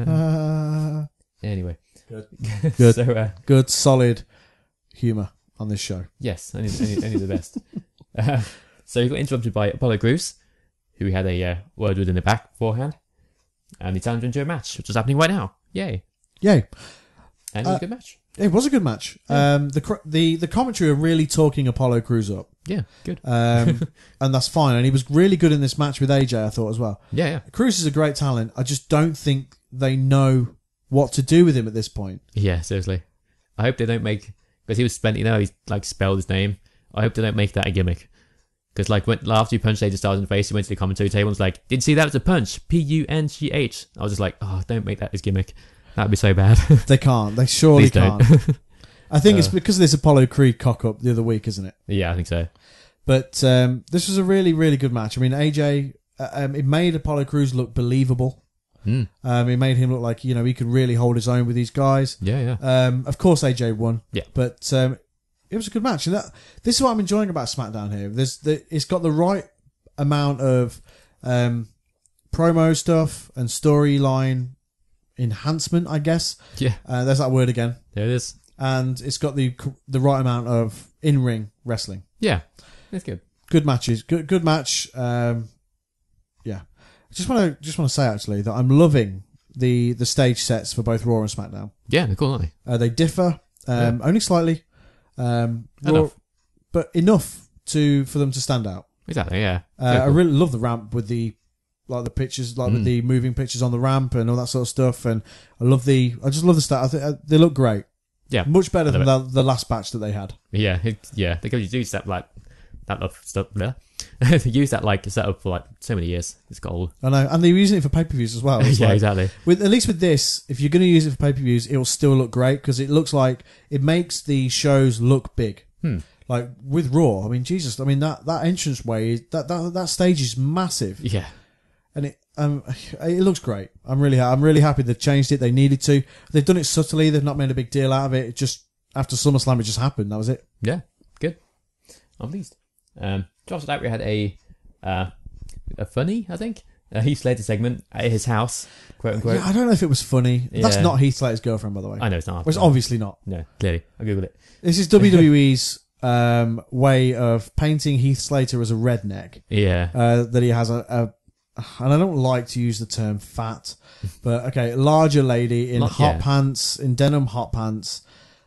Speaker 2: Uh,
Speaker 1: anyway.
Speaker 2: Good. Good.
Speaker 1: so, uh,
Speaker 2: good, solid humour on this show.
Speaker 1: yes, only, only, only the best. Uh, so he got interrupted by Apollo Crews, who we had a uh, word with in the back beforehand. And he turned into a match, which is happening right now. Yay.
Speaker 2: Yay.
Speaker 1: And it was
Speaker 2: Uh,
Speaker 1: a good match.
Speaker 2: It was a good match.
Speaker 1: Yeah.
Speaker 2: Um, the cr- the the commentary are really talking Apollo Crews up,
Speaker 1: Yeah, good.
Speaker 2: um, and that's fine. And he was really good in this match with A J, I thought as well.
Speaker 1: Yeah, yeah.
Speaker 2: Crews is a great talent. I just don't think they know what to do with him at this point.
Speaker 1: Yeah, seriously. I hope they don't make... Because he was spent, you know, he's like spelled his name. I hope they don't make that a gimmick. Because like when, after he punched A J Styles in the face, he went to the commentary table and was like, did you see that was a punch? P U N G H. I was just like, oh, don't make that his gimmick. That'd be so bad.
Speaker 2: They can't. They surely
Speaker 1: Please don't.
Speaker 2: can't. I think it's
Speaker 1: Uh.
Speaker 2: because of this Apollo Creed cock up the other week, isn't it?
Speaker 1: Yeah, I think so.
Speaker 2: But um, this was a really, really good match. I mean, A J, uh, um, it made Apollo Crews look believable.
Speaker 1: Mm.
Speaker 2: Um, it made him look like, you know, he could really hold his own with these guys.
Speaker 1: Yeah, yeah.
Speaker 2: Um, of course, A J won.
Speaker 1: Yeah.
Speaker 2: But um, it was a good match. And that, this is what I'm enjoying about SmackDown here. There's the, it's got the right amount of um, promo stuff and storyline enhancement, I guess.
Speaker 1: Yeah,
Speaker 2: Uh, there's that word again.
Speaker 1: there it is.
Speaker 2: And it's got the the right amount of in-ring wrestling.
Speaker 1: Yeah, it's good.
Speaker 2: Good matches. Good good match. Um, yeah. I just want to just want to say actually that I'm loving the the stage sets for both Raw and SmackDown.
Speaker 1: Yeah, they're cool, aren't they?
Speaker 2: Uh, they differ um, only slightly, um, Raw-
Speaker 1: Enough.
Speaker 2: but enough to for them to stand out.
Speaker 1: Exactly, yeah.
Speaker 2: Uh,
Speaker 1: Very
Speaker 2: I
Speaker 1: cool.
Speaker 2: really love the ramp with the like the pictures, like with
Speaker 1: Mm.
Speaker 2: the moving pictures on the ramp and all that sort of stuff. And I love the, I just love the stuff. I think uh, they look great.
Speaker 1: Yeah.
Speaker 2: Much better
Speaker 1: I
Speaker 2: than the,
Speaker 1: love
Speaker 2: the last batch that they had.
Speaker 1: Yeah, it, yeah. They could use that like that love stuff there. They use that like setup for like so many years. It's got old.
Speaker 2: I know, and they were using it for pay per views as well. It's
Speaker 1: yeah,
Speaker 2: like-
Speaker 1: exactly.
Speaker 2: With at least with this, if you're going to use it for pay per views, it will still look great because it looks like it makes the shows look big.
Speaker 1: Hmm.
Speaker 2: Like with Raw, I mean, Jesus, I mean that that entrance way, that that that stage is massive,
Speaker 1: Yeah,
Speaker 2: and it um it looks great. I'm really ha- I'm really happy they've changed it. They needed to. They've done it subtly. They've not made a big deal out of it. It just after SummerSlam, it just happened. That was it.
Speaker 1: yeah. Good. I'm pleased. Um, after that, we had a uh, a funny, I think, a Heath Slater segment at his house, quote unquote.
Speaker 2: Yeah, I don't know if it was funny. That's
Speaker 1: Yeah.
Speaker 2: not Heath Slater's girlfriend, by the way.
Speaker 1: I know it's not.
Speaker 2: Well, it's obviously not.
Speaker 1: No, clearly. I googled it.
Speaker 2: This is W W E's um, way of painting Heath Slater as a redneck.
Speaker 1: Yeah.
Speaker 2: Uh, that he has a, a, and I don't like to use the term fat, but okay, larger lady in
Speaker 1: Not-
Speaker 2: hot
Speaker 1: yeah.
Speaker 2: pants, in denim hot pants,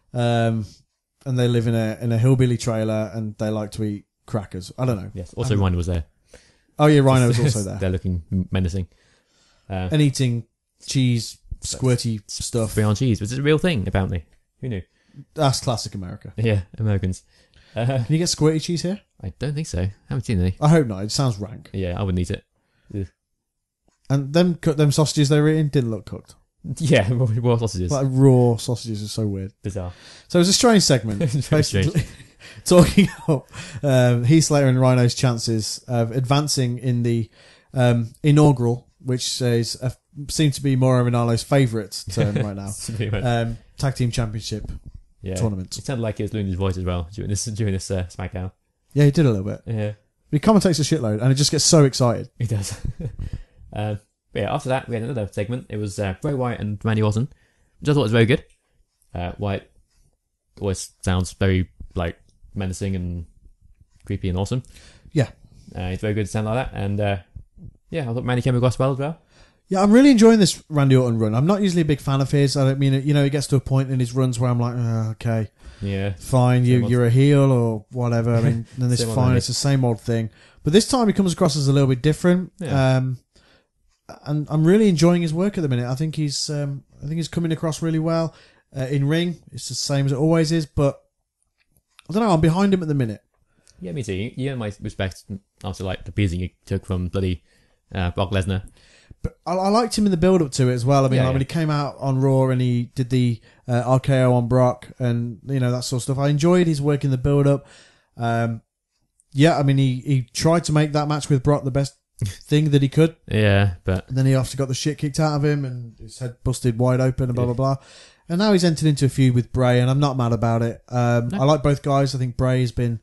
Speaker 2: um, and they live in a in a hillbilly trailer, and they like to eat crackers. I don't know.
Speaker 1: Yes. Also,
Speaker 2: Um,
Speaker 1: Rhino was there.
Speaker 2: Oh yeah, Rhino was also there,
Speaker 1: They're looking menacing. Uh,
Speaker 2: and eating cheese, squirty stuff.
Speaker 1: free on cheese, which is a real thing, apparently. Who knew?
Speaker 2: That's classic America.
Speaker 1: Yeah, Americans. Uh,
Speaker 2: Can you get squirty cheese here?
Speaker 1: I don't think so. I haven't seen any.
Speaker 2: I hope not. It sounds rank.
Speaker 1: Yeah, I wouldn't eat it. Ugh.
Speaker 2: And them cut them sausages they were eating didn't look cooked.
Speaker 1: Yeah, raw, raw sausages.
Speaker 2: Like raw sausages are so weird.
Speaker 1: Bizarre.
Speaker 2: So it was a strange segment,
Speaker 1: Very strange.
Speaker 2: basically talking about um, Heath Slater and Rhino's chances of advancing in the um, inaugural, which is a, seemed to be Mauro Ranallo's favourite term right now,
Speaker 1: Pretty much.
Speaker 2: um, tag team championship
Speaker 1: yeah.
Speaker 2: tournament.
Speaker 1: It sounded like he was losing his voice as well during this during this uh, SmackDown.
Speaker 2: Yeah, he did a little bit.
Speaker 1: Yeah,
Speaker 2: He commentates a shitload, and he just gets so excited.
Speaker 1: he does. um, but yeah, after that we had another segment. It was uh, Bray Wyatt and Randy Orton, which I thought was very good. Uh, Wyatt always sounds very like menacing and creepy and awesome.
Speaker 2: Yeah.
Speaker 1: Uh, he's very good to sound like that, and uh, yeah, I thought Randy came across well as well.
Speaker 2: Yeah, I'm really enjoying this Randy Orton run. I'm not usually a big fan of his. I don't mean, you know, he gets to a point in his runs where I'm like, oh, okay,
Speaker 1: yeah,
Speaker 2: fine, you, you're a heel or whatever. I mean, then it's fine. It's the same old thing. But this time he comes across as a little bit different. Yeah. Um, and I'm really enjoying his work at the minute. I think he's, um, I think he's coming across really well. Uh, in ring, it's the same as it always is, but I don't know, I'm behind him at the minute.
Speaker 1: Yeah, me too. You, you know my respect after like the beating you took from bloody uh, Brock Lesnar.
Speaker 2: But I, I liked him in the build-up to it as well. I mean,
Speaker 1: yeah,
Speaker 2: like
Speaker 1: yeah.
Speaker 2: when he came out on Raw and he did the uh, R K O on Brock and, you know, that sort of stuff. I enjoyed his work in the build-up. Um, yeah, I mean, he, he tried to make that match with Brock the best thing that he could.
Speaker 1: Yeah, but...
Speaker 2: And then he obviously got the shit kicked out of him and his head busted wide open and blah, yeah. blah, blah. And now he's entered into a feud with Bray and I'm not mad about it. Um, no. I like both guys. I think Bray has been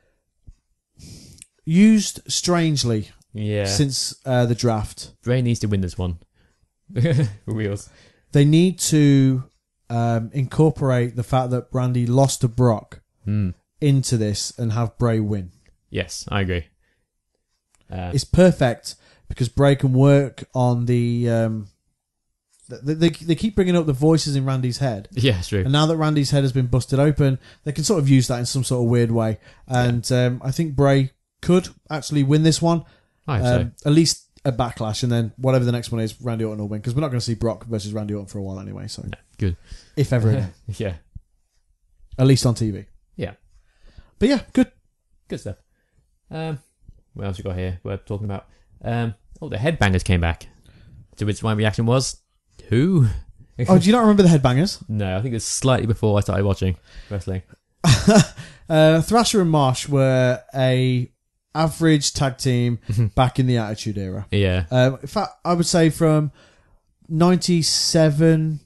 Speaker 2: used strangely
Speaker 1: yeah.
Speaker 2: since uh, the draft.
Speaker 1: Bray needs to win this one. Wheels.
Speaker 2: They need to um, incorporate the fact that Randy lost to Brock
Speaker 1: mm.
Speaker 2: into this and have Bray win.
Speaker 1: Yes, I agree. Uh,
Speaker 2: it's perfect because Bray can work on the... Um, they, they they keep bringing up the voices in Randy's head.
Speaker 1: Yeah, it's true.
Speaker 2: And now that Randy's head has been busted open, they can sort of use that in some sort of weird way. And yeah. um, I think Bray could actually win this one.
Speaker 1: I hope
Speaker 2: um,
Speaker 1: so.
Speaker 2: At least a Backlash, and then whatever the next one is, Randy Orton will win, because we're not going to see Brock versus Randy Orton for a while anyway. So
Speaker 1: no, good,
Speaker 2: if ever again.
Speaker 1: Yeah,
Speaker 2: at least on T V.
Speaker 1: Yeah,
Speaker 2: but yeah, good,
Speaker 1: good stuff. Um, what else we got here? We're talking about. Um, oh, the Headbangers came back. To which my reaction was, who?
Speaker 2: Oh, do you not remember the Headbangers?
Speaker 1: No, I think it's slightly before I started watching wrestling.
Speaker 2: uh, Thrasher and Marsh were a average tag team back in the Attitude Era.
Speaker 1: Yeah.
Speaker 2: Um, in fact, I would say from ninety-seven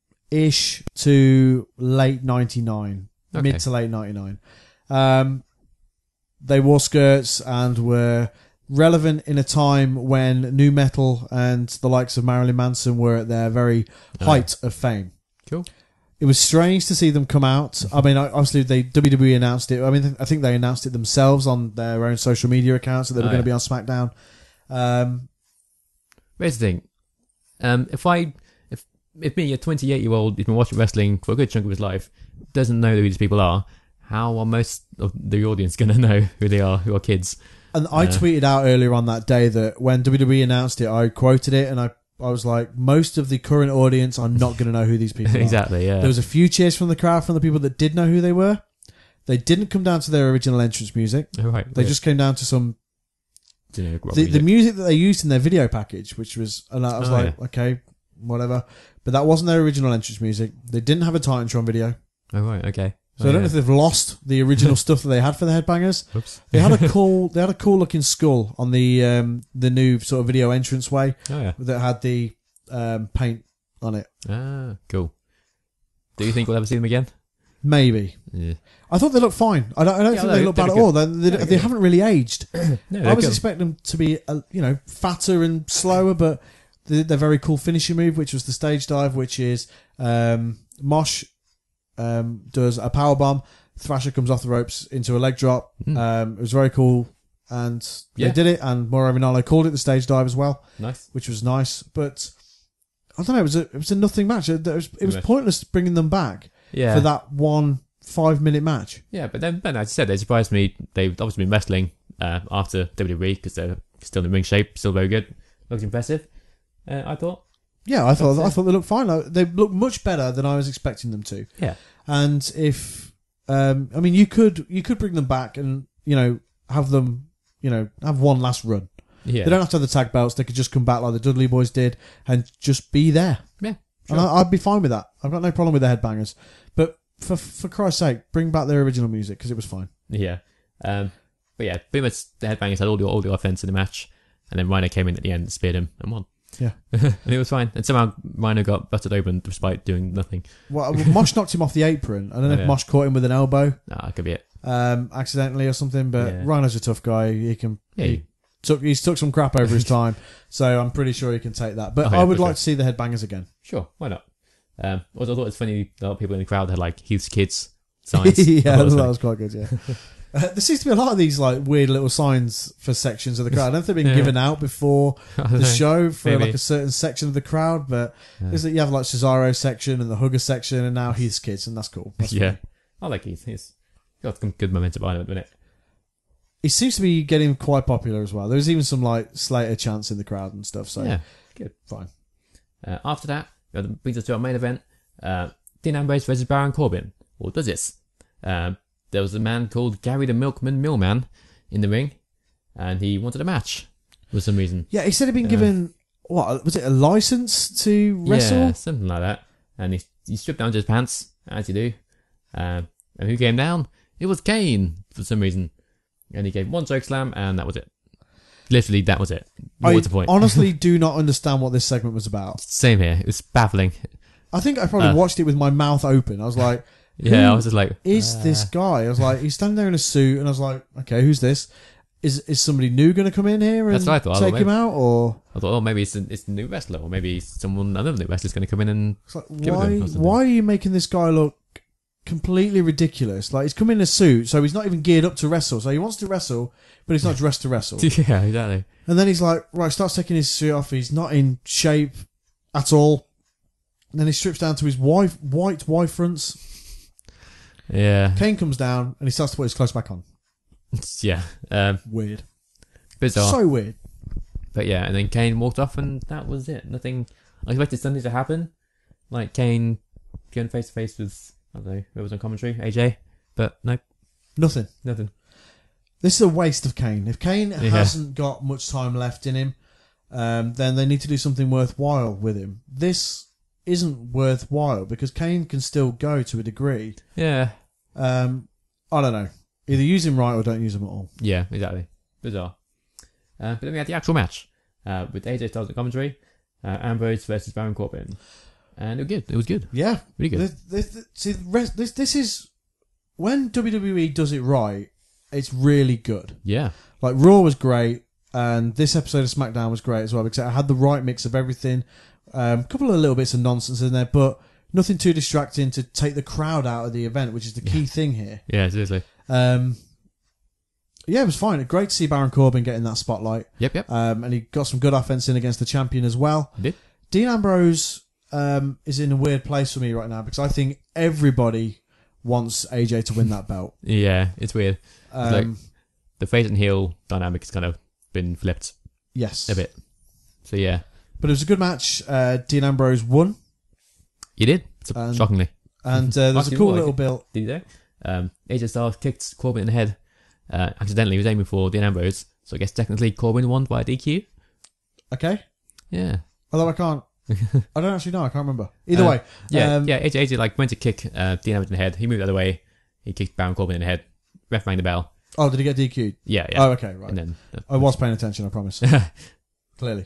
Speaker 2: ish to late ninety-nine, okay. mid to late ninety-nine. Um, they wore skirts and were relevant in a time when nu metal and the likes of Marilyn Manson were at their very height oh. of fame.
Speaker 1: Cool.
Speaker 2: It was strange to see them come out. I mean, obviously, they W W E announced it. I mean, I think they announced it themselves on their own social media accounts that they were oh, going to yeah. be on SmackDown. Um,
Speaker 1: Here's the thing: um, if I, if if me, a twenty-eight-year-old who's been watching wrestling for a good chunk of his life, doesn't know who these people are, how are most of the audience going to know who they are? Who are kids?
Speaker 2: And I uh, tweeted out earlier on that day that when W W E announced it, I quoted it and I. I was like, most of the current audience are not going to know who these people are.
Speaker 1: Exactly, yeah.
Speaker 2: There was a few cheers from the crowd from the people that did know who they were. They didn't come down to their original entrance music.
Speaker 1: Oh, right.
Speaker 2: They
Speaker 1: yeah.
Speaker 2: just came down to some...
Speaker 1: Generic rock
Speaker 2: the,
Speaker 1: music.
Speaker 2: the music that they used in their video package, which was... And I was
Speaker 1: oh,
Speaker 2: like,
Speaker 1: yeah.
Speaker 2: okay, whatever. But that wasn't their original entrance music. They didn't have a Titantron video.
Speaker 1: Oh, right, okay.
Speaker 2: So
Speaker 1: oh,
Speaker 2: I don't
Speaker 1: yeah.
Speaker 2: know if they've lost the original stuff that they had for the Headbangers.
Speaker 1: Oops.
Speaker 2: They had a cool, they had a cool looking skull on the um, the new sort of video entranceway.
Speaker 1: Oh, yeah.
Speaker 2: That had the... Um, paint on it.
Speaker 1: Ah, cool. Do you think we'll ever see them again?
Speaker 2: Maybe.
Speaker 1: Yeah.
Speaker 2: I thought they looked fine. I don't, I don't
Speaker 1: yeah,
Speaker 2: think
Speaker 1: no,
Speaker 2: they look bad at all. They, they, they haven't really aged.
Speaker 1: No,
Speaker 2: I was
Speaker 1: good.
Speaker 2: expecting them to be, uh, you know, fatter and slower, but they did their very cool finishing move, which was the stage dive, which is um, Mosh um, does a power bomb, Thrasher comes off the ropes into a leg drop. Mm. Um, it was very cool. And they yeah. did it, and Mauro Ranallo called it the stage dive as well.
Speaker 1: Nice.
Speaker 2: Which was nice, but... I don't know. It was a it was a nothing match. It was it was pointless bringing them back
Speaker 1: yeah.
Speaker 2: for that one five minute match.
Speaker 1: Yeah, but then, but as you said, they surprised me. They've obviously been wrestling uh, after W W E because they're still in ring shape, still very good, looked impressive. Uh, I thought.
Speaker 2: Yeah, I thought
Speaker 1: but, uh,
Speaker 2: I thought they looked fine. They looked much better than I was expecting them to.
Speaker 1: Yeah,
Speaker 2: and if um, I mean, you could you could bring them back and you know have them you know have one last run.
Speaker 1: Yeah.
Speaker 2: They don't have to have the tag belts. They could just come back like the Dudley Boys did and just be there.
Speaker 1: Yeah, sure.
Speaker 2: And I, I'd be fine with that. I've got no problem with the Headbangers. But for for Christ's sake, bring back their original music because it was fine.
Speaker 1: Yeah. Um, but yeah, pretty much the Headbangers had all the all the offense in the match, and then Rhino came in at the end, speared him, and won.
Speaker 2: Yeah,
Speaker 1: and it was fine. And somehow Rhino got butted open despite doing nothing.
Speaker 2: Well, Mosh knocked him off the apron. I don't know oh, if yeah. Mosh caught him with an elbow.
Speaker 1: Nah, that could be it.
Speaker 2: Um, accidentally or something. But
Speaker 1: yeah.
Speaker 2: Rhino's a tough guy. He can.
Speaker 1: Yeah.
Speaker 2: He, Took, he's took some crap over his time, so I'm pretty sure he can take that. But
Speaker 1: oh, yeah,
Speaker 2: I would like
Speaker 1: sure.
Speaker 2: to see the Headbangers again.
Speaker 1: Sure, why not? Um, also, I thought it was funny. A lot of people in the crowd had like "Heath's Kids" signs.
Speaker 2: yeah,
Speaker 1: that was,
Speaker 2: that was quite good. Yeah. Uh, there seems to be a lot of these like weird little signs for sections of the crowd. I don't know if they've been
Speaker 1: Yeah.
Speaker 2: given out before the
Speaker 1: know.
Speaker 2: show for
Speaker 1: Maybe.
Speaker 2: like a certain section of the crowd, but
Speaker 1: Yeah.
Speaker 2: is that you have like Cesaro's section and the Hugger section, and now Heath's kids, and that's cool. That's
Speaker 1: Yeah.
Speaker 2: funny.
Speaker 1: I like Heath. He's got some good momentum behind him at the minute.
Speaker 2: He seems to be getting quite popular as well. There's even some like Slater chants in the crowd and stuff. So
Speaker 1: Yeah, good.
Speaker 2: fine.
Speaker 1: Uh, after that, that brings us to our main event. Uh, Dean Ambrose versus Baron Corbin. Or does this? Um, there was a man called Gary the Milkman Millman in the ring, and he wanted a match for some reason.
Speaker 2: Yeah, he said he'd been
Speaker 1: Yeah.
Speaker 2: given what was it a license to wrestle?
Speaker 1: Yeah, something like that. And he, he stripped down to his pants, as you do. Um, and who came down? It was Kane, for some reason. And he gave one choke slam, and that was it. Literally, that was it. What
Speaker 2: I
Speaker 1: was the point?
Speaker 2: honestly do not understand what this segment was about.
Speaker 1: Same here. It was baffling.
Speaker 2: I think I probably
Speaker 1: Uh,
Speaker 2: watched it with my mouth open. I was like,
Speaker 1: Yeah,
Speaker 2: Who
Speaker 1: I was just like,
Speaker 2: is
Speaker 1: uh,
Speaker 2: this guy? I was like, he's standing there in a suit, and I was like, okay, who's this? Is is somebody new going to come in here and
Speaker 1: That's what I thought. I
Speaker 2: take
Speaker 1: thought
Speaker 2: him
Speaker 1: maybe-
Speaker 2: out? Or
Speaker 1: I thought, oh, maybe it's a, it's a new wrestler, or maybe someone another new wrestler's going to come in and
Speaker 2: it's like,
Speaker 1: Give it
Speaker 2: why?
Speaker 1: them or something.
Speaker 2: Why are you making this guy look completely ridiculous? Like he's come in a suit, so he's not even geared up to wrestle. So he wants to wrestle, but he's not dressed to wrestle.
Speaker 1: yeah, exactly.
Speaker 2: And then he's like, right, starts taking his suit off. He's not in shape at all. And then he strips down to his wife, white wife fronts.
Speaker 1: Yeah,
Speaker 2: Kane comes down and he starts to put his clothes back on.
Speaker 1: yeah, um,
Speaker 2: Weird.
Speaker 1: bizarre.
Speaker 2: So weird.
Speaker 1: But yeah, and then Kane walked off, and that was it. Nothing. I expected something to happen, like Kane going face to face with I don't know who was on commentary, A J. But no,
Speaker 2: Nothing.
Speaker 1: nothing.
Speaker 2: This is a waste of Kane. If Kane
Speaker 1: Yeah.
Speaker 2: hasn't got much time left in him, um, then they need to do something worthwhile with him. This isn't worthwhile because Kane can still go to a degree.
Speaker 1: Yeah,
Speaker 2: Um, I don't know. Either use him right or don't use him at all.
Speaker 1: yeah, exactly. Bizarre. Uh, but then we had the actual match uh, with A J Styles on commentary, uh, Ambrose versus Baron Corbin, and it was good. It was good.
Speaker 2: Yeah.
Speaker 1: Really good.
Speaker 2: This, this, this, see, the rest- this, this is when W W E does it right. It's really good.
Speaker 1: Yeah,
Speaker 2: Like Raw was great, and this episode of SmackDown was great as well because it had the right mix of everything. Um, a couple of little bits of nonsense in there, but nothing too distracting to take the crowd out of the event, which is the key thing here.
Speaker 1: yeah, seriously.
Speaker 2: Um, yeah, it was fine. Great to see Baron Corbin getting that spotlight,
Speaker 1: Yep, yep.
Speaker 2: um, and he got some good offense in against the champion as well.
Speaker 1: He did.
Speaker 2: Dean Ambrose um, is in a weird place for me right now because I think everybody wants A J to win that belt.
Speaker 1: Yeah, it's weird.
Speaker 2: Um,
Speaker 1: like- The face and heel dynamic has kind of been flipped
Speaker 2: yes,
Speaker 1: a bit. So yeah,
Speaker 2: but it was a good match. Uh, Dean Ambrose won,
Speaker 1: he did. So-
Speaker 2: And-
Speaker 1: shockingly.
Speaker 2: and uh, there's a
Speaker 1: Actually,
Speaker 2: cool
Speaker 1: more like
Speaker 2: little
Speaker 1: it.
Speaker 2: bill.
Speaker 1: Did he though? Um, A J Styles kicked Corbin in the head. Uh, accidentally, he was aiming for Dean Ambrose. So I guess technically Corbin won by D Q.
Speaker 2: Okay,
Speaker 1: Yeah.
Speaker 2: although I can't. I don't actually know. I can't remember. Either
Speaker 1: Uh,
Speaker 2: way,
Speaker 1: Yeah,
Speaker 2: um,
Speaker 1: yeah. A J, A J like went to kick uh, Dean Ambrose in the head. He moved the other way. He kicked Baron Corbin in the head. Ref rang the bell.
Speaker 2: Oh, did he get D Q'd?
Speaker 1: Yeah, yeah.
Speaker 2: Oh, okay, right.
Speaker 1: And then
Speaker 2: I was paying attention, I promise. Clearly.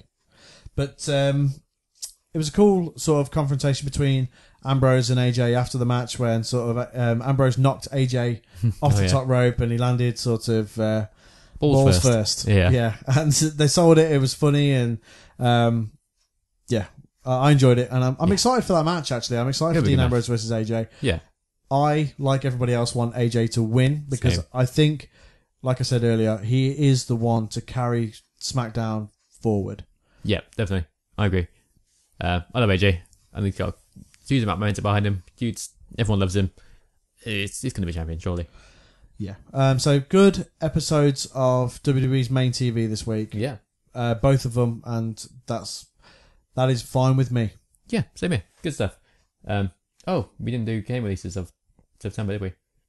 Speaker 2: But um, it was a cool sort of confrontation between Ambrose and A J after the match when sort of um, Ambrose knocked A J off
Speaker 1: Oh,
Speaker 2: the
Speaker 1: yeah.
Speaker 2: top rope and he landed sort of uh,
Speaker 1: balls,
Speaker 2: balls
Speaker 1: first.
Speaker 2: first.
Speaker 1: Yeah.
Speaker 2: Yeah. And they sold it. It was funny. And um, yeah, uh, I enjoyed it. And I'm, I'm
Speaker 1: Yeah.
Speaker 2: excited for that match, actually. I'm excited
Speaker 1: It'll
Speaker 2: for
Speaker 1: be
Speaker 2: Dean
Speaker 1: good match.
Speaker 2: Ambrose versus A J.
Speaker 1: Yeah.
Speaker 2: I, like everybody else, want A J to win because
Speaker 1: Same.
Speaker 2: I think, like I said earlier, he is the one to carry SmackDown forward.
Speaker 1: Yeah, definitely. I agree. Uh, I love A J. I think he's got a huge amount of momentum behind him. Huge, everyone loves him. It's, he's going to be champion, surely.
Speaker 2: Yeah. Um, so good episodes of W W E's main T V this week.
Speaker 1: Yeah.
Speaker 2: Uh, both of them, and that's that is fine with me.
Speaker 1: Yeah, same here. Good stuff. Um, oh, we didn't do game releases of September, did we?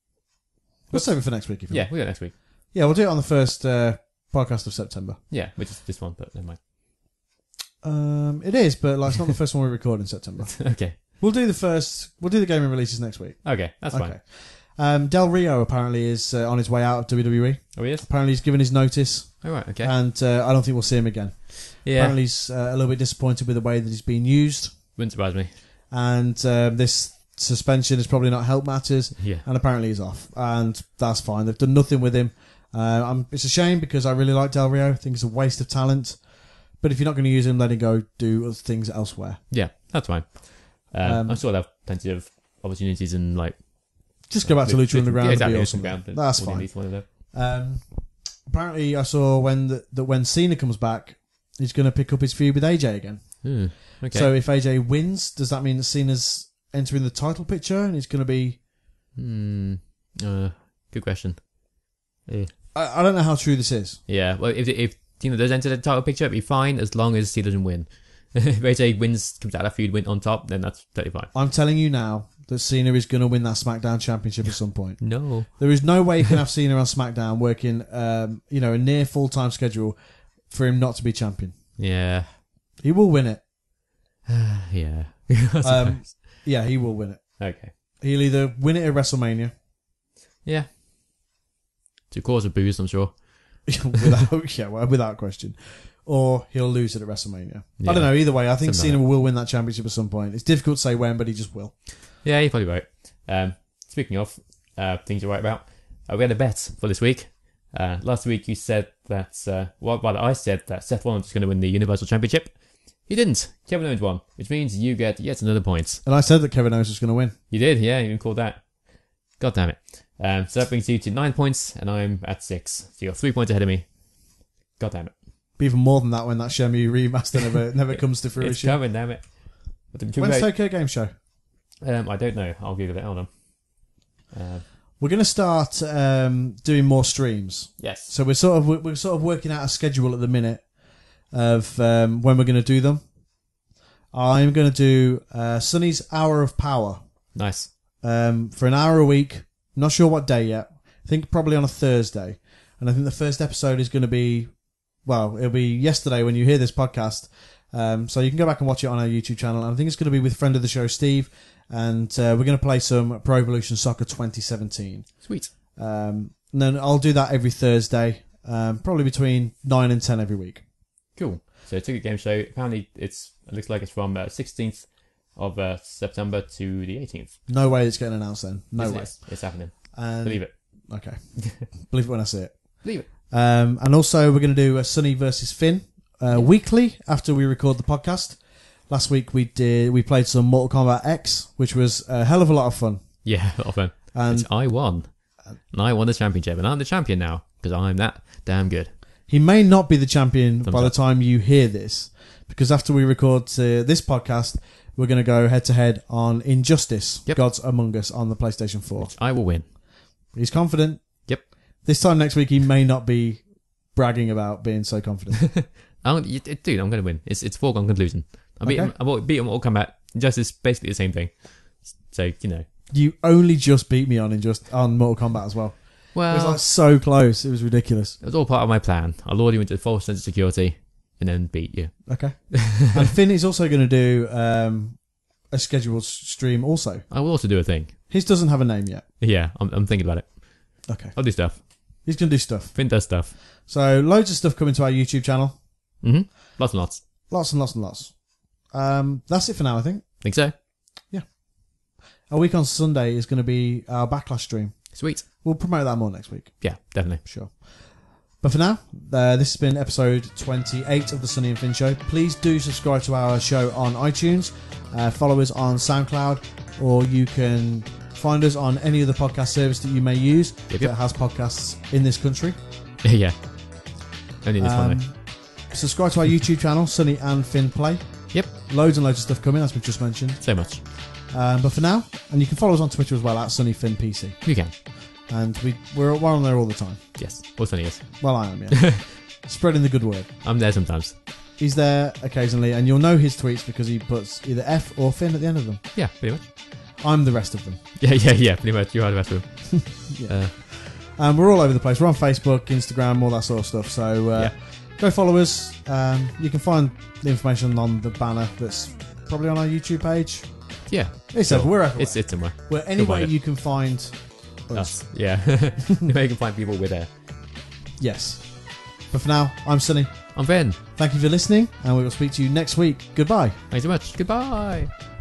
Speaker 2: We'll save it for next week. If you
Speaker 1: Yeah,
Speaker 2: want.
Speaker 1: we'll do it next week.
Speaker 2: Yeah, we'll do it on the first uh, podcast of September.
Speaker 1: Yeah, which is this one, but never mind.
Speaker 2: Um, it is, but like, it's not the first one we record in September.
Speaker 1: Okay.
Speaker 2: We'll do the first. We'll do the gaming releases next week.
Speaker 1: Okay, that's fine.
Speaker 2: Um, Del Rio apparently is uh, on his way out of W W E.
Speaker 1: Oh, he is?
Speaker 2: Apparently he's given his notice,
Speaker 1: Oh, right, okay.
Speaker 2: and uh, I don't think we'll see him again.
Speaker 1: yeah,
Speaker 2: Apparently he's uh, a little bit disappointed with the way that he's been used,
Speaker 1: wouldn't surprise me.
Speaker 2: and um, this suspension has probably not helped matters.
Speaker 1: Yeah.
Speaker 2: And apparently he's off, and that's fine. They've done nothing with him. Uh, I'm, it's a shame because I really like Del Rio. I think it's a waste of talent. But if you're not going to use him, let him go do other things elsewhere.
Speaker 1: Yeah, that's fine. Um,
Speaker 2: Um,
Speaker 1: I'm sure they'll have plenty of opportunities in, like,
Speaker 2: Just go back to Lucha Underground.
Speaker 1: Yeah, exactly.
Speaker 2: and be
Speaker 1: Lucha
Speaker 2: awesome.
Speaker 1: Underground.
Speaker 2: That's
Speaker 1: Win at
Speaker 2: fine.
Speaker 1: least one of them.
Speaker 2: Um, apparently, I saw when the, that when Cena comes back, he's going to pick up his feud with A J again.
Speaker 1: Hmm, okay.
Speaker 2: So if A J wins, does that mean that Cena's entering the title picture and he's going to be?
Speaker 1: Hmm. Uh, good question. Yeah.
Speaker 2: I, I don't know how true this is.
Speaker 1: Yeah. Well, if if Cena does enter the title picture, it'd be fine as long as he doesn't win. If A J wins, comes out of that feud, win on top, then that's totally fine.
Speaker 2: I'm telling you now that Cena is going to win that SmackDown Championship at some point.
Speaker 1: No.
Speaker 2: There is no way you can have Cena on SmackDown working, um, you know, a near full time schedule for him not to be champion.
Speaker 1: Yeah.
Speaker 2: He will win it.
Speaker 1: Yeah.
Speaker 2: um, yeah, he will win it.
Speaker 1: Okay.
Speaker 2: He'll either win it at WrestleMania.
Speaker 1: Yeah. To cause a boost, I'm sure.
Speaker 2: without, yeah, well, without question. Or he'll lose it at WrestleMania.
Speaker 1: Yeah.
Speaker 2: I don't know. Either way, I think
Speaker 1: Something
Speaker 2: Cena
Speaker 1: like
Speaker 2: will win that championship at some point. It's difficult to say when, but he just will.
Speaker 1: Yeah, you're probably right. Um, speaking of uh, things you're right about, uh, we had a bet for this week. Uh, last week you said that, uh, well, rather I said that Seth Rollins was going to win the Universal Championship. He didn't. Kevin Owens won, which means you get yet another point.
Speaker 2: And I said that Kevin Owens was going to win.
Speaker 1: You did, yeah, you even called that. God damn it. Um, so that brings you to nine points, and I'm at six. So you're three points ahead of me. God damn it.
Speaker 2: Be even more than that when that Shemu remaster never never comes to
Speaker 1: It's
Speaker 2: fruition.
Speaker 1: coming, damn it. But the-
Speaker 2: When's Tokyo Game Show?
Speaker 1: Um, I don't know. I'll Google it. Hold on. Uh,
Speaker 2: We're going to start um, doing more streams.
Speaker 1: yes.
Speaker 2: So we're sort of we're sort of working out a schedule at the minute of um, when we're going to do them. I'm going to do uh, Sonny's Hour of Power
Speaker 1: Nice.
Speaker 2: um, for an hour a week. Not sure what day yet. I think probably on a Thursday. And I think the first episode is going to be, well, it'll be yesterday when you hear this podcast. Um, so you can go back and watch it on our YouTube channel. And I think it's going to be with friend of the show, Steve. And uh, we're going to play some Pro Evolution Soccer twenty seventeen.
Speaker 1: Sweet.
Speaker 2: Um, and then I'll do that every Thursday, um, probably between nine and ten every week.
Speaker 1: Cool. So Ticket Game Show, apparently it's, it looks like it's from uh, sixteenth of uh, September to the eighteenth.
Speaker 2: No way it's getting announced then. No
Speaker 1: Isn't
Speaker 2: way.
Speaker 1: it? It's happening.
Speaker 2: And,
Speaker 1: Believe it.
Speaker 2: Okay. Believe it when I see it.
Speaker 1: Believe it.
Speaker 2: Um, and also we're going to do a Sonny versus Finn uh, weekly after we record the podcast. Last week we did we played some Mortal Kombat X, which was a hell of a lot of fun.
Speaker 1: Yeah, a lot of fun.
Speaker 2: And
Speaker 1: It's I won. And I won the championship. And I'm the champion now. Because I'm that damn good.
Speaker 2: he may not be the champion
Speaker 1: Thumbs
Speaker 2: by the
Speaker 1: up.
Speaker 2: time you hear this, because after we record uh, this podcast, we're going to go head to head on Injustice,
Speaker 1: Yep.
Speaker 2: Gods Among Us on the PlayStation four.
Speaker 1: I will win.
Speaker 2: He's confident.
Speaker 1: Yep.
Speaker 2: This time next week, he may not be bragging about being so confident.
Speaker 1: I'm, you- dude, I'm going to win. It's it's foregone conclusion. I beat
Speaker 2: Okay.
Speaker 1: him. I beat him all combat. Injustice, basically the same thing. So, you know.
Speaker 2: You only just beat me on Injust on Mortal Kombat as well. It was
Speaker 1: Well,
Speaker 2: like so close. It was ridiculous.
Speaker 1: it was all part of my plan. I lured you into a false sense of security and then beat you.
Speaker 2: Okay. And Finn is also going to do um, a scheduled s- stream also.
Speaker 1: I will also do a thing.
Speaker 2: His doesn't have a name yet.
Speaker 1: Yeah, I'm, I'm thinking about it.
Speaker 2: Okay.
Speaker 1: I'll do stuff.
Speaker 2: He's going to do stuff.
Speaker 1: Finn does stuff.
Speaker 2: So loads of stuff coming to our YouTube channel.
Speaker 1: hmm Lots and lots.
Speaker 2: Lots and lots and lots. Um, that's it for now, I think.
Speaker 1: Think so?
Speaker 2: A week on Sunday is going to be our Backlash stream.
Speaker 1: Sweet.
Speaker 2: We'll promote that more next week.
Speaker 1: Yeah, definitely.
Speaker 2: Sure. But for now, uh, this has been episode twenty-eight of the Sonny and Finn Show. Please do subscribe to our show on iTunes, uh, follow us on SoundCloud, or you can find us on any other podcast service that you may use
Speaker 1: Yep, yep.
Speaker 2: that has podcasts in this country.
Speaker 1: yeah. Only this one,
Speaker 2: Um,
Speaker 1: though.
Speaker 2: subscribe to our YouTube channel, Sonny and Finn Play.
Speaker 1: Yep.
Speaker 2: Loads and loads of stuff coming, as we just mentioned.
Speaker 1: So much.
Speaker 2: Um, but for now, and you can follow us on Twitter as well, at Sonny Finn P C.
Speaker 1: You can.
Speaker 2: And we, we're, we're on there all the time.
Speaker 1: Yes. Or Sonny is.
Speaker 2: Well, I am, yeah. Spreading the good word.
Speaker 1: I'm there sometimes.
Speaker 2: He's there occasionally, and you'll know his tweets because he puts either F or Finn at the end of them.
Speaker 1: Yeah, pretty much.
Speaker 2: I'm the rest of them.
Speaker 1: Yeah, yeah, yeah. Pretty much. You are the best of them.
Speaker 2: Yeah.
Speaker 1: Uh,
Speaker 2: Um, we're all over the place. We're on Facebook, Instagram, all that sort of stuff. So uh,
Speaker 1: Yeah.
Speaker 2: go follow us. Um, you can find the information on the banner that's probably on our YouTube page.
Speaker 1: yeah.
Speaker 2: It's
Speaker 1: Sure.
Speaker 2: everywhere. We're everywhere.
Speaker 1: It's, it's somewhere.
Speaker 2: We're anywhere
Speaker 1: find it.
Speaker 2: you can find us.
Speaker 1: Us. Yeah. Where you can find people, we're there.
Speaker 2: Yes. But for now, I'm Sonny.
Speaker 1: I'm Ben.
Speaker 2: Thank you for listening, and we will speak to you next week. Goodbye.
Speaker 1: Thanks so much. Goodbye.